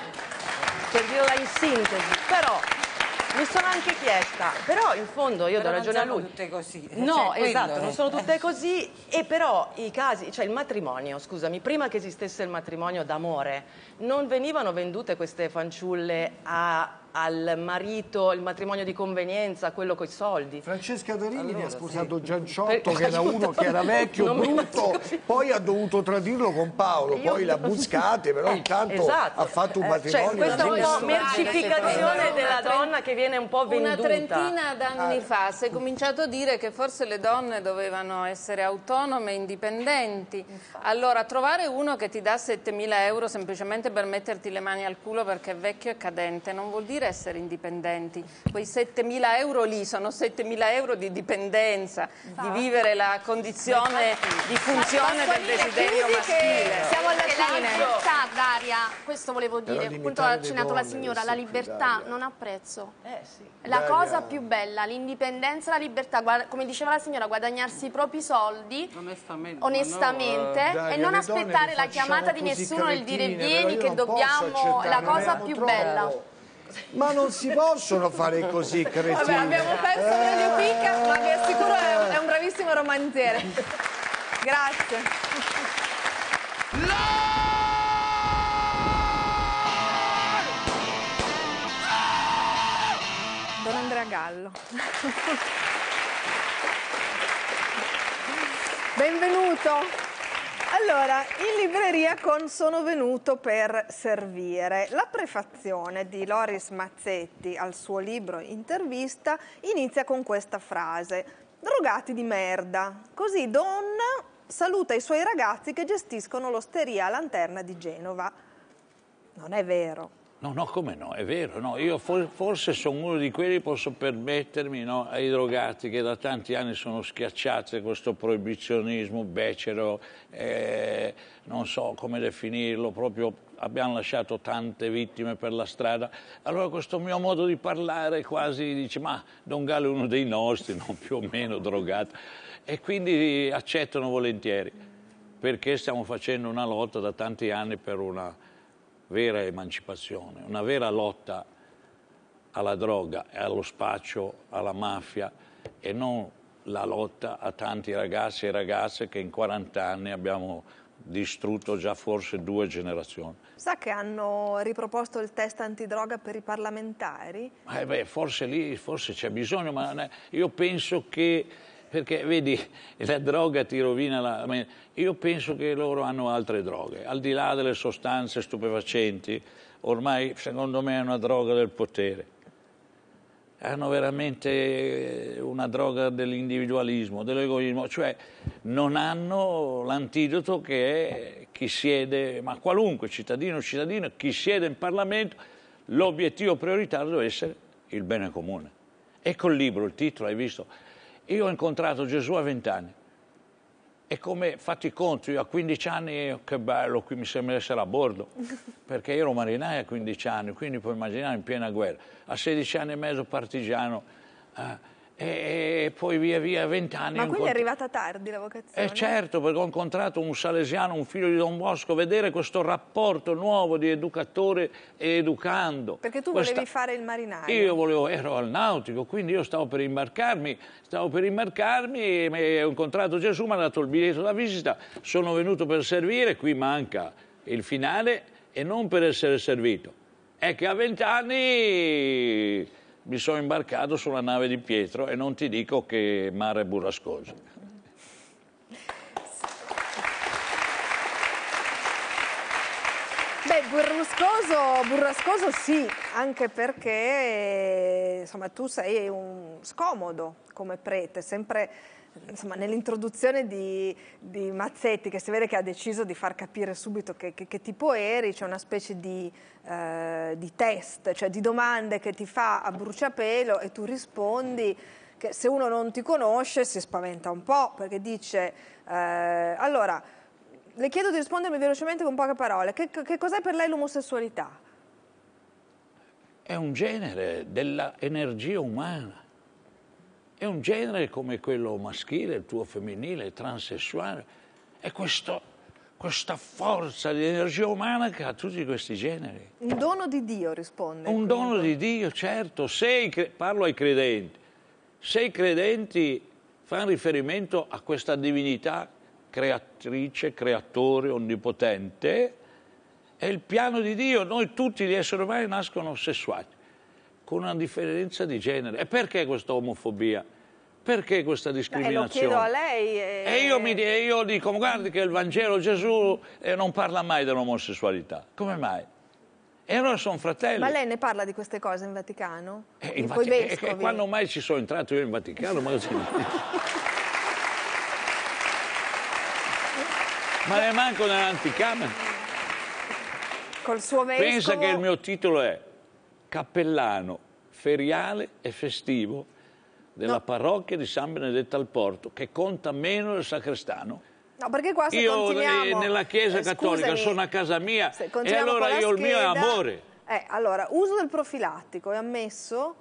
per dirla in sintesi. Però mi sono anche chiesta, però in fondo io do ragione a lui. Non sono tutte così. No, esatto, non sono tutte così, e però i casi, cioè il matrimonio, scusami, prima che esistesse il matrimonio d'amore, non venivano vendute queste fanciulle al marito, il matrimonio di convenienza, quello coi soldi. Francesca Darini mi ha sposato Gianciotto, che era uno che era vecchio, brutto, poi ha dovuto tradirlo con Paolo, poi l'ha buscate, però intanto ha fatto un matrimonio. Cioè, questa è una mercificazione della donna che viene un po' venduta. Una trentina d'anni fa si è cominciato a dire che forse le donne dovevano essere autonome e indipendenti. Allora, trovare uno che ti dà 7.000 euro semplicemente per metterti le mani al culo perché è vecchio e cadente non vuol dire essere indipendenti. Quei 7.000 euro lì sono 7.000 euro di dipendenza, di vivere la condizione di funzione del desiderio maschile. Siamo alla fine. La libertà, Daria, questo volevo dire, appunto ha accennato la signora, la libertà non ha prezzo. La cosa più bella, l'indipendenza e la libertà, come diceva la signora, guadagnarsi i propri soldi onestamente e non aspettare la chiamata di nessuno nel dire vieni che dobbiamo, la cosa più bella. Ma non si possono fare così, cretini. Vabbè, abbiamo perso Radio Picca, ma vi assicuro è un bravissimo romanziere. Grazie. Don Andrea Gallo. Benvenuto. Allora, in libreria con Sono venuto per servire. La prefazione di Loris Mazzetti al suo libro Intervista inizia con questa frase: drogati di merda. Così Don saluta i suoi ragazzi che gestiscono l'osteria Lanterna di Genova. Non è vero. No, come no, è vero, no. Io forse sono uno di quelli che posso permettermi, no, ai drogati che da tanti anni sono schiacciati da questo proibizionismo becero, non so come definirlo, proprio abbiamo lasciato tante vittime per la strada. Allora questo mio modo di parlare quasi dice: ma Don Gallo è uno dei nostri, non più o meno drogato, e quindi accettano volentieri, perché stiamo facendo una lotta da tanti anni per una vera emancipazione, una vera lotta alla droga, allo spaccio, alla mafia, e non la lotta a tanti ragazzi e ragazze che in 40 anni abbiamo distrutto già forse 2 generazioni. Sa che hanno riproposto il test antidroga per i parlamentari? Forse lì c'è bisogno, ma io penso che... Perché, vedi, la droga ti rovina la mente. Io penso che loro hanno altre droghe. Al di là delle sostanze stupefacenti, ormai, secondo me, è una droga del potere. Hanno veramente una droga dell'individualismo, dell'egoismo. Cioè, non hanno l'antidoto che è chi siede, ma qualunque cittadino, chi siede in Parlamento, l'obiettivo prioritario deve essere il bene comune. Ecco il libro, il titolo, hai visto? Io ho incontrato Gesù a 20 anni e come fatti i conti, io a 15 anni, che bello, qui mi sembra essere a bordo, perché io ero marinaio a 15 anni, quindi puoi immaginare in piena guerra, a 16 anni e mezzo partigiano, e poi via 20 anni. Ma quindi è arrivata tardi la vocazione? Certo, perché ho incontrato un salesiano, un figlio di Don Bosco, vedere questo rapporto nuovo di educatore e educando. Perché tu volevi fare il marinaio? Io ero al nautico, quindi io stavo per imbarcarmi e ho incontrato Gesù, mi ha dato il biglietto da visita, sono venuto per servire, qui manca il finale, e non per essere servito. È che a 20 anni... mi sono imbarcato sulla nave di Pietro e non ti dico che mare burrascoso. Beh, burrascoso sì, anche perché insomma tu sei un scomodo come prete, sempre insomma, nell'introduzione di Mazzetti, che si vede che ha deciso di far capire subito che tipo eri, c'è una specie di test, cioè di domande che ti fa a bruciapelo e tu rispondi che se uno non ti conosce si spaventa un po', perché dice allora le chiedo di rispondermi velocemente con poche parole. Che cos'è per lei l'omosessualità? È un genere dell'energia umana. È un genere come quello maschile, il tuo femminile, il transessuale. È questa forza di energia umana che ha tutti questi generi. Un dono di Dio, risponde. Un dono di Dio, certo. Parlo ai credenti. Se i credenti fanno riferimento a questa divinità creatrice, creatore, onnipotente, è il piano di Dio. Noi tutti gli esseri umani nascono sessuati, con una differenza di genere. E perché questa omofobia? Perché questa discriminazione? Lo chiedo a lei. E io dico, guardi che il Vangelo Gesù non parla mai dell'omosessualità. Come mai? E allora sono fratelli. Ma lei ne parla di queste cose in Vaticano? E quando mai ci sono entrato io in Vaticano? Ma ne manco nell'anticamera. Col suo vescovo... Pensa che il mio titolo è cappellano feriale e festivo della parrocchia di San Benedetto al Porto, che conta meno del sacrestano. No, perché qua se io continuiamo... nella Chiesa cattolica scusami, sono a casa mia e allora il mio è amore. Allora, uso del profilattico è ammesso?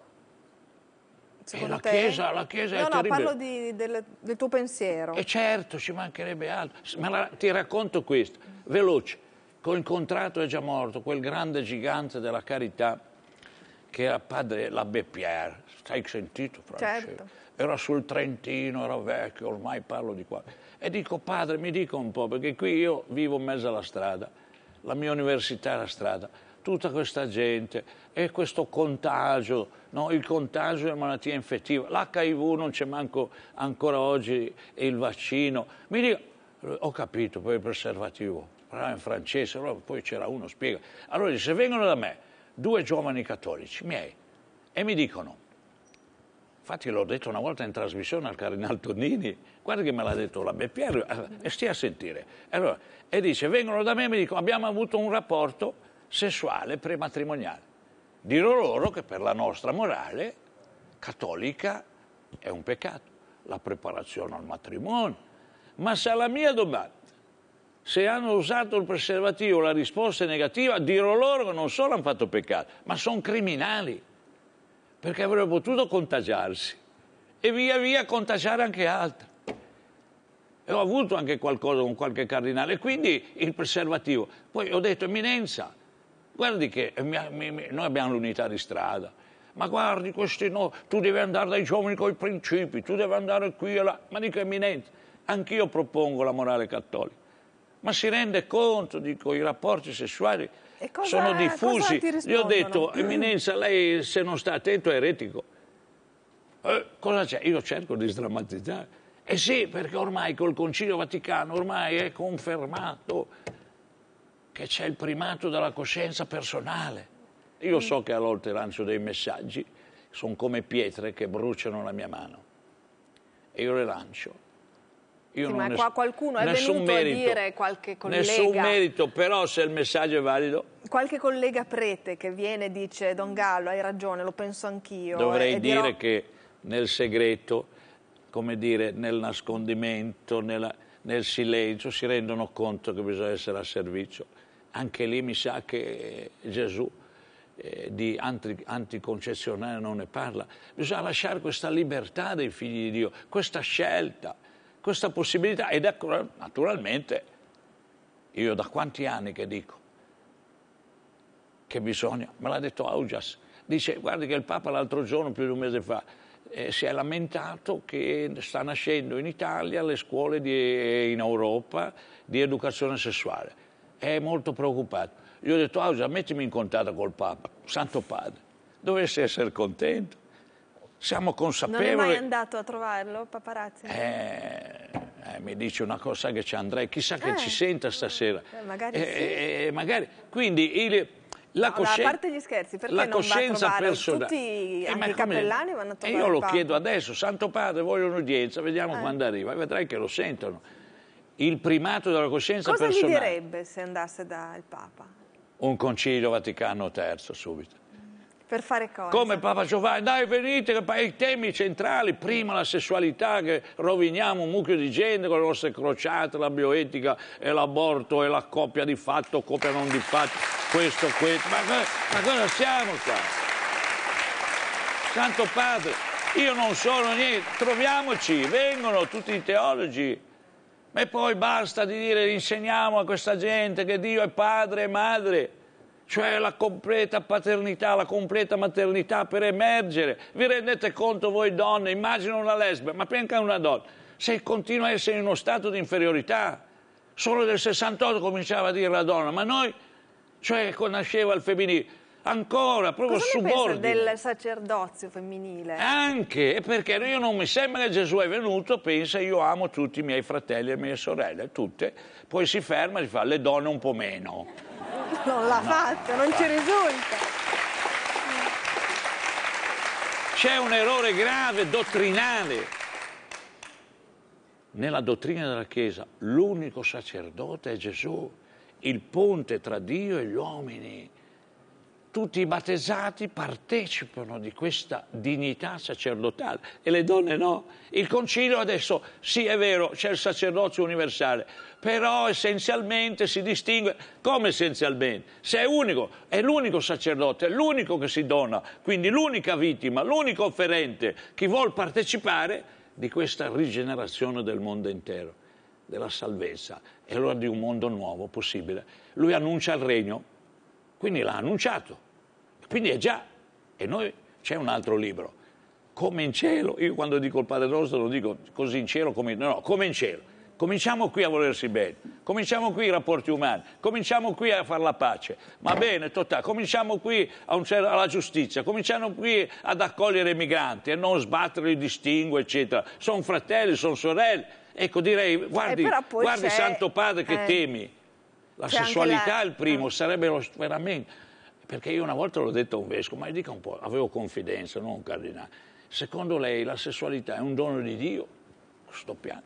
La Chiesa è terribile. No, parlo del tuo pensiero. E certo, ci mancherebbe altro. Ma ti racconto questo, veloce. Ho incontrato, è già morto, quel grande gigante della carità che era padre l'Abbé Pierre. Hai sentito, Francesco? Certo. Era sul Trentino, era vecchio, ormai parlo di qua. E dico, padre, mi dica un po', perché qui io vivo in mezzo alla strada, la mia università è la strada, tutta questa gente e questo contagio, no? Il contagio è una malattia infettiva, l'HIV non c'è manco ancora oggi, e il vaccino. Mi dica, ho capito, poi il preservativo, parlava in francese, allora poi c'era uno, spiega. Allora se vengono da me 2 giovani cattolici miei e mi dicono, infatti l'ho detto una volta in trasmissione al Cardinal Tonini, guarda che me l'ha detto l'Abbé Pierre, e stia a sentire. Allora, e dice, vengono da me e mi dicono, abbiamo avuto un rapporto sessuale prematrimoniale. Dirò loro che per la nostra morale cattolica è un peccato, la preparazione al matrimonio. Ma se alla mia domanda, se hanno usato il preservativo, la risposta è negativa, dirò loro che non solo hanno fatto peccato, ma sono criminali, perché avrebbero potuto contagiarsi e via via contagiare anche altri. E ho avuto anche qualcosa con qualche cardinale, quindi il preservativo. Poi ho detto, Eminenza, guardi che noi abbiamo l'unità di strada, ma guardi questi no, tu devi andare dai giovani con i principi, tu devi andare qui e là. Ma dico, Eminenza, anch'io propongo la morale cattolica, ma si rende conto, dico, i rapporti sessuali sono diffusi. Gli ho detto, Eminenza, lei se non sta attento è eretico. Cosa c'è? Io cerco di sdrammatizzare. Eh sì, perché ormai col Concilio Vaticano ormai è confermato che c'è il primato della coscienza personale. Io so che a volte lancio dei messaggi, sono come pietre che bruciano la mia mano. E io le lancio. Io ma qua qualcuno è venuto merito, a dire, qualche collega... Nessun merito, però se il messaggio è valido... Qualche collega prete che viene e dice, Don Gallo, hai ragione, lo penso anch'io. Dovrei dire che nel segreto, come dire, nel nascondimento, nel silenzio, si rendono conto che bisogna essere a servizio. Anche lì mi sa che Gesù di anticoncezionale non ne parla. Bisogna lasciare questa libertà dei figli di Dio, questa scelta, questa possibilità. Ed ecco, naturalmente, io da quanti anni che dico che bisogna, me l'ha detto Augias, dice, guardi che il Papa l'altro giorno, più di un mese fa, si è lamentato che sta nascendo in Italia le scuole in Europa di educazione sessuale. È molto preoccupato. Gli ho detto, Augias, mettimi in contatto col Papa, Santo Padre, dovesse essere contento. Siamo consapevoli... Non è mai andato a trovarlo, Paparazzi? mi dice una cosa che ci andrei, chissà che ci senta stasera. Magari sì. Magari. Quindi la coscienza, a parte gli scherzi, perché non va a trovare personale. Tutti, anche i cappellani vanno a trovare io lo il Papa. chiedo adesso, Santo Padre, voglio un'udienza, vediamo quando arriva, vedrai che lo sentono. Il primato della coscienza personale. Cosa gli direbbe se andasse dal Papa? Un concilio Vaticano III subito. Per fare cosa? Come Papa Giovanni, dai venite, che i temi centrali, prima la sessualità, che roviniamo un mucchio di gente con le nostre crociate, la bioetica e l'aborto e la coppia di fatto, coppia non di fatto, questo. Ma cosa siamo qua? Santo Padre, io non sono niente, troviamoci, vengono tutti i teologi. E poi basta di dire, insegniamo a questa gente che Dio è padre e madre, cioè la completa paternità, la completa maternità per emergere. Vi rendete conto voi donne, immagino una lesbica, ma anche una donna, se continua a essere in uno stato di inferiorità, solo del 68 cominciava a dire la donna, ma noi, cioè nasceva il femminile, ancora, proprio subordine. Cosa ne pensa del sacerdozio femminile? Anche, perché io non mi sembra che Gesù è venuto, pensa io amo tutti i miei fratelli e le mie sorelle, tutte, poi si ferma e fa le donne un po' meno. Non l'ha fatto, non ci risulta. C'è un errore grave, dottrinale. Nella dottrina della Chiesa l'unico sacerdote è Gesù, il ponte tra Dio e gli uomini. Tutti i battezzati partecipano di questa dignità sacerdotale e le donne no. Il concilio adesso, sì è vero, c'è il sacerdozio universale, però essenzialmente si distingue. Come essenzialmente? Se è unico, è l'unico sacerdote, è l'unico che si dona, quindi l'unica vittima, l'unico offerente, chi vuol partecipare di questa rigenerazione del mondo intero, della salvezza e allora di un mondo nuovo possibile. Lui annuncia il regno. Quindi l'ha annunciato, quindi è già, e noi c'è un altro libro, come in cielo, io quando dico il Padre Nostro lo dico così in cielo, come in cielo, cominciamo qui a volersi bene, cominciamo qui i rapporti umani, cominciamo qui a fare la pace, ma bene, totale, cominciamo qui alla giustizia, cominciamo qui ad accogliere i migranti e non sbattere i distinguo, eccetera, sono fratelli, sono sorelle, ecco direi, guardi Santo Padre che temi. La sessualità è il primo, sarebbe veramente, perché io una volta l'ho detto a un vescovo, ma mi dica un po', avevo confidenza, non un cardinale, secondo lei la sessualità è un dono di Dio, sto piano,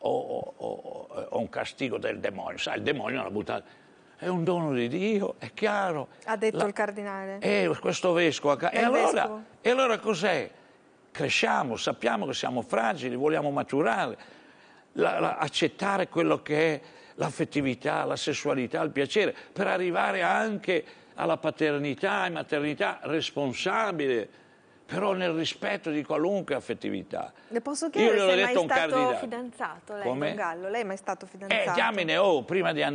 o un castigo del demonio, sai, il demonio l'ha buttato, è un dono di Dio, è chiaro. Ha detto il cardinale. Questo vescovo, e allora cos'è? Cresciamo, sappiamo che siamo fragili, vogliamo maturare, accettare quello che è l'affettività, la sessualità, il piacere, per arrivare anche alla paternità e maternità responsabile, però nel rispetto di qualunque affettività. Le posso chiedere se è mai stato fidanzato lei, Don Gallo? Lei è mai stato fidanzato? Diamine, prima di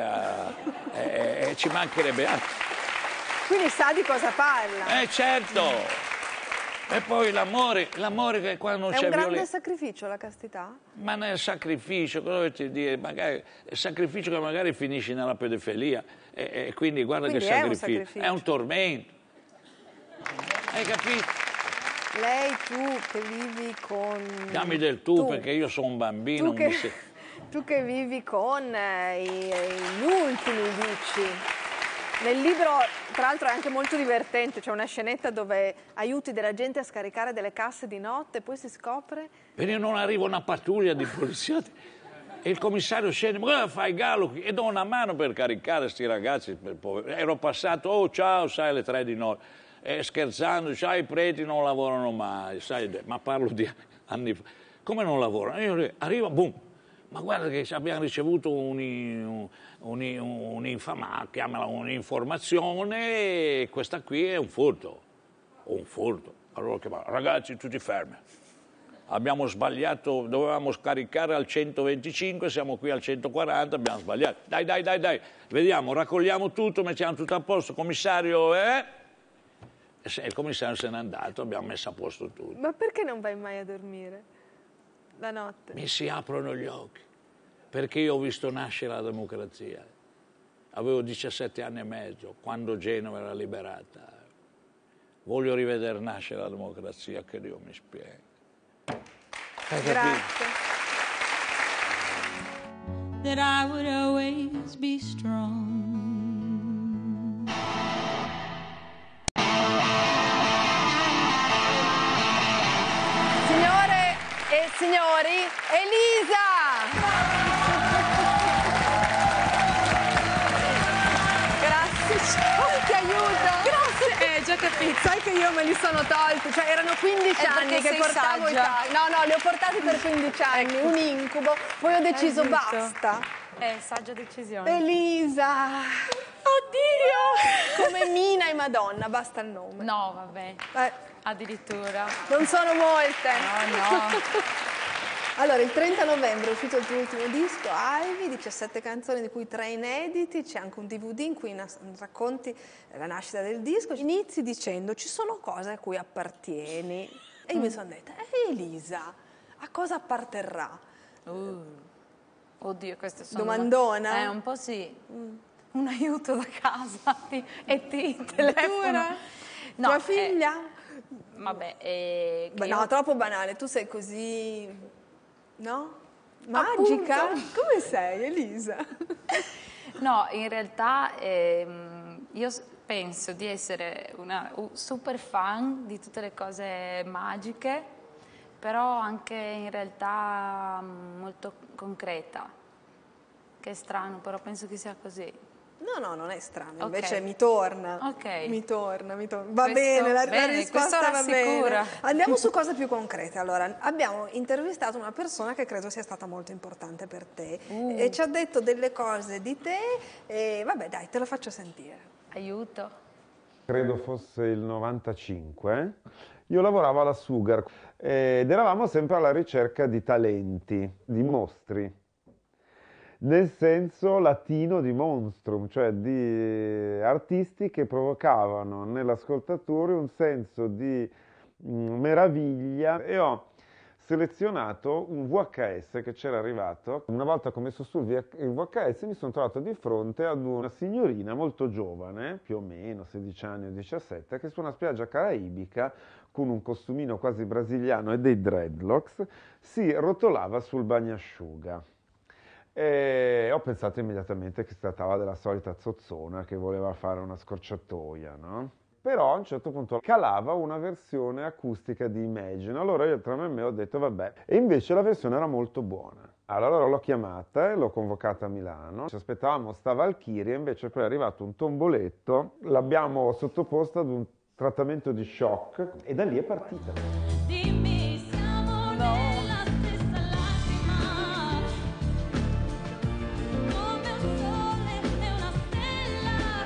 andare ci mancherebbe altro. Quindi sa di cosa parla? Certo! E poi l'amore che quando non c'è violenza. È un grande sacrificio la castità? Ma nel sacrificio, cosa volete dire? Magari, il sacrificio che magari finisce nella pedofilia, e quindi guarda che sacrificio. È un tormento. Hai capito? Lei, tu che vivi con... Dammi del tu perché io sono un bambino. Tu che vivi con gli ultimi, dici... Nel libro, tra l'altro, è anche molto divertente, c'è una scenetta dove aiuti della gente a scaricare delle casse di notte e poi si scopre... Perché non arriva una pattuglia di poliziotti e il commissario scende, ma cosa fai Gallo qui? E do una mano per caricare questi ragazzi, ero passato, ciao, sai, alle 3 di notte, scherzando, sai, i preti non lavorano mai, sai, ma parlo di anni fa. Come non lavorano? Io arrivo, boom, ma guarda che abbiamo ricevuto chiamala un'informazione, e questa qui è un furto. Allora ragazzi tutti fermi, abbiamo sbagliato, dovevamo scaricare al 125, siamo qui al 140, abbiamo sbagliato, dai, vediamo, raccogliamo tutto, mettiamo tutto a posto, commissario, E il commissario se n'è andato, abbiamo messo a posto tutto. Ma perché non vai mai a dormire la notte? Mi si aprono gli occhi, perché io ho visto nascere la democrazia. Avevo 17 anni e mezzo, quando Genova era liberata. Voglio rivedere nascere la democrazia, che Dio mi spiega. Hai capito? Grazie. that I would always be strong. Signore e signori, Elisa! Grazie, ti aiuto. Grazie. Già capito. Sai che io me li sono tolti, cioè erano 15 anni che portavo i tagli. No, li ho portati per 15 anni, un incubo. Poi ho deciso basta. Saggia decisione. Elisa! Oddio! Come Mina e Madonna, basta il nome. No, vabbè. Addirittura. Non sono molte. No. Allora, il 30 novembre è uscito il tuo ultimo disco, Ivy, 17 canzoni, di cui 3 inediti, c'è anche un DVD in cui racconti la nascita del disco. Inizi dicendo, ci sono cose a cui appartieni. E io mi sono detta, Elisa, a cosa apparterrà? Oddio, queste sono... Domandona? Un po' sì. Un aiuto da casa e ti telefono. No, tua figlia? Vabbè, no, troppo banale, tu sei così, no? Magica? Appunto. Come sei, Elisa? No, in realtà io penso di essere una super fan di tutte le cose magiche, però anche in realtà molto concreta, che è strano, però penso che sia così. No, non è strano, invece mi torna. Mi torna. Va bene, la risposta va bene. Andiamo su cose più concrete. Allora, abbiamo intervistato una persona che credo sia stata molto importante per te e ci ha detto delle cose di te e vabbè, dai, te la faccio sentire. Aiuto. Credo fosse il 95. Io lavoravo alla Sugar ed eravamo sempre alla ricerca di talenti, di mostri. Nel senso latino di monstrum, cioè di artisti che provocavano nell'ascoltatore un senso di meraviglia, e ho selezionato un VHS che c'era arrivato. Una volta che ho messo sul il VHS mi sono trovato di fronte ad una signorina molto giovane, più o meno 16 anni o 17, che su una spiaggia caraibica con un costumino quasi brasiliano e dei dreadlocks si rotolava sul bagnasciuga. E ho pensato immediatamente che si trattava della solita zozzona che voleva fare una scorciatoia, no? Però a un certo punto calava una versione acustica di Imagine, allora io tra me e me ho detto vabbè, e invece la versione era molto buona. Allora l'ho chiamata e l'ho convocata a Milano, ci aspettavamo sta Valchiria, invece poi è arrivato un tomboletto, l'abbiamo sottoposta ad un trattamento di shock e da lì è partita. Dimmi, siamo nella stessa lacrima, come un sole e una stella,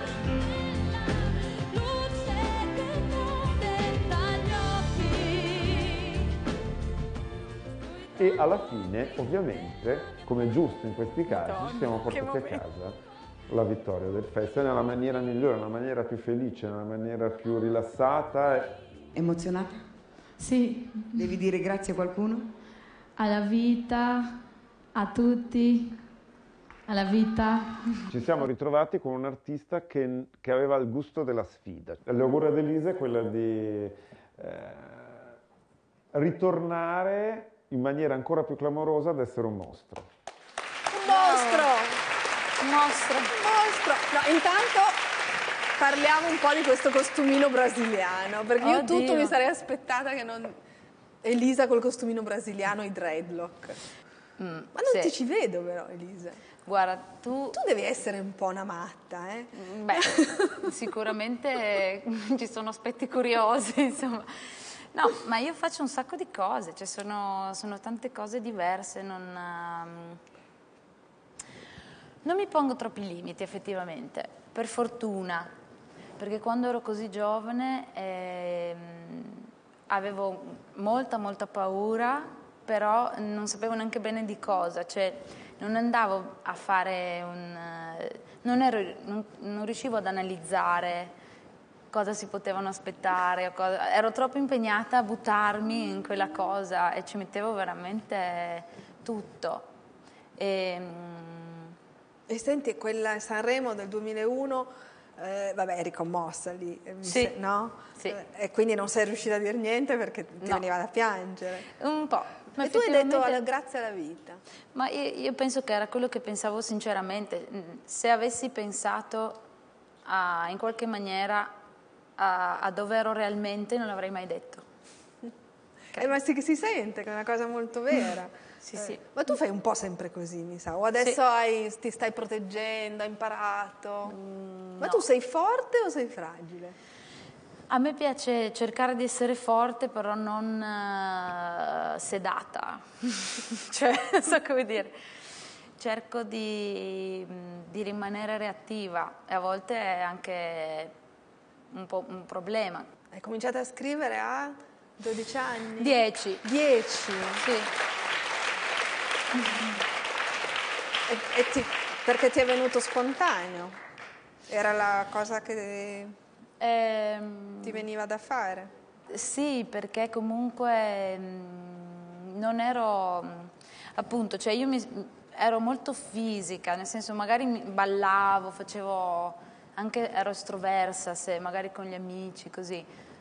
luce che cade dagli occhi. E alla fine, ovviamente, come è giusto in questi casi, ci siamo portati a casa la vittoria del festival nella maniera migliore, nella maniera più felice, nella maniera più rilassata. Emozionata? Sì. Devi dire grazie a qualcuno? Alla vita, a tutti, alla vita. Ci siamo ritrovati con un artista che aveva il gusto della sfida. L'augurio ad Elisa è quella di ritornare in maniera ancora più clamorosa ad essere un mostro. Un mostro! Mostro. No, intanto parliamo un po' di questo costumino brasiliano, perché io tutto mi sarei aspettata che non... Elisa col costumino brasiliano e i dreadlock. Ma non ti ci vedo però, Elisa. Guarda, tu devi essere un po' una matta, eh? Beh, sicuramente ci sono aspetti curiosi, insomma. No, ma io faccio un sacco di cose, cioè sono tante cose diverse, non mi pongo troppi limiti effettivamente, per fortuna, perché quando ero così giovane avevo molta paura, però non sapevo neanche bene di cosa, cioè non andavo a fare non riuscivo ad analizzare cosa si potevano aspettare, ero troppo impegnata a buttarmi in quella cosa e ci mettevo veramente tutto. E senti, quella Sanremo del 2001, vabbè, eri commossa lì, sì, no? Sì. E quindi non sei riuscita a dire niente perché ti veniva da piangere. Un po', E tu hai detto grazie alla vita. Ma io penso che era quello che pensavo sinceramente. Se avessi pensato in qualche maniera a dove ero realmente, non l'avrei mai detto. Ma si sente che è una cosa molto vera. Sì. Ma tu fai un po' sempre così, mi sa. O adesso ti stai proteggendo, hai imparato. Ma tu sei forte o sei fragile? A me piace cercare di essere forte, però non sedata. Cioè, non so come dire. Cerco di rimanere reattiva e a volte è anche un po' un problema. Hai cominciato a scrivere a 12 anni? 10. 10? Sì. Perché ti è venuto spontaneo? Era la cosa che ti veniva da fare? Sì, perché comunque non ero, appunto, cioè io ero molto fisica, nel senso magari ballavo, facevo, anche ero estroversa, se magari con gli amici, così.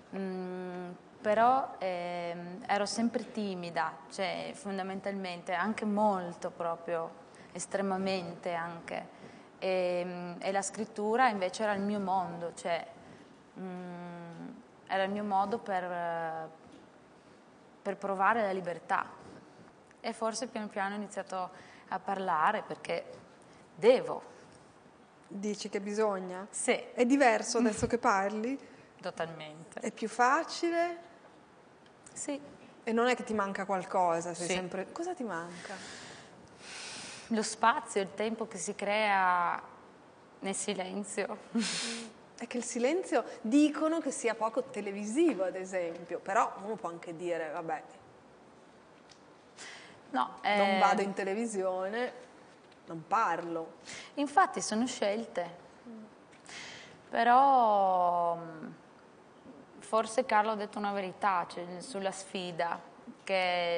Però ero sempre timida, cioè fondamentalmente, anche molto proprio, estremamente anche. E la scrittura invece era il mio mondo, cioè era il mio modo per provare la libertà. E forse piano piano ho iniziato a parlare perché devo. Dici che bisogna? Sì. È diverso adesso che parli? Totalmente. È più facile? Sì. E non è che ti manca qualcosa? Sei Sì. sempre... Cosa ti manca? Lo spazio, il tempo che si crea nel silenzio. È che il silenzio dicono che sia poco televisivo, ad esempio, però uno può anche dire, vabbè, no, non vado in televisione, non parlo. Infatti sono scelte, però forse Carlo ha detto una verità, cioè, sulla sfida, che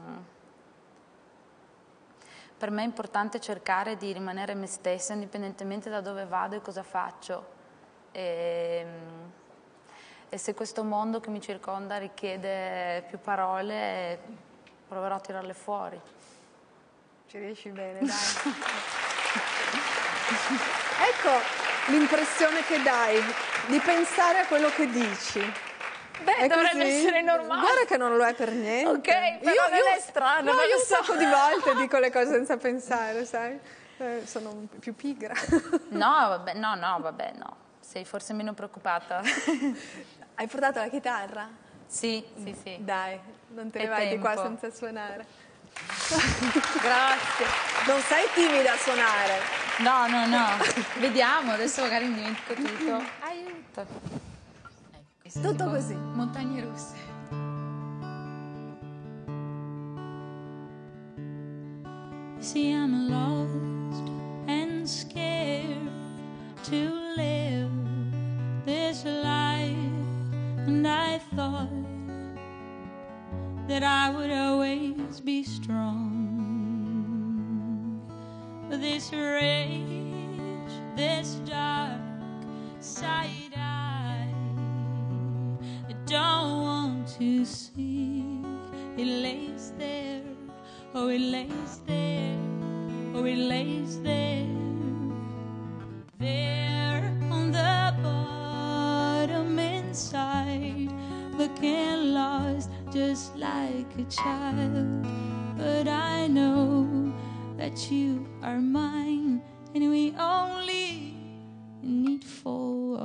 per me è importante cercare di rimanere me stessa indipendentemente da dove vado e cosa faccio. E se questo mondo che mi circonda richiede più parole, proverò a tirarle fuori. Ci riesci bene, dai. Ecco l'impressione che dai di pensare a quello che dici. Beh, è dovrebbe così? essere normale. Guarda che non lo è per niente. Ok, però non è strano. No, non io lo un so. sacco di volte dico le cose senza pensare, sai? Sono più pigra. No, vabbè, no. Sei forse meno preoccupata. Hai portato la chitarra? Sì. Dai, non te ne È vai di qua tempo. senza suonare. Grazie. Non sei timida a suonare? No. Vediamo, adesso magari mi dimentico tutto. Aiuto. Tutto così. Montagne russe. See, I'm lost and scared to live this life, and I thought that I would always be strong. But this rage, this dark side I don't want to see. It lays there, oh it lays there, oh it lays there. There on the bottom inside, looking lost just like a child. But I know that you are mine, and we only need for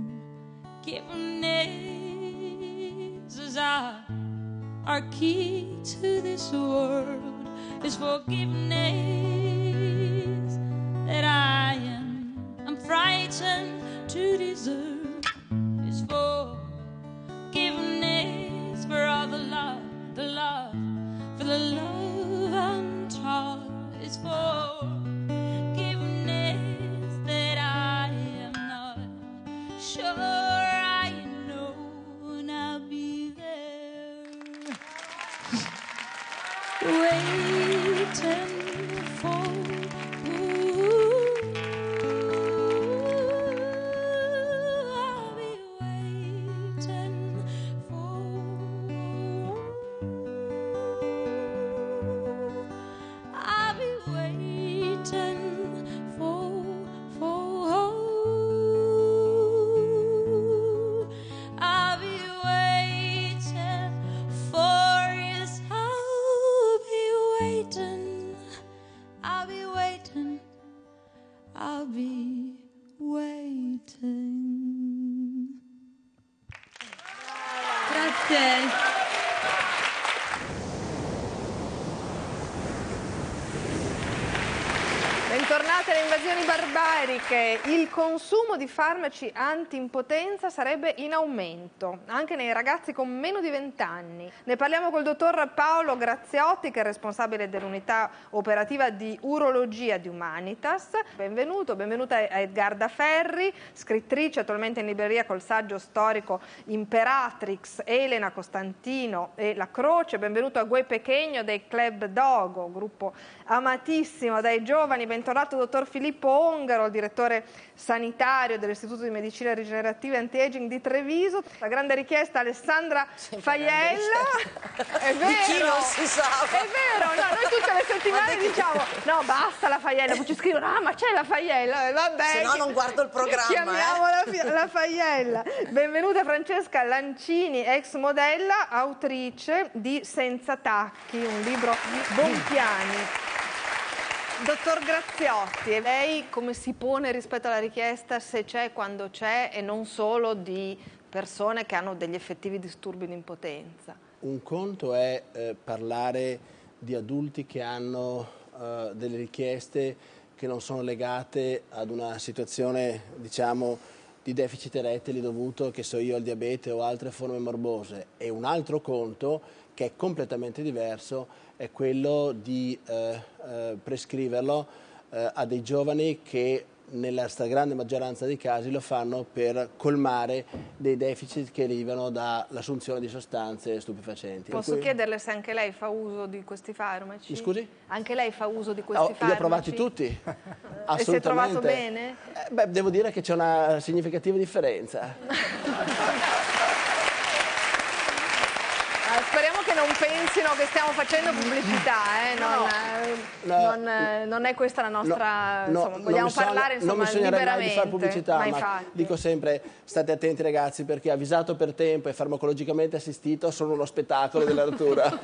forgiveness is our key to this world. Is forgiveness that I'm frightened to deserve. Is forgiveness for all the love, for the love I'm taught. Is forgiveness that I am not sure I know, and I'll be there waiting for I'll be waiting. Grazie. Bentornate alle invasioni barbariche. Il consumo di farmaci anti-impotenza sarebbe in aumento, anche nei ragazzi con meno di 20 anni. Ne parliamo col dottor Paolo Graziotti, che è responsabile dell'unità operativa di urologia di Humanitas. Benvenuta a Edgarda Ferri, scrittrice attualmente in libreria col saggio storico Imperatrix, Elena Costantino e La Croce. Benvenuto a Gue Pechegno dei Club Dogo, gruppo amatissimo dai giovani. Bentornato dottor Filippo Ongaro, il direttore sanitario dell'Istituto di Medicina Rigenerativa e Anti-Aging di Treviso. La grande richiesta Alessandra Faiella. È vero, di chi non si sa. È vero, no, noi tutte le settimane diciamo no, basta la Faiella, poi ci scrivono ma c'è la Faiella, vabbè, se no non guardo il programma. Chiamiamo la Faiella. Benvenuta Francesca Lancini, ex modella, autrice di Senza tacchi, un libro di Bompiani. Dottor Graziotti, lei come si pone rispetto alla richiesta, se c'è, quando c'è, e non solo di persone che hanno degli effettivi disturbi di impotenza? Un conto è parlare di adulti che hanno delle richieste che non sono legate ad una situazione, diciamo, di deficit erettili dovuto, che so io, al diabete o altre forme morbose, e un altro conto, che è completamente diverso, è quello di prescriverlo a dei giovani che nella stragrande maggioranza dei casi lo fanno per colmare dei deficit che derivano dall'assunzione di sostanze stupefacenti. Posso chiederle se anche lei fa uso di questi farmaci? Mi scusi? Anche lei fa uso di questi farmaci? Li ho provati tutti, assolutamente. E si è trovato bene? Beh, devo dire che c'è una significativa differenza. Speriamo che non pensino che stiamo facendo pubblicità, non è questa la nostra, insomma, vogliamo parlare insomma, non mi sognerei liberamente. Mai di fare pubblicità, ma dico sempre, state attenti ragazzi, perché avvisato per tempo e farmacologicamente assistito sono uno spettacolo della natura.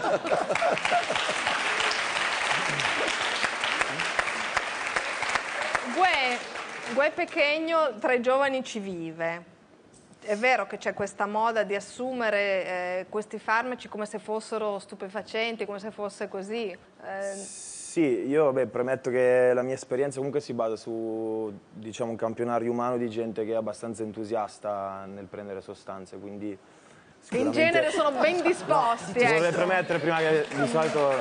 Gue Pechegno tra i giovani ci vive. È vero che c'è questa moda di assumere questi farmaci come se fossero stupefacenti, come se fosse così. Sì, io premetto che la mia esperienza comunque si basa su, diciamo, un campionario umano di gente che è abbastanza entusiasta nel prendere sostanze, quindi in genere sono ben disposti. No, vorrei premettere prima che di solito...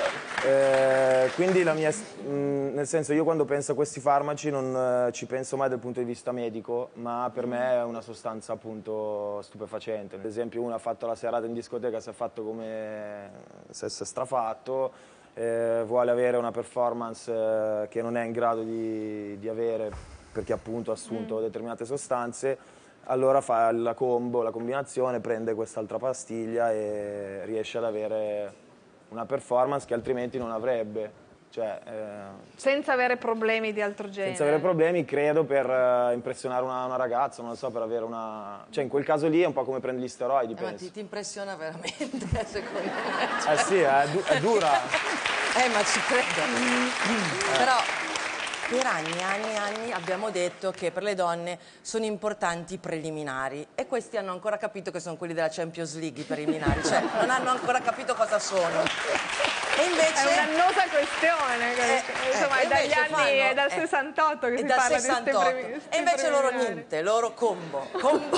quindi nel senso, io quando penso a questi farmaci non ci penso mai dal punto di vista medico, ma per me è una sostanza appunto stupefacente. Ad esempio uno ha fatto la serata in discoteca, si è fatto come se si è strafatto, vuole avere una performance che non è in grado di avere perché appunto ha assunto determinate sostanze. Allora fa la combinazione, prende quest'altra pastiglia e riesce ad avere una performance che altrimenti non avrebbe. Cioè, senza avere problemi di altro genere. Senza avere problemi, credo, per impressionare una ragazza, non lo so, per avere una... Cioè in quel caso lì è un po' come prendi gli steroidi, penso. Ma ti impressiona veramente, secondo me. Sì, è dura. Ma ci credo. Però... per anni e anni abbiamo detto che per le donne sono importanti i preliminari e questi hanno ancora capito che sono quelli della Champions League, i preliminari, cioè non hanno ancora capito cosa sono. E invece... È un'annosa questione, insomma è dagli anni, è dal 68 che si parla di questi preliminari. E invece loro niente, loro combo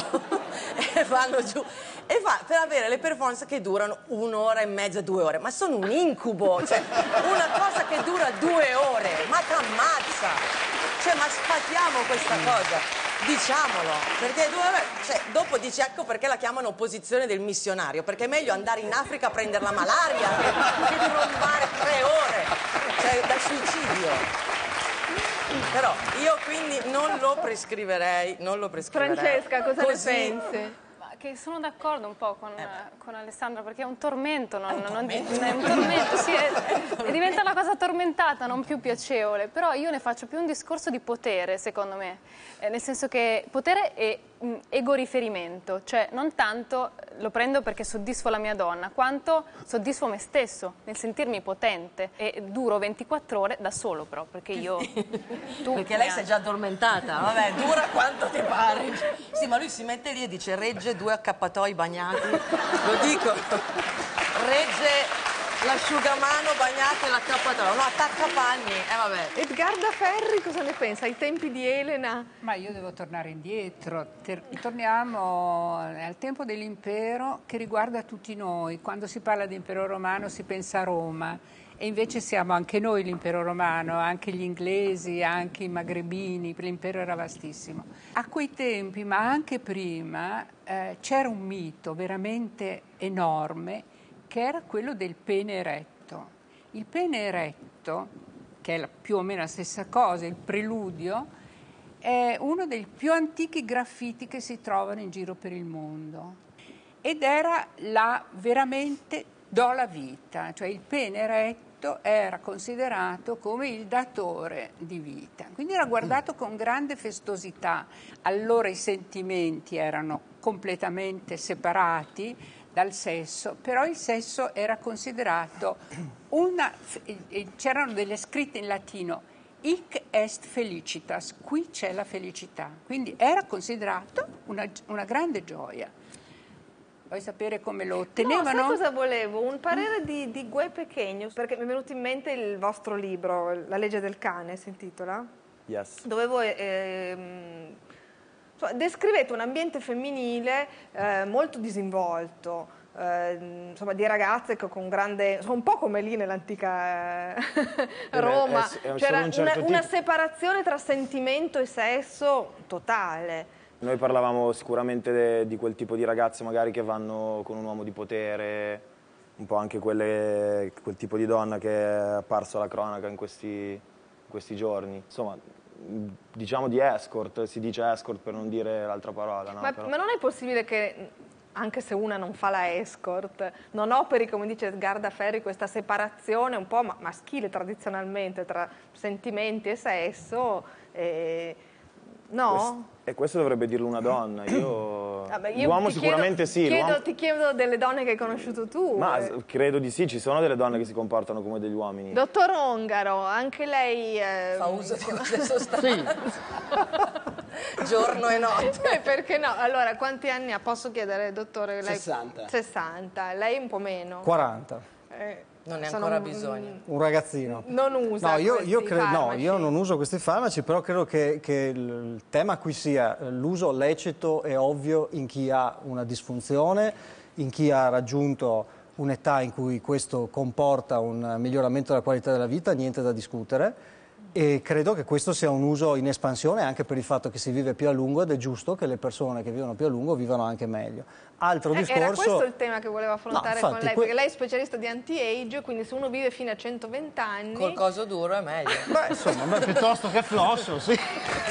e vanno giù. E per avere le performance che durano 1 ora e mezza, 2 ore, ma sono un incubo, cioè una cosa che dura 2 ore, ma t'ammazza, cioè ma sfatiamo questa cosa, diciamolo, perché 2 ore, cioè dopo dici ecco perché la chiamano opposizione del missionario, perché è meglio andare in Africa a prendere la malaria che trombare 3 ore, cioè da suicidio. Però io quindi non lo prescriverei, Francesca, cosa ne pensi? che sono d'accordo un po' con Alessandra, perché è un tormento, è un tormento, sì, diventa una cosa tormentata, non più piacevole, però io ne faccio più un discorso di potere, secondo me, nel senso che potere è ego-riferimento, cioè non tanto lo prendo perché soddisfo la mia donna, quanto soddisfo me stesso nel sentirmi potente, e duro 24 ore da solo però, perché io... Perché lei si è già addormentata, vabbè, dura quanto ti pare. Sì, ma lui si mette lì e dice regge 2 accappatoi bagnati, lo dico, regge l'asciugamano bagnato e l'accappatoio, no, attaccapanni, vabbè. Edgarda Ferri cosa ne pensa? Ai tempi di Elena? Ma io devo tornare indietro, torniamo al tempo dell'impero che riguarda tutti noi. Quando si parla di impero romano si pensa a Roma, e invece siamo anche noi l'impero romano, anche gli inglesi, anche i magrebini, l'impero era vastissimo. A quei tempi, ma anche prima, c'era un mito veramente enorme che era quello del pene eretto. Il pene eretto, che è più o meno la stessa cosa, il preludio, è uno dei più antichi graffiti che si trovano in giro per il mondo. Ed era veramente do la vita, cioè il pene eretto era considerato come il datore di vita, quindi era guardato con grande festosità. Allora i sentimenti erano completamente separati dal sesso, però il sesso era considerato c'erano delle scritte in latino, hic est felicitas, qui c'è la felicità, quindi era considerato una grande gioia. Vuoi sapere come lo ottenevano? No, sai cosa volevo? Un parere di Gue Pequeño, perché mi è venuto in mente il vostro libro, La legge del cane, si intitola? Yes. Descrivete un ambiente femminile molto disinvolto, insomma, di ragazze con grande, insomma, un po' come lì nell'antica Roma, c'era una separazione tra sentimento e sesso totale. Noi parlavamo sicuramente di quel tipo di ragazze magari che vanno con un uomo di potere, un po' anche quel tipo di donna che è apparso alla cronaca in questi giorni. Insomma, diciamo di escort, si dice escort per non dire l'altra parola. No? Ma non è possibile che, anche se una non fa la escort, non operi, come dice Edgarda Ferri, questa separazione un po' maschile tradizionalmente tra sentimenti e sesso? No? E questo dovrebbe dirlo una donna. L'uomo sicuramente sì. Ti chiedo delle donne che hai conosciuto tu. Ma credo di sì, ci sono delle donne che si comportano come degli uomini. Dottor Ongaro, anche lei... Fa uso di queste sostanze. Sì. Giorno e notte. Perché no? Allora, quanti anni ha? Posso chiedere, dottore? Lei... 60. 60, lei un po' meno. 40. Non ne ha ancora bisogno. Un ragazzino. Non usa io non uso questi farmaci, però credo che il tema qui sia l'uso lecito e ovvio in chi ha una disfunzione, in chi ha raggiunto un'età in cui questo comporta un miglioramento della qualità della vita, niente da discutere. E credo che questo sia un uso in espansione anche per il fatto che si vive più a lungo ed è giusto che le persone che vivono più a lungo vivano anche meglio. Altro discorso... Era questo il tema che volevo affrontare con lei, perché lei è specialista di anti-age, quindi se uno vive fino a 120 anni... Col coso duro è meglio. Insomma, piuttosto che flosso, sì.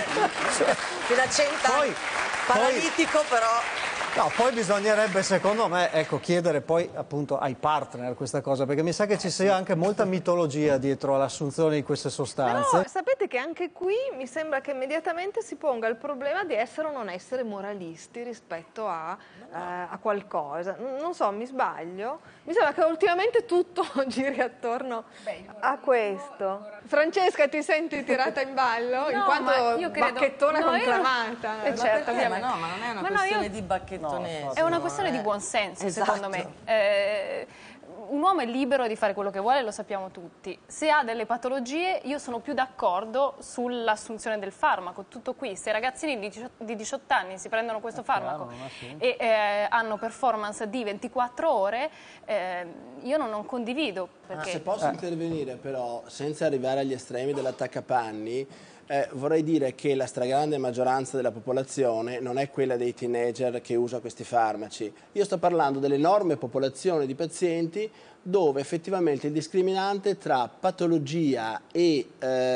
Fino a 100 anni. Paralitico però... No, poi bisognerebbe, secondo me, chiedere poi appunto ai partner questa cosa, perché mi sa che ci sia anche molta mitologia dietro all'assunzione di queste sostanze. Però sapete che anche qui mi sembra che immediatamente si ponga il problema di essere o non essere moralisti rispetto a qualcosa. Non so, mi sbaglio? Mi sembra che ultimamente tutto giri attorno a questo. Francesca, ti senti tirata in ballo? In quanto bacchettona conclamata? Certo, ma non è una questione di bacchettonesimo. È una questione di buonsenso, secondo me. Un uomo è libero di fare quello che vuole, lo sappiamo tutti. Se ha delle patologie, io sono più d'accordo sull'assunzione del farmaco. Tutto qui. Se i ragazzini di 18 anni si prendono questo farmaco e hanno performance di 24 ore, io non condivido. Perché... Se posso intervenire però, senza arrivare agli estremi dell'attaccapanni, vorrei dire che la stragrande maggioranza della popolazione non è quella dei teenager che usa questi farmaci. Io sto parlando dell'enorme popolazione di pazienti dove effettivamente il discriminante tra patologia e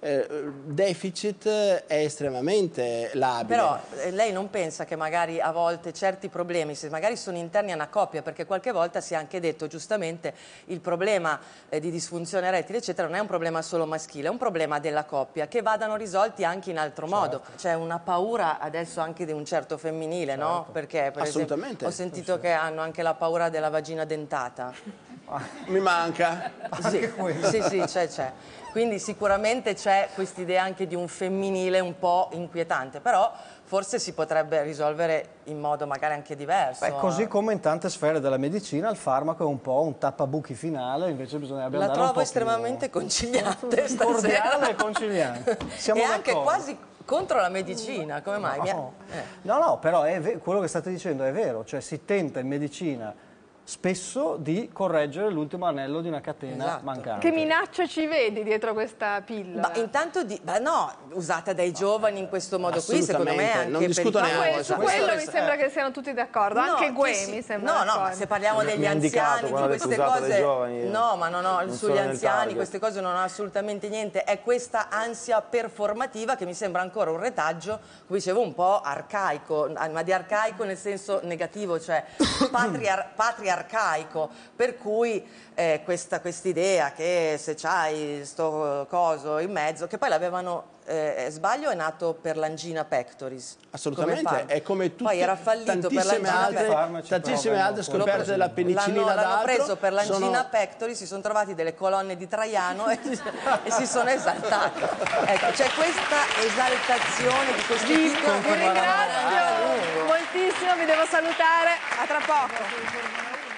deficit è estremamente labile. Però lei non pensa che magari a volte certi problemi, se magari sono interni a una coppia, perché qualche volta si è anche detto giustamente il problema di disfunzione erettile eccetera non è un problema solo maschile, è un problema della coppia, che vadano risolti anche in altro modo. C'è una paura adesso anche di un certo femminile, no? Perché per Assolutamente. esempio ho sentito che hanno anche la paura della vagina dentata. Mi manca. Sì, c'è. Quindi sicuramente c'è quest'idea anche di un femminile un po' inquietante, però forse si potrebbe risolvere in modo magari anche diverso. Beh, così come in tante sfere della medicina il farmaco è un po' un tappabuchi finale, invece bisognerebbe andare un po' trovo estremamente conciliante stasera. cordiale e conciliante. Siamo e anche d'accordo. quasi contro la medicina, come mai? No, però quello che state dicendo è vero, cioè si tenta in medicina spesso di correggere l'ultimo anello di una catena mancante. Che minaccia ci vedi dietro questa pillola? Ma intanto usata dai giovani in questo modo qui, secondo me è anche non discuto neanche su quello mi sembra che siano tutti d'accordo, anche Gue mi sembra ma se parliamo degli anziani, di queste cose sugli anziani queste cose non hanno assolutamente niente, è questa ansia performativa che mi sembra ancora un retaggio, come dicevo, un po' arcaico, ma di arcaico nel senso negativo, cioè patriarcaico, per cui questa idea che se c'hai sto coso in mezzo, che poi l'avevano, sbaglio, è nato per l'angina pectoris. Assolutamente, è come tutte poi era fallito tantissime altre scoperte della penicillina l'hanno preso per l'angina pectoris, si sono trovati delle colonne di Traiano e si sono esaltati. Ecco, c'è questa esaltazione di questi piccoli. Vi ringrazio moltissimo, vi devo salutare, a tra poco.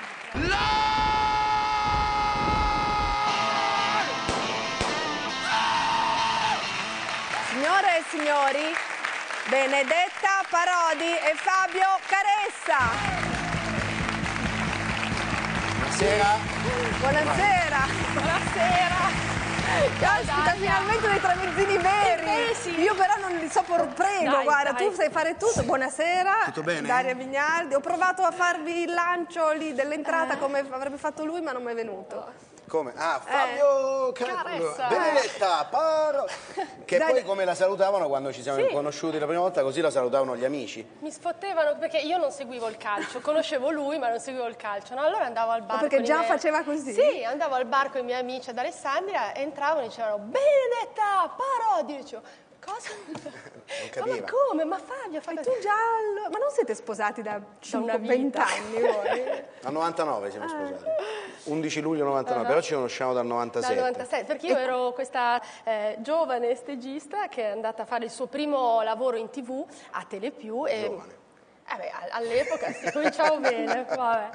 Signore e signori, Benedetta Parodi e Fabio Caressa. Buonasera. Buonasera. Caspita, finalmente dei tramezzini veri. Io però non li so prego, guarda, tu sai fare tutto. Buonasera. Tutto bene? Daria Vignaldi. Ho provato a farvi il lancio lì dell'entrata come avrebbe fatto lui, ma non mi è venuto. Come? Ah, Fabio Caressa. Benedetta Parodi. Che poi come la salutavano quando ci siamo conosciuti la prima volta, così la salutavano gli amici. Mi sfottevano perché io non seguivo il calcio, conoscevo lui ma non seguivo il calcio, no? Allora andavo al bar. Ma perché già faceva così? Sì, andavo al bar con i miei amici ad Alessandria, entravano e dicevano Benedetta Parodi, io dicevo cosa? Non capiva. Ma come? Ma Fabio, E tu giallo? Ma non siete sposati da 20 anni voi? Al 99 siamo sposati. 11 luglio 99, però ci conosciamo dal 97. Dal 97, perché io ero questa giovane stagista che è andata a fare il suo primo lavoro in TV a Telepiù e all'epoca si cominciavo bene, vabbè.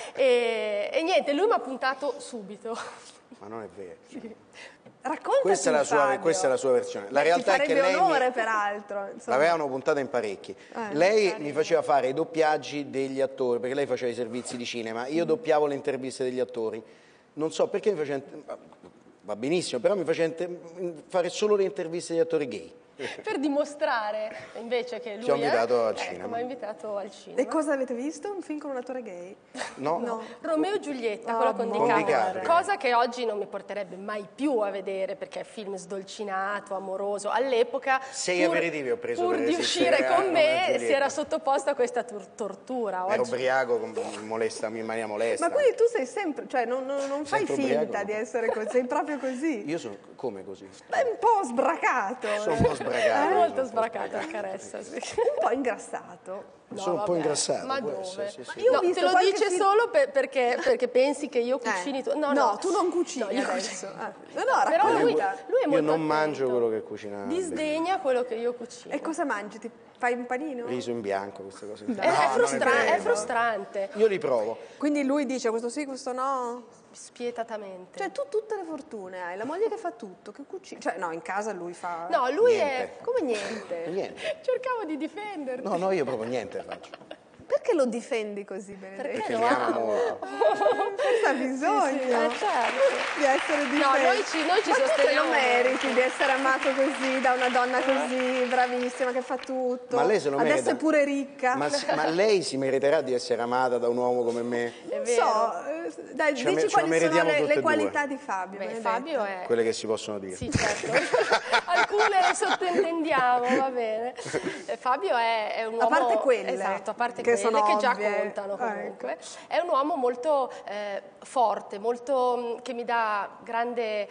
E niente, lui mi ha puntato subito. Ma non è vero. Sì. Raccontaci, questa è la sua versione. La realtà è che lei onore, peraltro. l'avevano puntata in parecchi. Lei mi faceva fare i doppiaggi degli attori, perché lei faceva i servizi di cinema. Io doppiavo le interviste degli attori. Non so perché mi faceva... Va benissimo, però mi faceva fare solo le interviste degli attori gay. Per dimostrare invece che lui Ci ho invitato al cinema. mi ha invitato al cinema. E cosa avete visto? Un film con un attore gay? No. Romeo e Giulietta, quello con DiCaprio. Cosa che oggi non mi porterebbe mai più a vedere perché è film sdolcinato, amoroso. All'epoca, 6 aperitivi ho preso pur per di uscire con me, si era sotto sottoposto a questa tortura. ero Oggi... ubriaco in maniera molesta. Ma quindi tu sei sempre, cioè non fai Sempre finta ubriaco? di essere così, sei proprio così? Io sono come così? Beh, un po' sbracato. Sono un po' sbragato. Molto sbracato il Caressa, sì. Un po' ingrassato. Sono un po' ingrassato. Ma può dove? essere, sì, sì. Io ho No, visto te lo qualche dice film- solo perché pensi che io cucini tu. No, tu non cucini No, io adesso. Però Racconta. lui è Io molto non mangio attento. quello che cucina. Disdegna quello che io cucino. E cosa mangi? Ti fai un panino? Riso in bianco, queste cose. È frustrante. Io li provo. Quindi lui dice questo sì, questo no? Spietatamente. Cioè tu tutte le fortune hai, la moglie che fa tutto, che cucina. Cioè no, in casa lui fa... No, lui Niente. è come niente. Niente. Cercavo di difenderti. No, io proprio niente faccio. Perché Perché lo difendi così, Benedetta? Perché mi ama molto. Forse ha bisogno di essere difeso. No, noi ci Ma tu te lo sosteniamo. meriti di essere amato così da una donna così bravissima che fa tutto. Ma lei se lo Adesso merita. è pure ricca. Ma lei si meriterà di essere amata da un uomo come me? Non so, dai, Ce lo dici quali meritiamo sono tutte le e qualità due. di Fabio. Beh, Benedetta. Fabio è... Quelle che si possono dire. Sì, certo. Alcune le sottointendiamo, va bene. Fabio è un uomo... A parte quelle, esatto, a parte che quelle sono che già ovvie. contano comunque. È un uomo molto forte, molto, che mi dà grande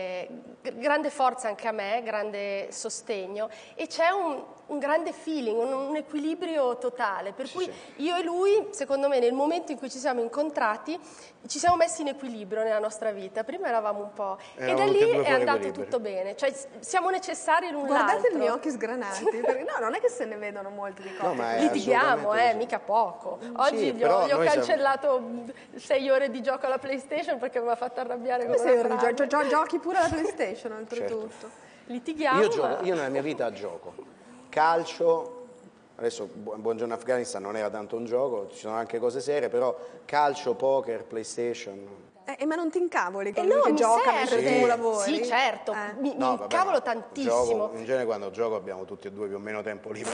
forza anche a me, grande sostegno, e c'è un grande feeling, un equilibrio totale, per cui io e lui, secondo me, nel momento in cui ci siamo incontrati, ci siamo messi in equilibrio nella nostra vita. Prima eravamo un po'... e da lì è andato tutto bene, cioè siamo necessari l'un l'altro. Guardate i miei occhi sgranati, perché no, non è che se ne vedono molti di coppie. ma è Litighiamo, assolutamente mica poco. Oggi gli ho noi cancellato 6 ore di gioco alla PlayStation perché mi ha fatto arrabbiare con Come una sei frase. giochi pure alla PlayStation, oltretutto. Litighiamo. Io nella mia vita gioco. Calcio, adesso Buongiorno Afghanistan non era tanto un gioco, ci sono anche cose serie, però calcio, poker, PlayStation... ma non ti incavoli con no, lui che mi gioca serve. mentre tu lavori? Sì, certo, mi incavolo tantissimo. Gioco, in genere quando gioco abbiamo tutti e due più o meno tempo libero.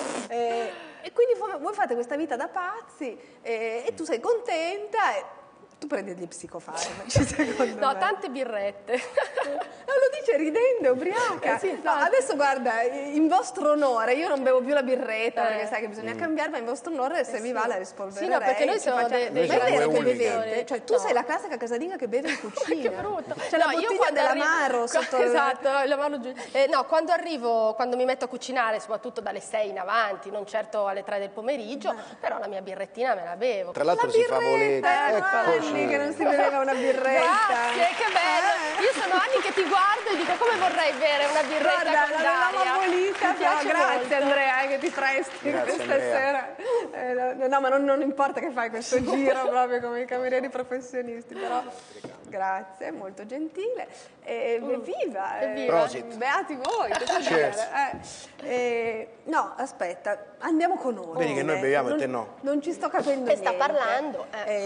E quindi voi fate questa vita da pazzi e tu sei contenta e tu prendi gli psicofarmaci, secondo me. No, tante birrette. Lo dice ridendo, ubriaca. No, adesso guarda, in vostro onore, io non bevo più la birretta perché sai che bisogna cambiare, ma in vostro onore se vi va la rispolvererei. Sì, no, perché noi siamo dei Ma è vero che bevete? grandi. Cioè tu sei la classica casalinga che beve in cucina. Che brutto. C'è la bottiglia dell'amaro sotto Esatto, l'amaro giù. No, quando mi metto a cucinare, soprattutto dalle 6 in avanti, non certo alle 3 del pomeriggio, però la mia birrettina me la bevo. Tra l'altro si fa volete. Che non si beveva una birretta. Grazie, che bello. Io sono anni che ti guardo e dico come vorrei bere una birretta Guarda, con l'avevamo Daria. abolita, Mi piace grazie molto. Andrea che ti presti Grazie, questa Andrea. sera. No, ma non importa che fai questo giro proprio come i camerieri professionisti, però grazie, è molto gentile. Evviva! Prosit. Beati voi, che cosa dire? No, aspetta, andiamo con ordine. Vedi che noi beviamo e te no. Non ci sto capendo E sta niente. parlando.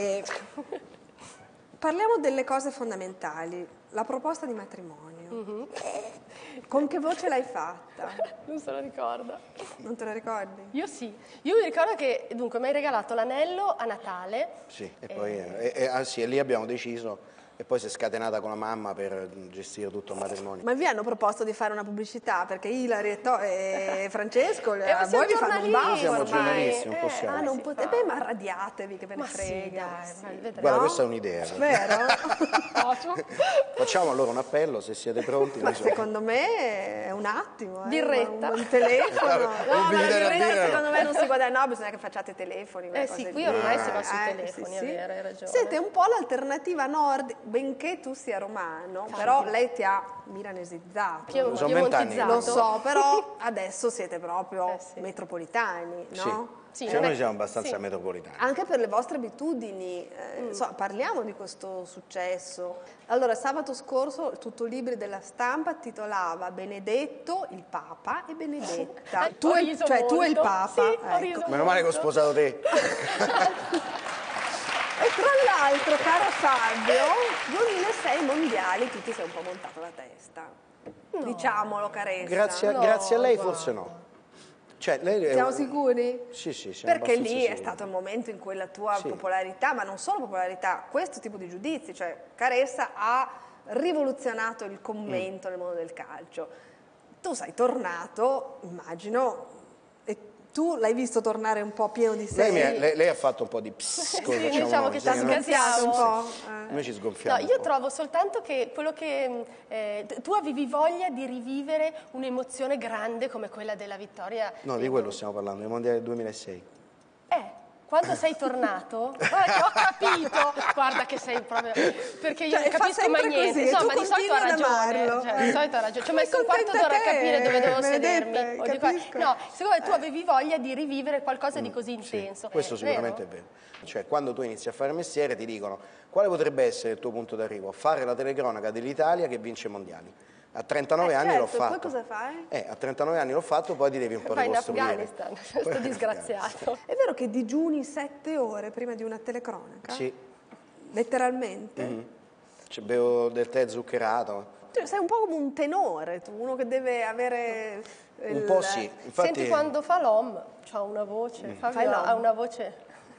Parliamo delle cose fondamentali. La proposta di matrimonio. Con che voce l'hai fatta? Non se lo ricorda. Non te la ricordi? Io sì. Io mi ricordo che, dunque, mi hai regalato l'anello a Natale. Sì, e poi e lì abbiamo deciso, e poi si è scatenata con la mamma per gestire tutto il matrimonio. Ma vi hanno proposto di fare una pubblicità? Perché Ilari e Francesco a siamo voi vi fanno un baffo Siamo ormai. giornalisti, non possiamo. Non potete, ma radiatevi che ve ne Ma frega. sì, dai, vedremo. Guarda, questa è un'idea. Vero? Facciamo allora un appello, se siete pronti. Ma secondo me è un attimo. Birretta. Un telefono. No, ma la biglietto da birretta birra. secondo me non si guadagna. No, bisogna che facciate telefoni. Sì, qui ormai si va sui telefoni, sì. è vero, hai ragione. Siete un po' l'alternativa nord, benché tu sia romano, però lei ti ha milanesizzato. Sono 20 anni. Lo so, però adesso siete proprio metropolitani, Sì. no? Sì, Cioè, noi siamo abbastanza metropolitani. Anche per le vostre abitudini, parliamo di questo successo. Allora, sabato scorso tutto Libri della Stampa titolava Benedetto, il Papa e Benedetta. Ho riso tu e il molto. Papa. Sì, ho ecco. riso Meno male che ho sposato te. E tra l'altro, caro Fabio, 2006 mondiali, tu ti sei un po' montato la testa. Diciamolo, carezza. Grazie a lei forse no. Cioè, lei Siamo sicuri? Sì, siamo Perché abbastanza lì è sicuri. stato il momento in cui la tua popolarità, ma non solo popolarità, questo tipo di giudizi, cioè Caressa ha rivoluzionato il commento nel mondo del calcio. Tu sei tornato, immagino, e tu l'hai visto tornare un po' pieno di sé. Lei ha fatto un po' di pss, come Sì, facciamo diciamo noi, che sai, ci noi- sgasiamo un po'. Noi ci sgonfiamo. No, io trovo soltanto che quello che tu avevi voglia di rivivere un'emozione grande come quella della vittoria. No, di quello stiamo parlando, del mondiale del 2006. Quando sei tornato, ho capito, guarda che sei proprio, perché io non fa capisco mai sempre niente, così, e tu insomma di solito ha continui ad ragione, amarlo. di solito ha ragione, ci ho messo un contenta quarto d'ora a te, capire dove dovevo Benedetta, sedermi. O di capisco. no, secondo me tu avevi voglia di rivivere qualcosa di così intenso. Questo sicuramente è vero. Cioè, quando tu inizi a fare mestiere ti dicono quale potrebbe essere il tuo punto d'arrivo? Fare la telecronaca dell'Italia che vince i mondiali. A 39 anni l'ho fatto. Poi cosa fai? A 39 anni l'ho fatto, poi ti devi un po' Vai in ricostruire. Afghanistan, sto disgraziato. È vero che digiuni 7 ore prima di una telecronaca? Sì. Letteralmente? Cioè, bevo del tè zuccherato. Cioè, sei un po' come un tenore, tu, uno che deve avere... Un po' sì. Infatti... Senti quando fa l'om, c'ha una voce, Fabio ha una voce...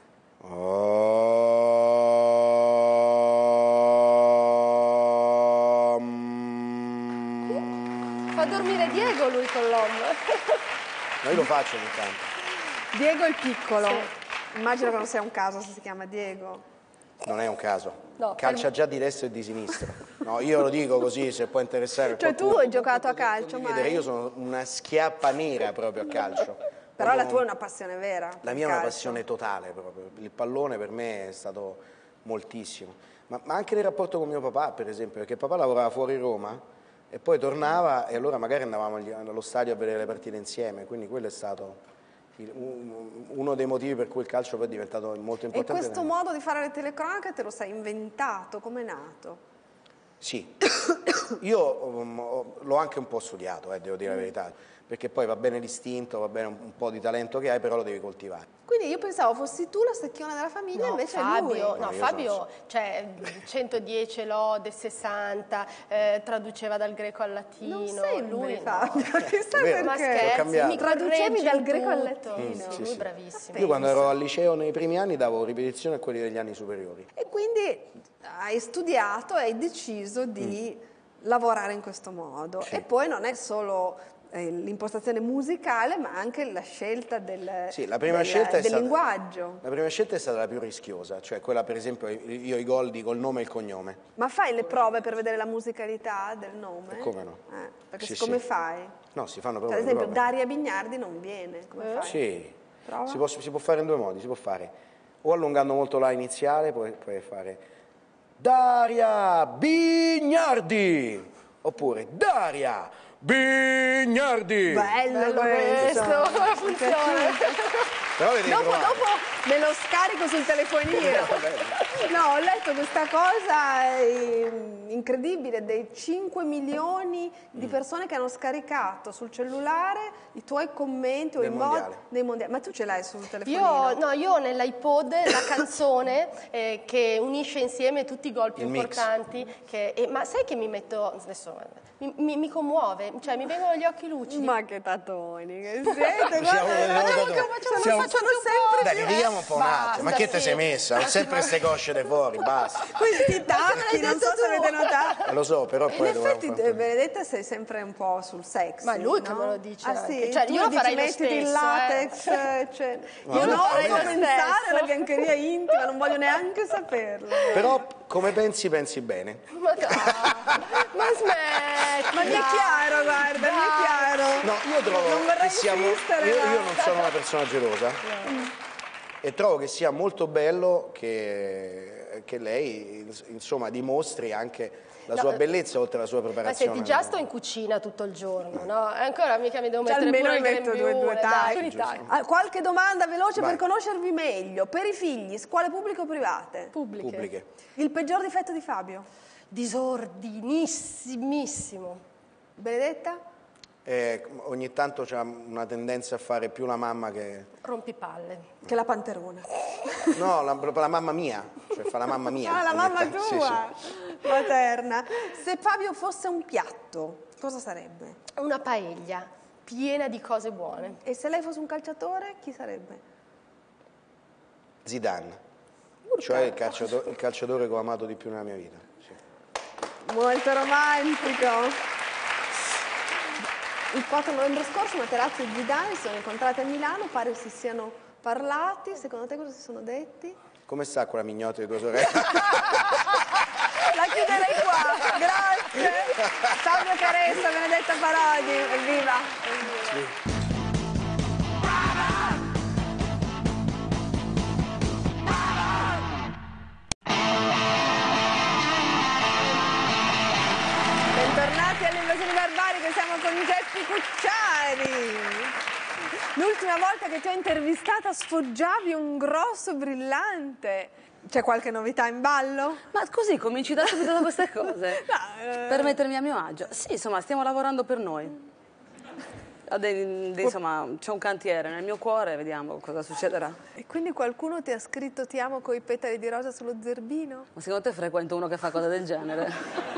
Fa dormire Diego lui con l'om. Ma io lo faccio ogni tanto. Diego è il piccolo. Immagino che non sia un caso se si chiama Diego. Non è un caso. No, Calcia già di destra e di sinistra. No, io lo dico così, se può interessare. Cioè tu hai giocato a calcio, ma... Io sono una schiappa nera proprio a calcio. Però la tua è una passione vera. La mia è una passione totale proprio. Il pallone per me è stato moltissimo. Ma anche nel rapporto con mio papà, per esempio, perché papà lavorava fuori Roma e poi tornava e allora magari andavamo allo stadio a vedere le partite insieme, quindi quello è stato uno dei motivi per cui il calcio poi è diventato molto importante. E questo modo di fare le telecronache te lo sei inventato? Com'è nato? Sì, io l'ho anche un po' studiato, devo dire la verità, perché poi va bene l'istinto, va bene un po' di talento che hai, però lo devi coltivare. Quindi io pensavo fossi tu la secchiona della famiglia, invece Fabio, è lui. Fabio, cioè 110 lode, 60, traduceva dal greco al latino. Non sembri, lui Fabio, chissà Vero, ma perché. l'ho cambiato. mi Traducevi dal greco al tutto. latino. Sì, Lui sì. bravissimo. Io quando ero al liceo nei primi anni davo ripetizioni a quelli degli anni superiori. E quindi hai studiato e hai deciso di lavorare in questo modo. Sì. E poi non è solo l'impostazione musicale, ma anche la scelta del, Sì, la prima scelta è del stata, linguaggio. La prima scelta è stata la più rischiosa, cioè quella per esempio, io i gol dico il nome e il cognome. Ma fai le prove per vedere la musicalità del nome? Come no? Perché Sì, come sì. fai? No, si fanno Cioè, proprio ad le esempio, prove. Daria Bignardi non viene. Come fai? Sì, Prova. si può fare in due modi, si può fare o allungando molto la iniziale, puoi fare Daria Bignardi, oppure Daria Bignardi. Bello questo, funziona. Però le devi provare. Dopo me lo scarico sul telefonino. No, ho letto questa cosa incredibile, dei 5 milioni di persone che hanno scaricato sul cellulare i tuoi commenti o Del i mondiale. dei mondiali. Ma tu ce l'hai sul telefonino? Io ho nell'iPod la canzone che unisce insieme tutti i gol più Il mix. importanti. Ma sai che mi metto... Adesso mi commuove, cioè mi vengono gli occhi lucidi. Ma che tatoni che siete, Siamo- facciano sempre Dai, più. ridiamo un po' un attimo. Ma che te sei messa? Ho sempre queste cosce fuori, basta. Questi tacchi, non so se avete notato. Lo so, però In poi effetti, dovremmo fare- Benedetta, sei sempre un po' sul sex. Ma è lui che no? me lo dice Ah, anche. sì? Cioè, Tu io lo dici, farei lo mettiti il stesso, latex, cioè, Ma io no, non voglio vabbè. pensare alla biancheria intima, non voglio neanche saperlo. Però come pensi bene. Ma smetti! Ma mi è chiaro, guarda, mi è chiaro. No, io trovo non vorrei che siamo... insistere, Io ma- non sono una persona gelosa e trovo che sia molto bello che lei, insomma, dimostri anche la sua bellezza oltre alla sua Ma preparazione. senti, già sto in cucina tutto il giorno, no? E ancora mica mi devo Cioè, mettere almeno pure mi il metto grembiule, due dai. tagli. Ah, qualche domanda veloce Vai. per conoscervi meglio. Per i figli, scuole pubbliche o private? Pubbliche. Il peggior difetto di Fabio? Disordinissimo. Benedetta? Ogni tanto c'ha una tendenza a fare più la mamma che... Rompipalle. Che la panterona. No, proprio la mamma mia, cioè fa la mamma mia. Ah, la ogni mamma tanto. Sì, tua, sì. materna. Se Fabio fosse un piatto, cosa sarebbe? Una paella piena di cose buone. E se lei fosse un calciatore, chi sarebbe? Zidane, cioè il calciatore che ho amato di più nella mia vita. Sì. Molto romantico. Il 4 novembre scorso Materazzi e Zidane si sono incontrati a Milano, pare si siano parlati. Secondo te cosa si sono detti? Come sta quella mignotta di tua sorella? La chiuderei qua, grazie. Fabio Caressa, Benedetta Parodi, evviva. Bentornati alle Invasioni Barbariche, siamo con Geppi Cucciari. L'ultima volta che ti ho intervistata sfoggiavi un grosso brillante. C'è qualche novità in ballo? Ma così cominci da subito da queste cose? Per mettermi a mio agio? Sì, insomma, stiamo lavorando per noi. Insomma, c'è un cantiere nel mio cuore, vediamo cosa succederà. E quindi qualcuno ti ha scritto ti amo con i petali di rosa sullo zerbino? Ma secondo te frequento uno che fa cose del genere?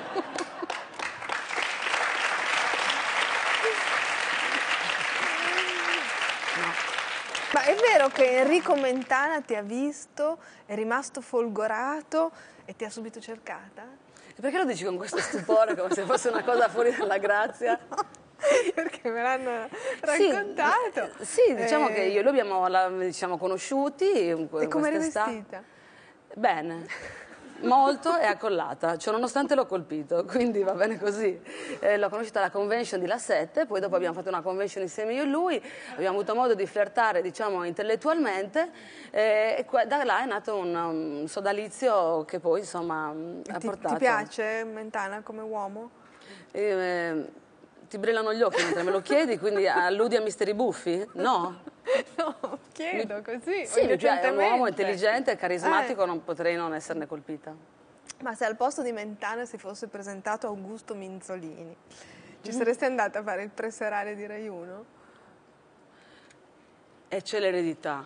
Ma è vero che Enrico Mentana ti ha visto, è rimasto folgorato e ti ha subito cercata? E perché lo dici con questo stupore, come se fosse una cosa fuori dalla grazia? Perché me l'hanno raccontato. Sì, diciamo che io e lui abbiamo conosciuti. E come eri vestita? Bene, molto e accollata, cioè nonostante l'ho colpito, quindi va bene così. L'ho conosciuta alla convention di La 7, poi dopo abbiamo fatto una convention insieme io e lui, abbiamo avuto modo di flirtare, diciamo, intellettualmente, e da là è nato un sodalizio che poi, insomma, ha portato... Ti piace Mentana come uomo? Ti brillano gli occhi mentre me lo chiedi, quindi alludi a misteri buffi? No? No, chiedo così. Sì, mi piace, è un uomo intelligente e carismatico, non potrei non esserne colpita. Ma se al posto di Mentana si fosse presentato Augusto Minzolini, ci saresti andata a fare il preserale di Rai 1? E c'è l'eredità.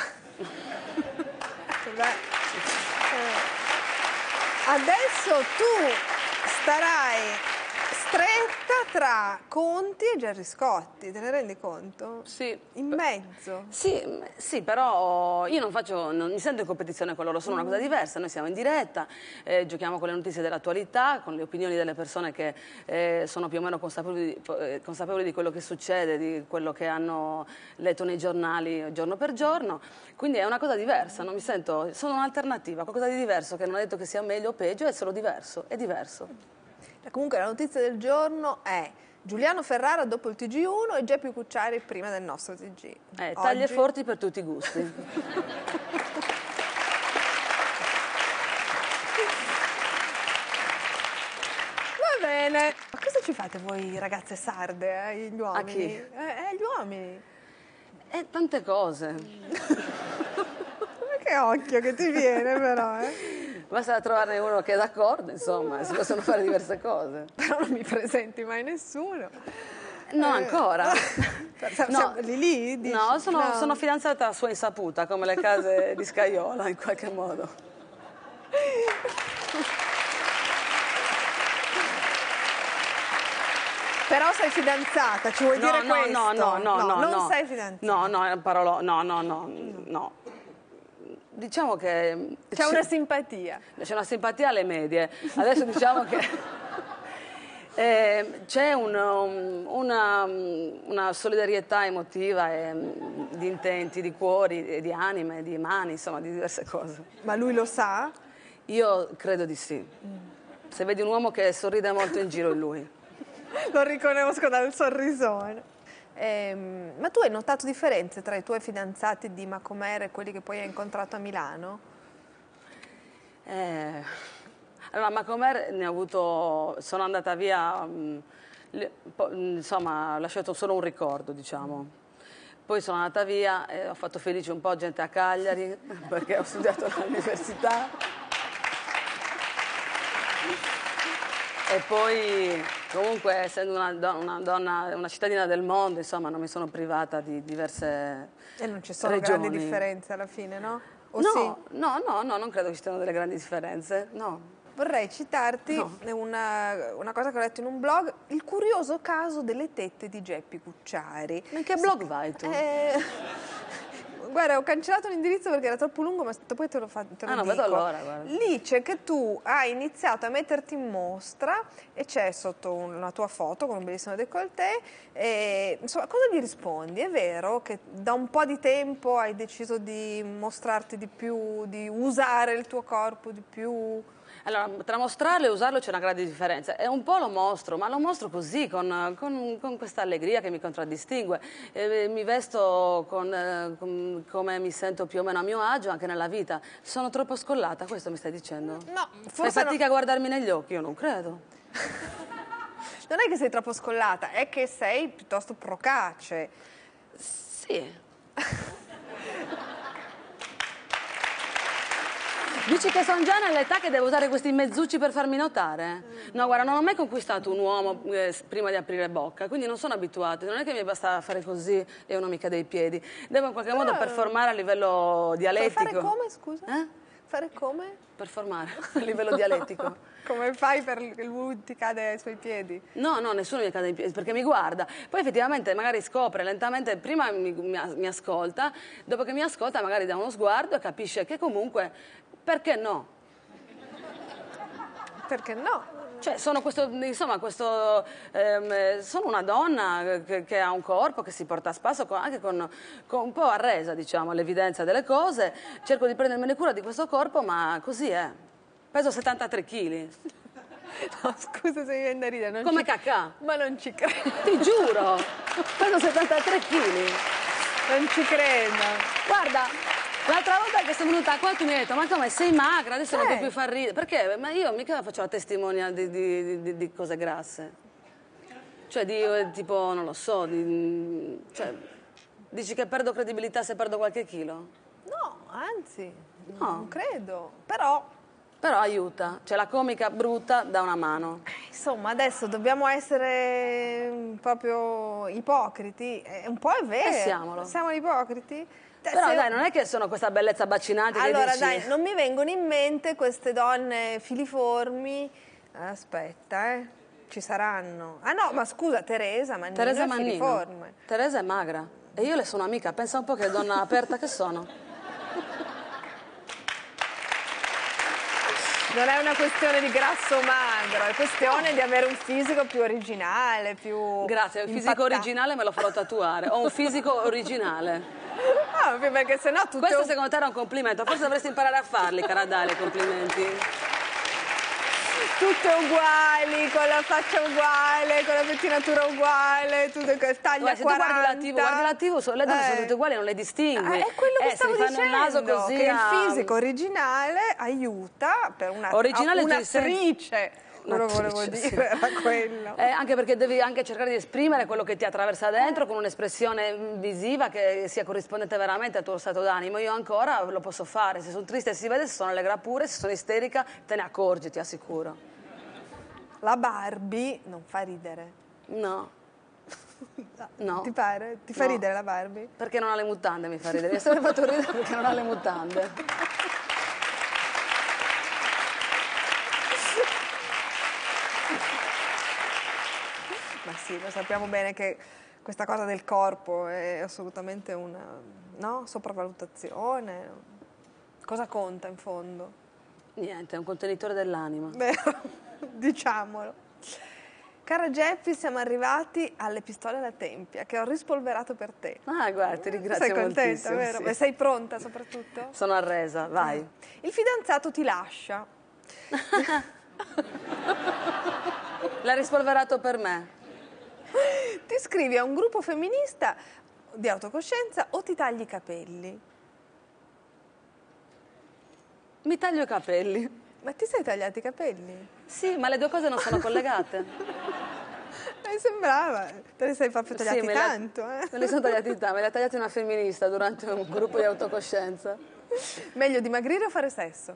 Adesso tu starai stretta tra Conti e Gerry Scotti, te ne rendi conto? Sì. In mezzo? Sì, però io non mi sento in competizione con loro, sono una cosa diversa, noi siamo in diretta, giochiamo con le notizie dell'attualità, con le opinioni delle persone che sono più o meno consapevoli di quello che succede, di quello che hanno letto nei giornali giorno per giorno, quindi è una cosa diversa, non mi sento, sono un'alternativa, qualcosa di diverso, che non è detto che sia meglio o peggio, è solo diverso, è diverso. Comunque la notizia del giorno è Giuliano Ferrara dopo il TG1 e Geppi Cucciari prima del nostro TG. Taglie forti per tutti i gusti. Va bene. Ma cosa ci fate voi ragazze sarde, gli uomini? A chi? Gli uomini. Tante cose. Che occhio che ti viene però, Basta trovarne uno che è d'accordo, insomma, si possono fare diverse cose. Però non mi presenti mai nessuno. No, ancora. No. Lì? Dici? No, sono fidanzata a sua insaputa, come le case di Scaiola, in qualche modo. Però sei fidanzata, ci vuoi dire questo? No, non sei fidanzata. No. Diciamo che... C'è una simpatia. C'è una simpatia alle medie. Adesso diciamo che c'è una solidarietà emotiva di intenti, di cuori, di anime, di mani, insomma, di diverse cose. Ma lui lo sa? Io credo di sì. Se vedi un uomo che sorride molto in giro è lui. Lo riconosco dal sorrisone. Ma tu hai notato differenze tra i tuoi fidanzati di Macomer e quelli che poi hai incontrato a Milano? Allora, Macomer ne ho avuto, sono andata via, insomma, ho lasciato solo un ricordo, diciamo. Poi sono andata via e ho fatto felice un po' gente a Cagliari, perché ho studiato all'università. E poi, comunque, essendo una donna, una cittadina del mondo, insomma, non mi sono privata di diverse E non ci sono regioni. grandi differenze alla fine, no? O no, sì? no, non credo che ci siano delle grandi differenze, no. Vorrei citarti una cosa che ho letto in un blog, il curioso caso delle tette di Geppi Cucciari. Ma in che blog vai tu? Guarda, ho cancellato l'indirizzo perché era troppo lungo, ma poi te lo dico. Non vedo allora, guarda. Lì c'è che tu hai iniziato a metterti in mostra e c'è sotto una tua foto con un bellissimo décolleté. Insomma, cosa gli rispondi? È vero che da un po' di tempo hai deciso di mostrarti di più, di usare il tuo corpo di più? Allora, tra mostrarlo e usarlo c'è una grande differenza. E un po' lo mostro, ma lo mostro così, con questa allegria che mi contraddistingue. Mi vesto come mi sento più o meno a mio agio anche nella vita. Sono troppo scollata, questo mi stai dicendo? No, Fai fatica a guardarmi negli occhi? Io non credo. Non è che sei troppo scollata, è che sei piuttosto procace. Sì. Dici che sono già nell'età che devo usare questi mezzucci per farmi notare? No, guarda, non ho mai conquistato un uomo prima di aprire bocca, quindi non sono abituata. Non è che mi basta fare così e uno mi cade ai piedi. Devo in qualche modo performare a livello dialettico. Fare come, scusa? Fare come? Performare a livello dialettico. Come fai perché lui ti cade ai suoi piedi? No, nessuno mi cade ai piedi, perché mi guarda. Poi effettivamente magari scopre lentamente, prima mi ascolta, dopo che mi ascolta magari dà uno sguardo e capisce che comunque, perché no? Perché no? Cioè, sono una donna che ha un corpo che si porta a spasso anche con un po' arresa, diciamo, all'evidenza delle cose. Cerco di prendermene cura di questo corpo, ma così è. Peso 73 kg. No, scusa se mi viene da ridere. Come cacà. Ma non ci credo. Ti giuro. Peso 73 kg. Non ci credo. Guarda, l'altra volta che sono venuta qua tu mi hai detto, ma come sei magra, adesso non puoi più far ridere. Perché? Ma io mica faccio la testimonial di cose grasse. Cioè, tipo, non lo so, cioè, dici che perdo credibilità se perdo qualche chilo? No, anzi, no. Non credo. Però aiuta, cioè la comica brutta dà una mano. Insomma, adesso dobbiamo essere proprio ipocriti. Un po' è vero. Siamolo. Siamo ipocriti? Però dai, non è che sono questa bellezza bacinante che allora, dici... dai, non mi vengono in mente queste donne filiformi. Aspetta, ci saranno. Ah no, ma scusa, Teresa Mannino è filiforme. Teresa è magra. E io le sono amica, pensa un po' che donna aperta che sono. Non è una questione di grasso o magro, è questione di avere un fisico più originale, più... Grazie, il fisico originale me lo farò tatuare. Ho un fisico originale. No, perché sennò tutto... Questo secondo te era un complimento, forse dovresti imparare a farli, cara Dalia, complimenti. Tutte uguali, con la faccia uguale, con la pettinatura uguale, tutte taglia 40. Se tu guardi la TV, le donne sono tutte uguali, non le distingui. È quello che stavo dicendo, il naso così che il fisico originale aiuta per un'attrice. Quello volevo dire, era quello. Anche perché devi anche cercare di esprimere quello che ti attraversa dentro con un'espressione visiva che sia corrispondente veramente al tuo stato d'animo. Io ancora lo posso fare, se sono triste si vede, se sono allegra pure, se sono isterica te ne accorgi, ti assicuro. La Barbie non fa ridere. No. No. Ti pare? Ti fa ridere la Barbie? Perché non ha le mutande mi fa ridere. Mi ha sempre fatto ridere perché non ha le mutande. Ma sì, lo sappiamo bene che questa cosa del corpo è assolutamente una sopravvalutazione. Cosa conta in fondo? Niente, è un contenitore dell'anima. Vero, diciamolo. Cara Geppi, siamo arrivati alle pistole alla tempia che ho rispolverato per te. Ah, guarda, ti ringrazio moltissimo. Sei contenta, vero? Sì. Ma sei pronta soprattutto? Sono arresa, vai. Il fidanzato ti lascia. L'ha rispolverato per me. Ti iscrivi a un gruppo femminista di autocoscienza o ti tagli i capelli? Mi taglio i capelli. Ma ti sei tagliati i capelli? Sì, ma le due cose non sono collegate. Mi sembrava, te ne sei proprio tagliati tanto. Me li sono tagliati tanto, me li ha tagliati una femminista durante un gruppo di autocoscienza. Meglio dimagrire o fare sesso?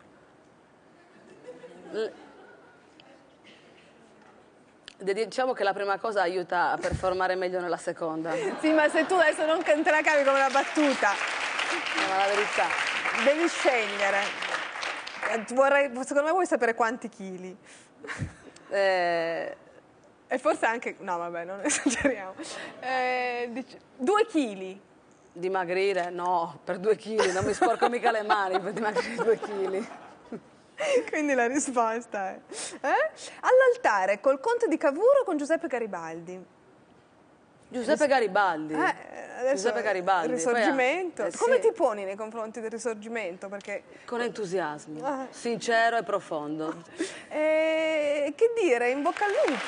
Diciamo che la prima cosa aiuta a performare meglio nella seconda. Sì, ma se tu adesso non te la cavi come una battuta. No, ma la verità. Devi scegliere. Secondo me vuoi sapere quanti chili. E forse anche... No, vabbè, non esageriamo. 2 chili. Dimagrire? No, per 2 chili. Non mi sporco mica le mani per dimagrire 2 chili. Quindi la risposta è... All'altare col conte di Cavour o con Giuseppe Garibaldi? Giuseppe Garibaldi. Giuseppe Garibaldi. Il Risorgimento. Sì. Come ti poni nei confronti del Risorgimento? Perché... Con entusiasmo, sincero e profondo. Che dire, in bocca al lupo.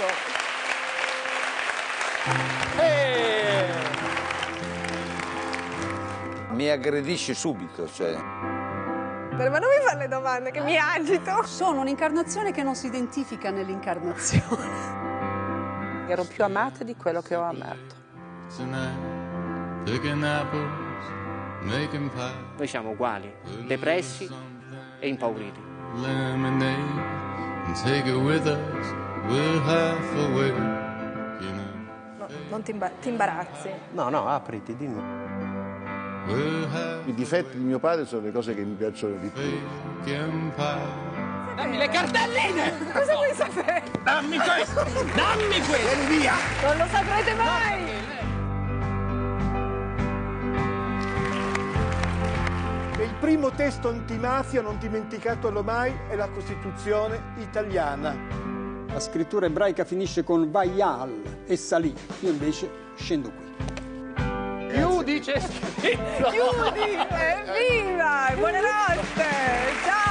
Mi aggredisci subito, cioè. Ma non mi fare le domande, che mi agito. Sono un'incarnazione che non si identifica nell'incarnazione. Ero più amata di quello che ho amato. Noi siamo uguali, depressi e impauriti. Lemonade and take it with us. We're half awake. No, non ti imbarazzi. No, apriti, dimmi. I difetti di mio padre sono le cose che mi piacciono di più. Dammi le cartelline! Cosa vuoi sapere? Dammi questo! Dammi questo! Vieni via! Non lo saprete mai! Il primo testo antimafia, non dimenticatelo mai, è la Costituzione italiana. La scrittura ebraica finisce con Vayal e salì, io invece scendo qui. Chiudi, c'è scritto! Chiudi! Evviva! Buonanotte! Ciao!